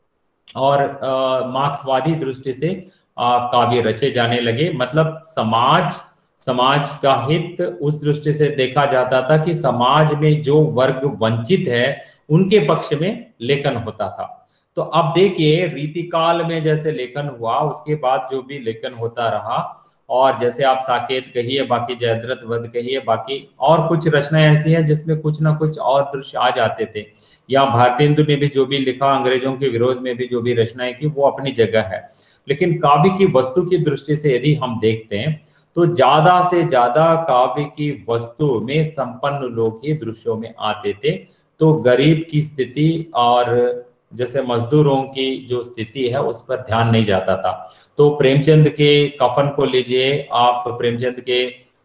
और मार्क्सवादी दृष्टि से काव्य रचे जाने लगे। मतलब समाज समाज का हित उस दृष्टि से देखा जाता था कि समाज में जो वर्ग वंचित है उनके पक्ष में लेखन होता था। तो अब देखिए रीतिकाल में जैसे लेखन हुआ, उसके बाद जो भी लेखन होता रहा, और जैसे आप साकेत कहिए, बाकी जयद्रथ वध कहिए, बाकी और कुछ रचनाएं ऐसी हैं जिसमें कुछ ना कुछ और दृश्य आ जाते थे। या भारतेंदु ने भी जो भी लिखा, अंग्रेजों के विरोध में भी जो भी रचनाएं की, वो अपनी जगह है। लेकिन काव्य की वस्तु की दृष्टि से यदि हम देखते हैं तो ज्यादा से ज्यादा काव्य की वस्तु में संपन्न लोग ही दृश्यों में आते थे। तो गरीब की स्थिति और जैसे मजदूरों की जो स्थिति है उस पर ध्यान नहीं जाता था। तो प्रेमचंद के कफन को लीजिए आप, प्रेमचंद के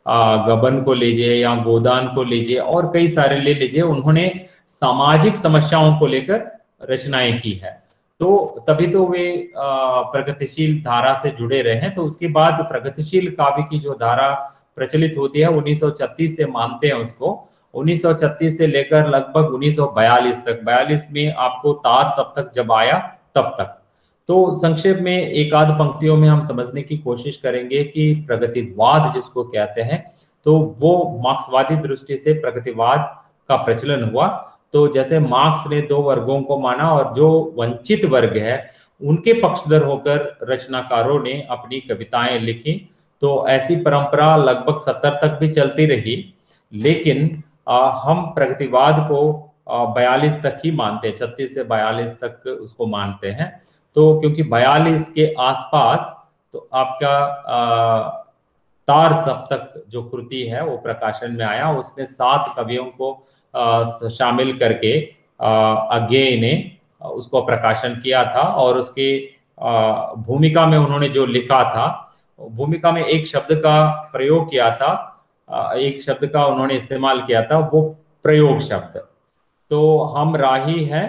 गबन को लीजिए या गोदान को लीजिए और कई सारे ले लीजिए, उन्होंने सामाजिक समस्याओं को लेकर रचनाएं की है। तो तभी तो वे प्रगतिशील धारा से जुड़े रहे हैं। तो उसके बाद प्रगतिशील काव्य की जो धारा प्रचलित होती है उन्नीस सौ छत्तीस से मानते हैं उसको, उन्नीस सौ छत्तीस से लेकर लगभग उन्नीस सौ बयालीस तक, बयालीस में आपको तार सप्तक जब आया तब तक। तो संक्षेप में एक आध पंक्तियों में हम समझने की कोशिश करेंगे कि प्रगतिवाद जिसको कहते हैं, तो वो मार्क्सवादी दृष्टि से प्रगतिवाद का प्रचलन हुआ। तो जैसे मार्क्स ने दो वर्गों को माना और जो वंचित वर्ग है उनके पक्षधर होकर रचनाकारों ने अपनी कविताएं लिखी। तो ऐसी परंपरा लगभग सत्तर तक भी चलती रही, लेकिन आ, हम प्रगतिवाद को बयालीस तक ही मानते हैं, छत्तीस से बयालीस तक उसको मानते हैं। तो क्योंकि बयालीस के आसपास तो आपका आ, तार सप्तक जो कृति है वो प्रकाशन में आया, उसमें सात कवियों को आ, शामिल करके अज्ञेय ने उसको प्रकाशन किया था। और उसके आ, भूमिका में उन्होंने जो लिखा था, भूमिका में एक शब्द का प्रयोग किया था, एक शब्द का उन्होंने इस्तेमाल किया था, वो प्रयोग शब्द। तो हम राही हैं,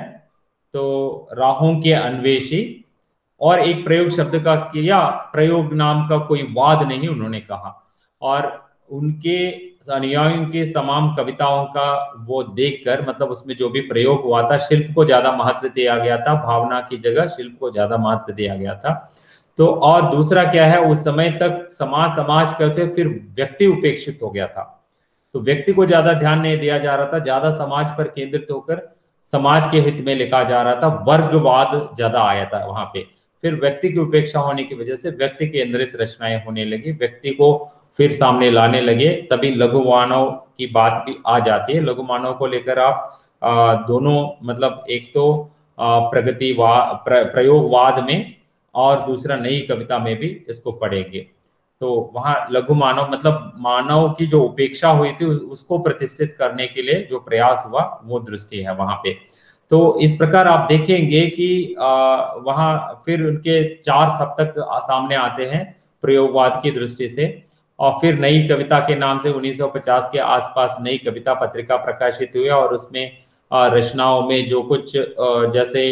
तो राहों के अन्वेषी, और एक प्रयोग शब्द का किया, प्रयोग नाम का कोई वाद नहीं उन्होंने कहा। और उनके अनुयायियों के तमाम कविताओं का वो देखकर, मतलब उसमें जो भी प्रयोग हुआ था, शिल्प को ज्यादा महत्व दिया गया था, भावना की जगह शिल्प को ज्यादा महत्व दिया गया था। तो और दूसरा क्या है, उस समय तक समाज समाज करते फिर व्यक्ति उपेक्षित हो गया था। तो व्यक्ति को ज्यादा ध्यान नहीं दिया जा रहा था, ज्यादा समाज पर केंद्रित होकर समाज के हित में लिखा जा रहा था, वर्गवाद ज्यादा आया था वहां पे। फिर व्यक्ति की उपेक्षा होने की वजह से व्यक्ति केंद्रित रचनाएं होने लगी, व्यक्ति को फिर सामने लाने लगे। तभी लघु मानव की बात भी आ जाती है। लघु मानव को लेकर आप आ, दोनों, मतलब एक तो प्रगतिवाद प्र, प्रयोगवाद में और दूसरा नई कविता में भी इसको पढ़ेंगे। तो वहां लघु मानव मतलब मानव की जो उपेक्षा हुई थी उसको प्रतिष्ठित करने के लिए जो प्रयास हुआ वो दृष्टि है वहां पे। तो इस प्रकार आप देखेंगे कि आ, वहां फिर उनके चार सप्तक सामने आते हैं प्रयोगवाद की दृष्टि से। और फिर नई कविता के नाम से उन्नीस सौ पचास के आसपास नई कविता पत्रिका प्रकाशित हुई और उसमें रचनाओं में जो कुछ जैसे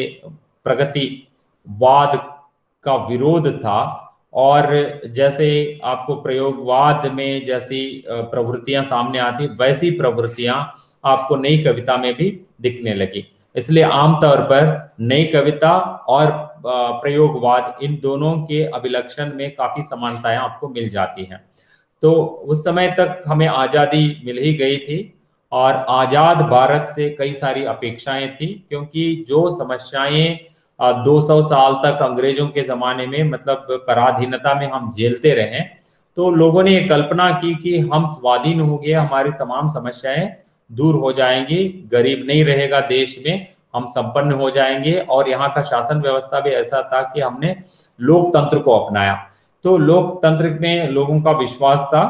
प्रगतिवाद का विरोध था और जैसे आपको प्रयोगवाद में जैसी प्रवृत्तियां सामने आती, वैसी प्रवृत्तियां आपको नई कविता में भी दिखने लगी। इसलिए आमतौर पर नई कविता और प्रयोगवाद, इन दोनों के अभिलक्षण में काफी समानताएं आपको मिल जाती हैं। तो उस समय तक हमें आजादी मिल ही गई थी और आजाद भारत से कई सारी अपेक्षाएं थी, क्योंकि जो समस्याएं दो सौ साल तक अंग्रेजों के जमाने में, मतलब पराधीनता में हम झेलते रहे, तो लोगों ने ये कल्पना की कि हम स्वाधीन हो गए, हमारी तमाम समस्याएं दूर हो जाएंगी, गरीब नहीं रहेगा देश में हम संपन्न हो जाएंगे। और यहाँ का शासन व्यवस्था भी ऐसा था कि हमने लोकतंत्र को अपनाया। तो लोकतंत्र में लोगों का विश्वास था,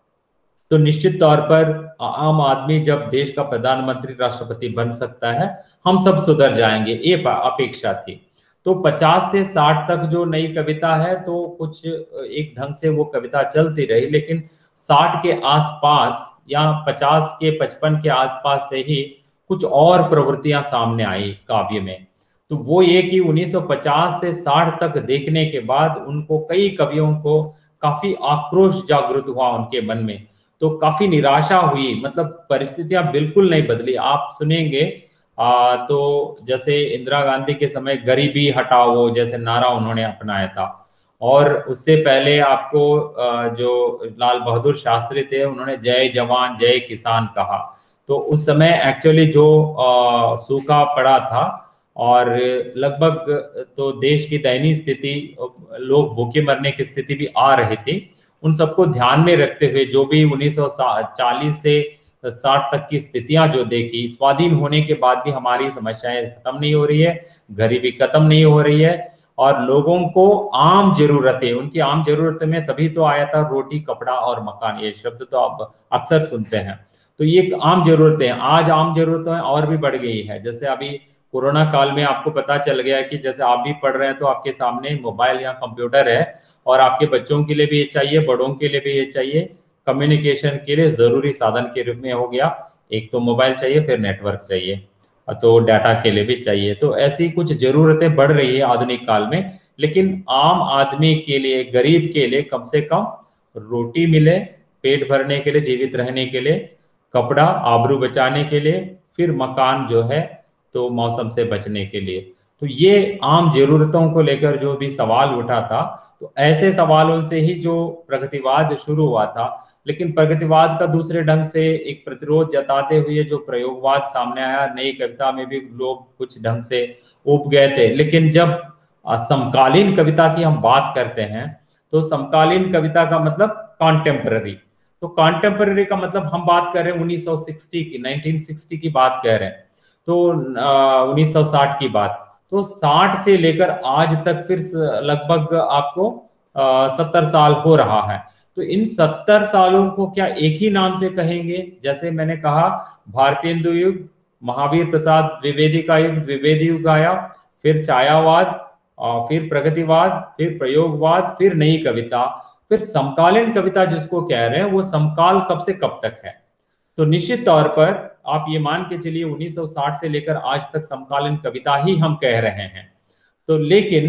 तो निश्चित तौर पर आम आदमी जब देश का प्रधानमंत्री राष्ट्रपति बन सकता है, हम सब सुधर जाएंगे, ये अपेक्षा थी। तो पचास से साठ तक जो नई कविता है, तो कुछ एक ढंग से वो कविता चलती रही, लेकिन साठ के आसपास या पचास के पचपन के आसपास से ही कुछ और प्रवृत्तियां सामने आई काव्य में। तो वो ये कि उन्नीस सौ पचास से साठ तक देखने के बाद उनको, कई कवियों को काफी आक्रोश जागृत हुआ उनके मन में, तो काफी निराशा हुई, मतलब परिस्थितियां बिल्कुल नहीं बदली। आप सुनेंगे आ, तो जैसे इंदिरा गांधी के समय गरीबी हटाओ जैसे नारा उन्होंने अपनाया था, और उससे पहले आपको आ, जो लाल बहादुर शास्त्री थे, उन्होंने जय जवान जय किसान कहा। तो उस समय एक्चुअली जो आ, सूखा पड़ा था और लगभग तो देश की दयनीय स्थिति, लोग भूखे मरने की स्थिति भी आ रही थी, उन सबको ध्यान में रखते हुए जो भी उन्नीस सौ चालीस से साठ तक की स्थितियां जो देखी, स्वाधीन होने के बाद भी हमारी समस्याएं खत्म नहीं हो रही है, गरीबी खत्म नहीं हो रही है, और लोगों को आम जरूरतें, उनकी आम जरूरतें में तभी तो आया था रोटी कपड़ा और मकान, ये शब्द तो आप अक्सर सुनते हैं। तो ये आम जरूरतें, आज आम जरूरतें और भी बढ़ गई है। जैसे अभी कोरोना काल में आपको पता चल गया कि जैसे आप भी पढ़ रहे हैं तो आपके सामने मोबाइल या कंप्यूटर है, और आपके बच्चों के लिए भी ये चाहिए, बड़ों के लिए भी ये चाहिए, कम्युनिकेशन के लिए जरूरी साधन के रूप में हो गया। एक तो मोबाइल चाहिए, फिर नेटवर्क चाहिए, तो डाटा के लिए भी चाहिए। तो ऐसी कुछ जरूरतें बढ़ रही है आधुनिक काल में, लेकिन आम आदमी के लिए, गरीब के लिए कम से कम रोटी मिले, पेट भरने के लिए, जीवित रहने के लिए, कपड़ा आबरू बचाने के लिए, फिर मकान जो है तो मौसम से बचने के लिए। तो ये आम जरूरतों को लेकर जो भी सवाल उठा था, तो ऐसे सवालों से ही जो प्रगतिवाद शुरू हुआ था। लेकिन प्रगतिवाद का दूसरे ढंग से एक प्रतिरोध जताते हुए जो प्रयोगवाद सामने आया, नई कविता में भी लोग कुछ ढंग से उब गए थे। लेकिन जब समकालीन कविता की हम बात करते हैं, तो समकालीन कविता का मतलब कॉन्टेम्पररी। तो कॉन्टेम्पररी का मतलब हम बात कर रहे हैं उन्नीस सौ साठ की, उन्नीस सौ साठ की बात कह रहे हैं, तो उन्नीस सौ साठ की बात। तो साठ से लेकर आज तक फिर लगभग आपको सत्तर साल हो रहा है। तो इन सत्तर सालों को क्या एक ही नाम से कहेंगे? जैसे मैंने कहा, भारतेंदु युग, महावीर प्रसाद द्विवेदी का युग, द्विवेदी युग आया, फिर छायावाद, फिर प्रगतिवाद, फिर प्रयोगवाद, फिर नई कविता, फिर समकालीन कविता जिसको कह रहे हैं, वो समकाल कब से कब तक है। तो निश्चित तौर पर आप ये मान के चलिए उन्नीस सौ साठ से लेकर आज तक समकालीन कविता ही हम कह रहे हैं। तो लेकिन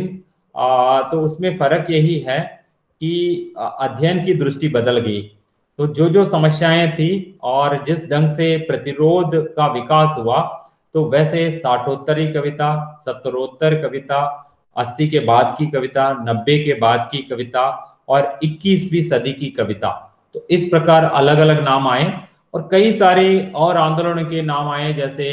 आ, तो उसमें फर्क यही है कि अध्ययन की दृष्टि बदल गई। तो जो जो समस्याएं थी और जिस ढंग से प्रतिरोध का विकास हुआ, तो वैसे साठोत्तरी कविता, सत्तरोत्तर कविता, अस्सी के बाद की कविता, नब्बे के बाद की कविता और इक्कीसवीं सदी की कविता, तो इस प्रकार अलग अलग नाम आए। और कई सारे और आंदोलनों के नाम आए, जैसे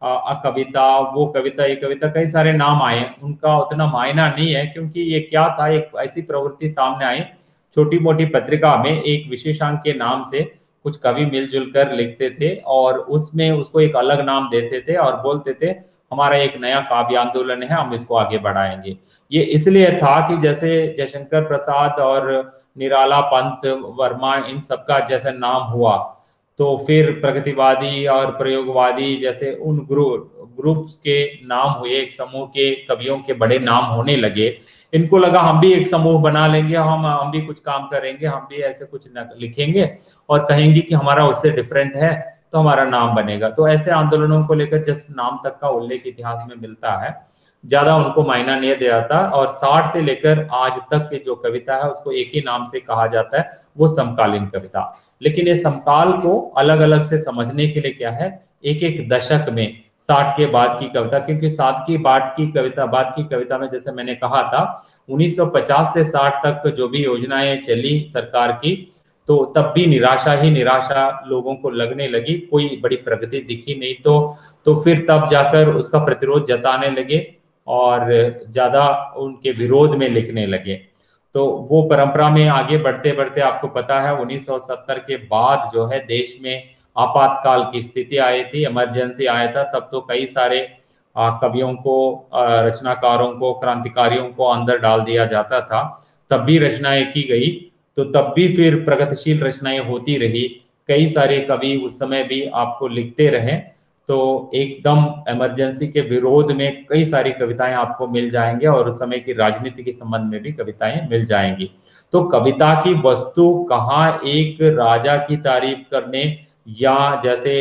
कविता, वो कविता, ये कविता, कई सारे नाम आए। उनका उतना मायना नहीं है, क्योंकि ये क्या था, एक ऐसी प्रवृत्ति सामने आई, छोटी मोटी पत्रिका में एक विशेषांक के नाम से कुछ कवि मिलजुल कर लिखते थे और उसमें उसको एक अलग नाम देते थे और बोलते थे हमारा एक नया काव्य आंदोलन है, हम इसको आगे बढ़ाएंगे। ये इसलिए था कि जैसे जयशंकर प्रसाद और निराला पंत वर्मा, इन सबका जैसे नाम हुआ, तो फिर प्रगतिवादी और प्रयोगवादी जैसे उन ग्रुप ग्रुप्स के नाम हुए, एक समूह के कवियों के बड़े नाम होने लगे। इनको लगा हम भी एक समूह बना लेंगे, हम हम भी कुछ काम करेंगे, हम भी ऐसे कुछ लिखेंगे और कहेंगे कि हमारा उससे डिफरेंट है, तो हमारा नाम बनेगा। तो ऐसे आंदोलनों को लेकर जस्ट नाम तक का उल्लेख इतिहास में मिलता है, ज्यादा उनको मायना नहीं दिया जाता। और साठ से लेकर आज तक की जो कविता है उसको एक ही नाम से कहा जाता है, वो समकालीन कविता। लेकिन ये समकाल को अलग अलग से समझने के लिए क्या है, एक एक दशक में साठ के बाद की कविता, क्योंकि साठ की बाद की कविता बाद की कविता में जैसे मैंने कहा था उन्नीस सौ पचास से साठ तक जो भी योजनाएं चली सरकार की, तो तब भी निराशा ही निराशा लोगों को लगने लगी, कोई बड़ी प्रगति दिखी नहीं। तो तो फिर तब जाकर उसका प्रतिरोध जताने लगे और ज्यादा उनके विरोध में लिखने लगे। तो वो परंपरा में आगे बढ़ते बढ़ते आपको पता है उन्नीस सौ सत्तर के बाद जो है देश में आपातकाल की स्थिति आई थी, इमरजेंसी आया था। तब तो कई सारे कवियों को, रचनाकारों को, क्रांतिकारियों को अंदर डाल दिया जाता था, तब भी रचनाएं की गई, तो तब भी फिर प्रगतिशील रचनाएं होती रही। कई सारे कवि उस समय भी आपको लिखते रहे, तो एकदम इमरजेंसी के विरोध में कई सारी कविताएं आपको मिल जाएंगे और उस समय की राजनीति के संबंध में भी कविताएं मिल जाएंगी। तो कविता की वस्तु कहाँ एक राजा की तारीफ करने या जैसे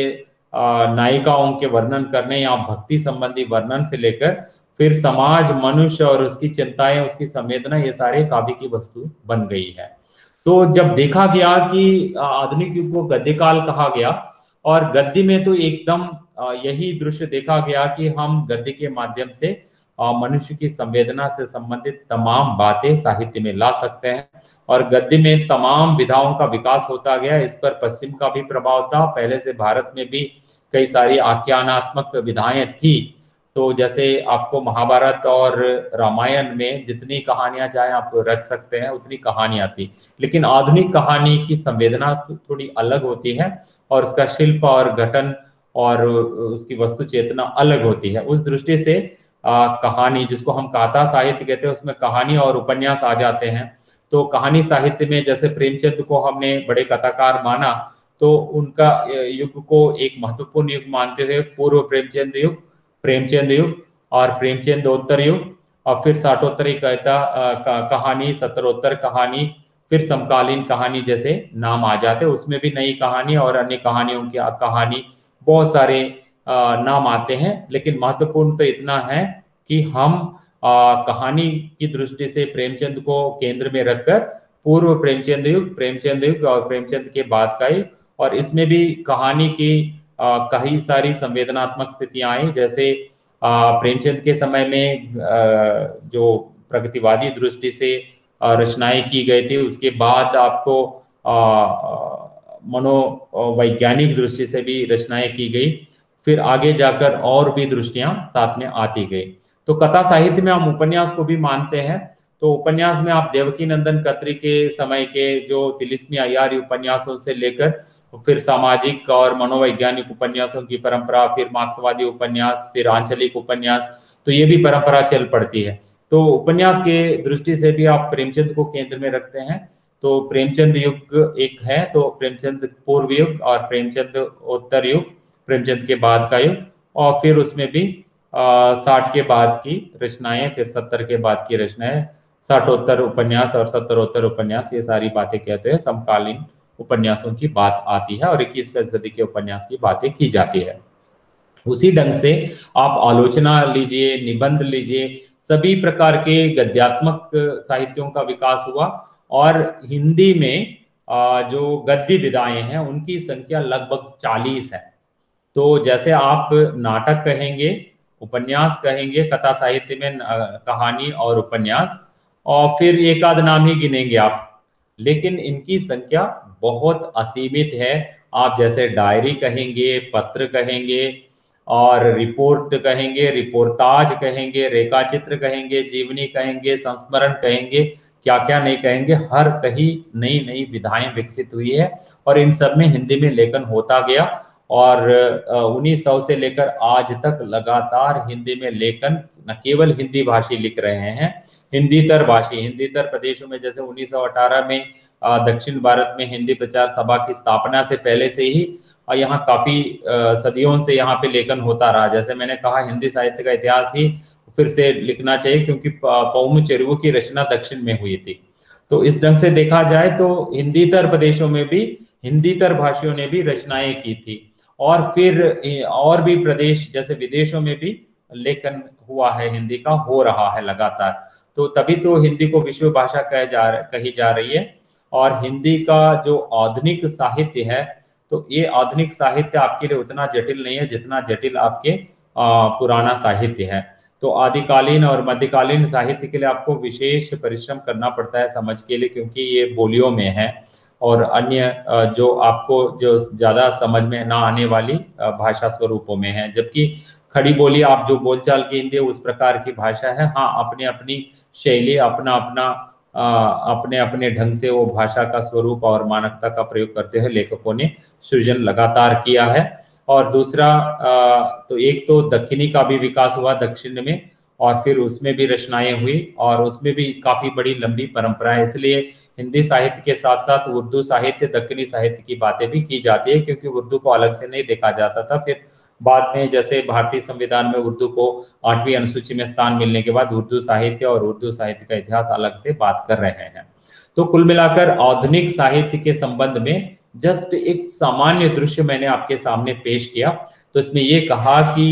नायिकाओं के वर्णन करने या भक्ति संबंधी वर्णन से लेकर फिर समाज, मनुष्य और उसकी चिंताएं, उसकी संवेदना, ये सारे काव्य की वस्तु बन गई है। तो जब देखा गया कि आधुनिक युग को गद्य काल कहा गया और गद्य में तो एकदम यही दृश्य देखा गया कि हम गद्य के माध्यम से मनुष्य की संवेदना से संबंधित तमाम बातें साहित्य में ला सकते हैं और गद्य में तमाम विधाओं का विकास होता गया। इस पर पश्चिम का भी प्रभाव था, पहले से भारत में भी कई सारी आख्यानात्मक विधाएं थी। तो जैसे आपको महाभारत और रामायण में जितनी कहानियां चाहे आप रच सकते हैं उतनी कहानियां थी, लेकिन आधुनिक कहानी की संवेदना थोड़ी अलग होती है और उसका शिल्प और गठन और उसकी वस्तु चेतना अलग होती है। उस दृष्टि से आ, कहानी, जिसको हम कथा साहित्य कहते हैं, उसमें कहानी और उपन्यास आ जाते हैं। तो कहानी साहित्य में जैसे प्रेमचंद को हमने बड़े कथाकार माना, तो उनका युग को एक महत्वपूर्ण युग मानते हुए पूर्व प्रेमचंद युग, प्रेमचंद युग और प्रेमचंदोत्तर युग और फिर साठोत्तरी कविता कहानी, सत्तरोत्तर कहानी, फिर समकालीन कहानी जैसे नाम आ जाते। उसमें भी नई कहानी और अन्य कहानियों की कहानी बहुत सारे नाम आते हैं, लेकिन महत्वपूर्ण तो इतना है कि हम आ, कहानी की दृष्टि से प्रेमचंद को केंद्र में रखकर पूर्व प्रेमचंद युग, प्रेमचंद युग और प्रेमचंद के बाद का युग, और इसमें भी कहानी की कई सारी संवेदनात्मक स्थितियां आई। जैसे प्रेमचंद के समय में आ, जो प्रगतिवादी दृष्टि से रचनाएं की गई थी, उसके बाद आपको मनोवैज्ञानिक दृष्टि से भी रचनाएं की गई, फिर आगे जाकर और भी दृष्टियां साथ में आती गई। तो कथा साहित्य में हम उपन्यास को भी मानते हैं। तो उपन्यास में आप देवकी नंदन खत्री के समय के जो तिलिस्मी अय्यारी उपन्यासों से लेकर फिर सामाजिक और मनोवैज्ञानिक उपन्यासों की परंपरा, फिर मार्क्सवादी उपन्यास, फिर आंचलिक उपन्यास, तो ये भी परंपरा चल पड़ती है। तो उपन्यास के दृष्टि से भी आप प्रेमचंद को केंद्र में रखते हैं। तो प्रेमचंद युग एक है, तो प्रेमचंद पूर्व युग और प्रेमचंद उत्तर युग, प्रेमचंद के बाद का युग, और फिर उसमें भी साठ के बाद की रचनाएं, फिर सत्तर के बाद की रचनाएं, साठोत्तर उपन्यास और सत्तरोत्तर उपन्यास, ये सारी बातें कहते हैं। समकालीन उपन्यासों की बात आती है और इक्कीसवीं सदी के उपन्यास की बातें की जाती है। उसी ढंग से आप आलोचना लीजिए, निबंध लीजिए, सभी प्रकार के गद्यात्मक साहित्यों का विकास हुआ और हिंदी में जो गद्य विधाएं हैं उनकी संख्या लगभग चालीस है। तो जैसे आप नाटक कहेंगे, उपन्यास कहेंगे, कथा साहित्य में कहानी और उपन्यास, और फिर एक आध नाम ही गिनेंगे आप, लेकिन इनकी संख्या बहुत असीमित है। आप जैसे डायरी कहेंगे, पत्र कहेंगे और रिपोर्ट कहेंगे, रिपोर्टाज कहेंगे, रेखाचित्र कहेंगे, जीवनी कहेंगे, संस्मरण कहेंगे, क्या क्या नहीं कहेंगे, हर कहीं नई नई विधाएं विकसित हुई है और इन सब में हिंदी में लेखन होता गया। और उन्नीस सौ से लेकर आज तक लगातार हिंदी में लेखन न केवल हिंदी भाषी लिख रहे हैं, हिंदीतर भाषी, हिंदीतर प्रदेशों में जैसे उन्नीस सौ अठारह में दक्षिण भारत में हिंदी प्रचार सभा की स्थापना से पहले से ही यहाँ काफी सदियों से यहाँ पे लेखन होता रहा। जैसे मैंने कहा, हिंदी साहित्य का इतिहास ही फिर से लिखना चाहिए क्योंकि पौम चेरुवु की रचना दक्षिण में हुई थी। तो इस ढंग से देखा जाए तो हिंदीतर प्रदेशों में भी हिंदीतर भाषियों ने भी रचनाएं की थी और फिर और भी प्रदेश जैसे विदेशों में भी लेखन हुआ है, हिंदी का हो रहा है लगातार। तो तभी तो हिंदी को विश्व भाषा कह जा कही जा रही है। और हिंदी का जो आधुनिक साहित्य है, तो ये आधुनिक साहित्य आपके लिए उतना जटिल नहीं है जितना जटिल आपके आ, पुराना साहित्य है। तो आदिकालीन और मध्यकालीन साहित्य के लिए आपको विशेष परिश्रम करना पड़ता है समझ के लिए, क्योंकि ये बोलियों में है और अन्य जो आपको जो ज्यादा समझ में ना आने वाली भाषा स्वरूपों में है। जबकि खड़ी बोली आप जो बोलचाल की हिंदी उस प्रकार की भाषा है। हाँ, अपनी अपनी शैली, अपना अपना अपने अपने ढंग से वो भाषा का स्वरूप और मानकता का प्रयोग करते हुए लेखकों ने सृजन लगातार किया है। और दूसरा तो एक तो दक्षिणी का भी विकास हुआ दक्षिण में, और फिर उसमें भी रचनाएं हुई और उसमें भी काफी बड़ी लंबी परंपरा है। इसलिए हिंदी साहित्य के साथ साथ उर्दू साहित्य, दक्षिणी साहित्य की बातें भी की जाती है, क्योंकि उर्दू को अलग से नहीं देखा जाता था। फिर बाद में जैसे भारतीय संविधान में उर्दू को आठवीं अनुसूची में स्थान मिलने के बाद उर्दू साहित्य और उर्दू साहित्य का इतिहास अलग से बात कर रहे हैं। तो कुल मिलाकर आधुनिक साहित्य के संबंध में जस्ट एक सामान्य दृश्य मैंने आपके सामने पेश किया। तो इसमें ये कहा कि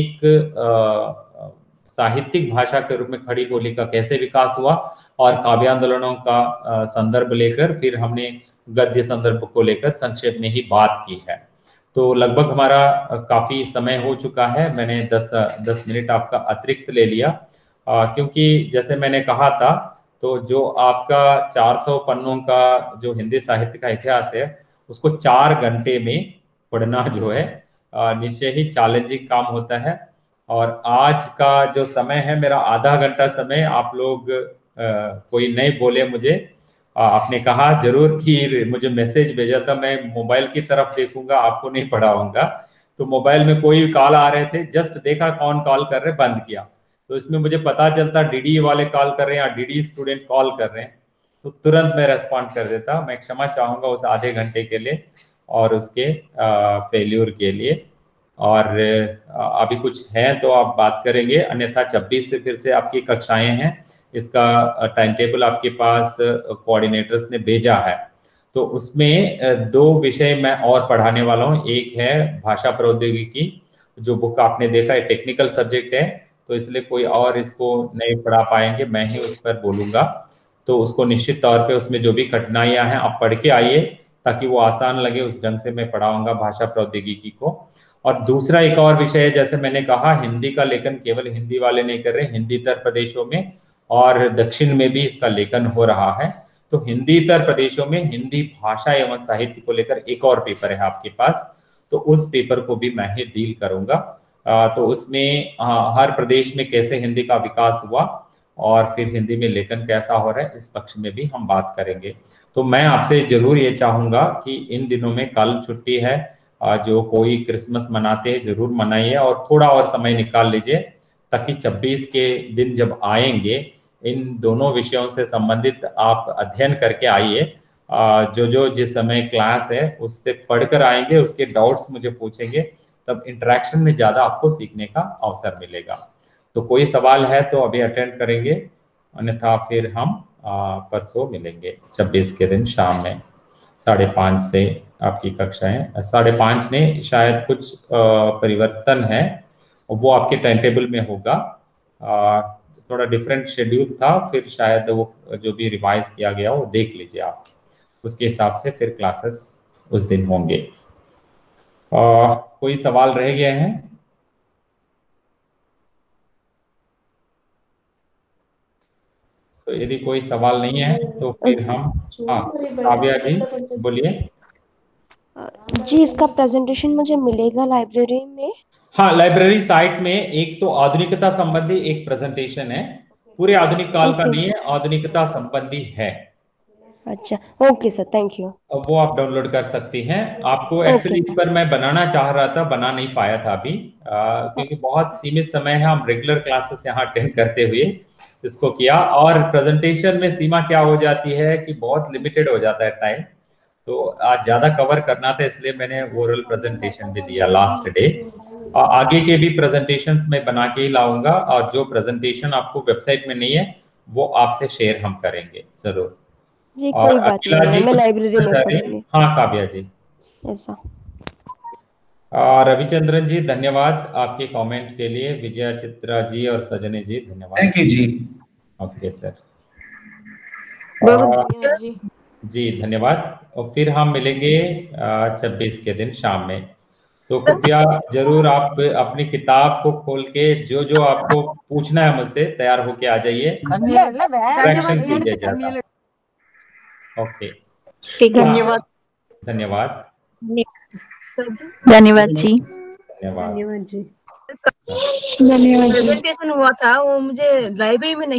एक आ, साहित्यिक भाषा के रूप में खड़ी बोली का कैसे विकास हुआ, और काव्य आंदोलनों का संदर्भ लेकर फिर हमने गद्य संदर्भ को लेकर संक्षेप में ही बात की है। तो लगभग हमारा काफी समय हो चुका है। मैंने दस दस मिनट आपका अतिरिक्त ले लिया, आ, क्योंकि जैसे मैंने कहा था, तो जो आपका चार सौ पन्नों का जो हिंदी साहित्य का इतिहास है उसको चार घंटे में पढ़ना जो है निश्चय ही चैलेंजिंग काम होता है। और आज का जो समय है, मेरा आधा घंटा समय आप लोग आ, कोई नहीं बोले मुझे, आ, आपने कहा जरूर कि मुझे मैसेज भेजा था, मैं मोबाइल की तरफ देखूंगा, आपको नहीं पढ़ाऊंगा। तो मोबाइल में कोई कॉल आ रहे थे, जस्ट देखा कौन कॉल कर रहे, बंद किया। तो इसमें मुझे पता चलता डीडी वाले कॉल कर रहे हैं या डीडी स्टूडेंट कॉल कर रहे हैं, तो तुरंत मैं रेस्पॉन्ड कर देता। मैं क्षमा चाहूंगा उस आधे घंटे के लिए और उसके फेल्यूर के लिए। और अभी कुछ है तो आप बात करेंगे, अन्यथा छब्बीस से फिर से आपकी कक्षाएं हैं। इसका टाइम टेबल आपके पास कोऑर्डिनेटर्स ने भेजा है। तो उसमें दो विषय मैं और पढ़ाने वाला हूँ। एक है भाषा प्रौद्योगिकी, जो बुक आपने देखा है टेक्निकल सब्जेक्ट है, तो इसलिए कोई और इसको नहीं पढ़ा पाएंगे, मैं ही उस पर बोलूंगा। तो उसको निश्चित तौर पे उसमें जो भी कठिनाइयां हैं आप पढ़ के आइए, ताकि वो आसान लगे, उस ढंग से मैं पढ़ाऊंगा भाषा प्रौद्योगिकी को। और दूसरा एक और विषय है, जैसे मैंने कहा, हिंदी का लेखन केवल हिंदी वाले नहीं कर रहे, हिंदी तर प्रदेशों में और दक्षिण में भी इसका लेखन हो रहा है। तो हिंदी तर प्रदेशों में हिंदी भाषा एवं साहित्य को लेकर एक और पेपर है आपके पास, तो उस पेपर को भी मैं ही डील करूंगा। तो उसमें हर प्रदेश में कैसे हिंदी का विकास हुआ और फिर हिंदी में लेखन कैसा हो रहा है, इस पक्ष में भी हम बात करेंगे। तो मैं आपसे जरूर ये चाहूंगा कि इन दिनों में कल छुट्टी है, जो कोई क्रिसमस मनाते हैं जरूर मनाइए और थोड़ा और समय निकाल लीजिए, ताकि छब्बीस के दिन जब आएंगे इन दोनों विषयों से संबंधित आप अध्ययन करके आइए। जो जो जिस समय क्लास है उससे पढ़कर आएंगे, उसके डाउट्स मुझे पूछेंगे, तब इंटरेक्शन में ज्यादा आपको सीखने का अवसर मिलेगा। तो कोई सवाल है तो अभी अटेंड करेंगे, अन्यथा फिर हम परसों मिलेंगे छब्बीस के दिन शाम में साढ़े पाँच से आपकी कक्षाएं। साढ़े पाँच ने शायद कुछ परिवर्तन है, वो आपके टाइम टेबल में होगा। थोड़ा डिफरेंट शेड्यूल था, फिर शायद वो जो भी रिवाइज किया गया वो देख लीजिए आप, उसके हिसाब से फिर क्लासेस उस दिन होंगे। आ, कोई सवाल रह गए हैं? तो यदि कोई सवाल नहीं है तो फिर हम, हाँ काव्या जी बोलिए। जी, इसका प्रेजेंटेशन मुझे मिलेगा लाइब्रेरी में? हाँ, लाइब्रेरी साइट में एक तो आधुनिकता संबंधी एक प्रेजेंटेशन है, पूरे आधुनिक काल का नहीं है, आधुनिकता संबंधी है। अच्छा, ओके सर, थैंक यू। वो आप डाउनलोड कर सकती हैं। आपको एक्चुअली इस पर मैं बनाना चाह रहा था, बना नहीं पाया था अभी, क्योंकि बहुत सीमित समय है, हम रेगुलर क्लासेस यहाँ अटेंड करते हुए इसको किया। और प्रेजेंटेशन में सीमा क्या हो जाती है कि बहुत लिमिटेड हो जाता है टाइम, तो आज ज्यादा कवर करना था, इसलिए मैंने ओरल प्रेजेंटेशन भी दिया लास्ट डे। आगे के भी प्रेजेंटेशंस मैं बना के ही लाऊंगा, और जो प्रेजेंटेशन आपको वेबसाइट में नहीं है वो आपसे शेयर हम करेंगे जरूर। जी, कोई बात नहीं, मैं लाइब्रेरी में पढ़ूंगी। हाँ काव्या जी, ऐसा। रविचंद्रन जी धन्यवाद आपके कमेंट के लिए। विजया चित्रा जी और सजनी जी धन्यवाद। थैंक यू जी। ओके सर, बहुत जी जी धन्यवाद। और फिर हम मिलेंगे छब्बीस के दिन शाम में। तो कृपया जरूर आप अपनी किताब को खोल के जो जो आपको पूछना है मुझसे तैयार होके आ जाइए, इंटरेक्शन कीजिए ज्यादा। ओके, धन्यवाद धन्यवाद धन्यवाद जी, धन्यवाद धन्यवाद जी। धन्यवाद जी। प्रेजेंटेशन हुआ था वो मुझे लाइब्रेरी में नहीं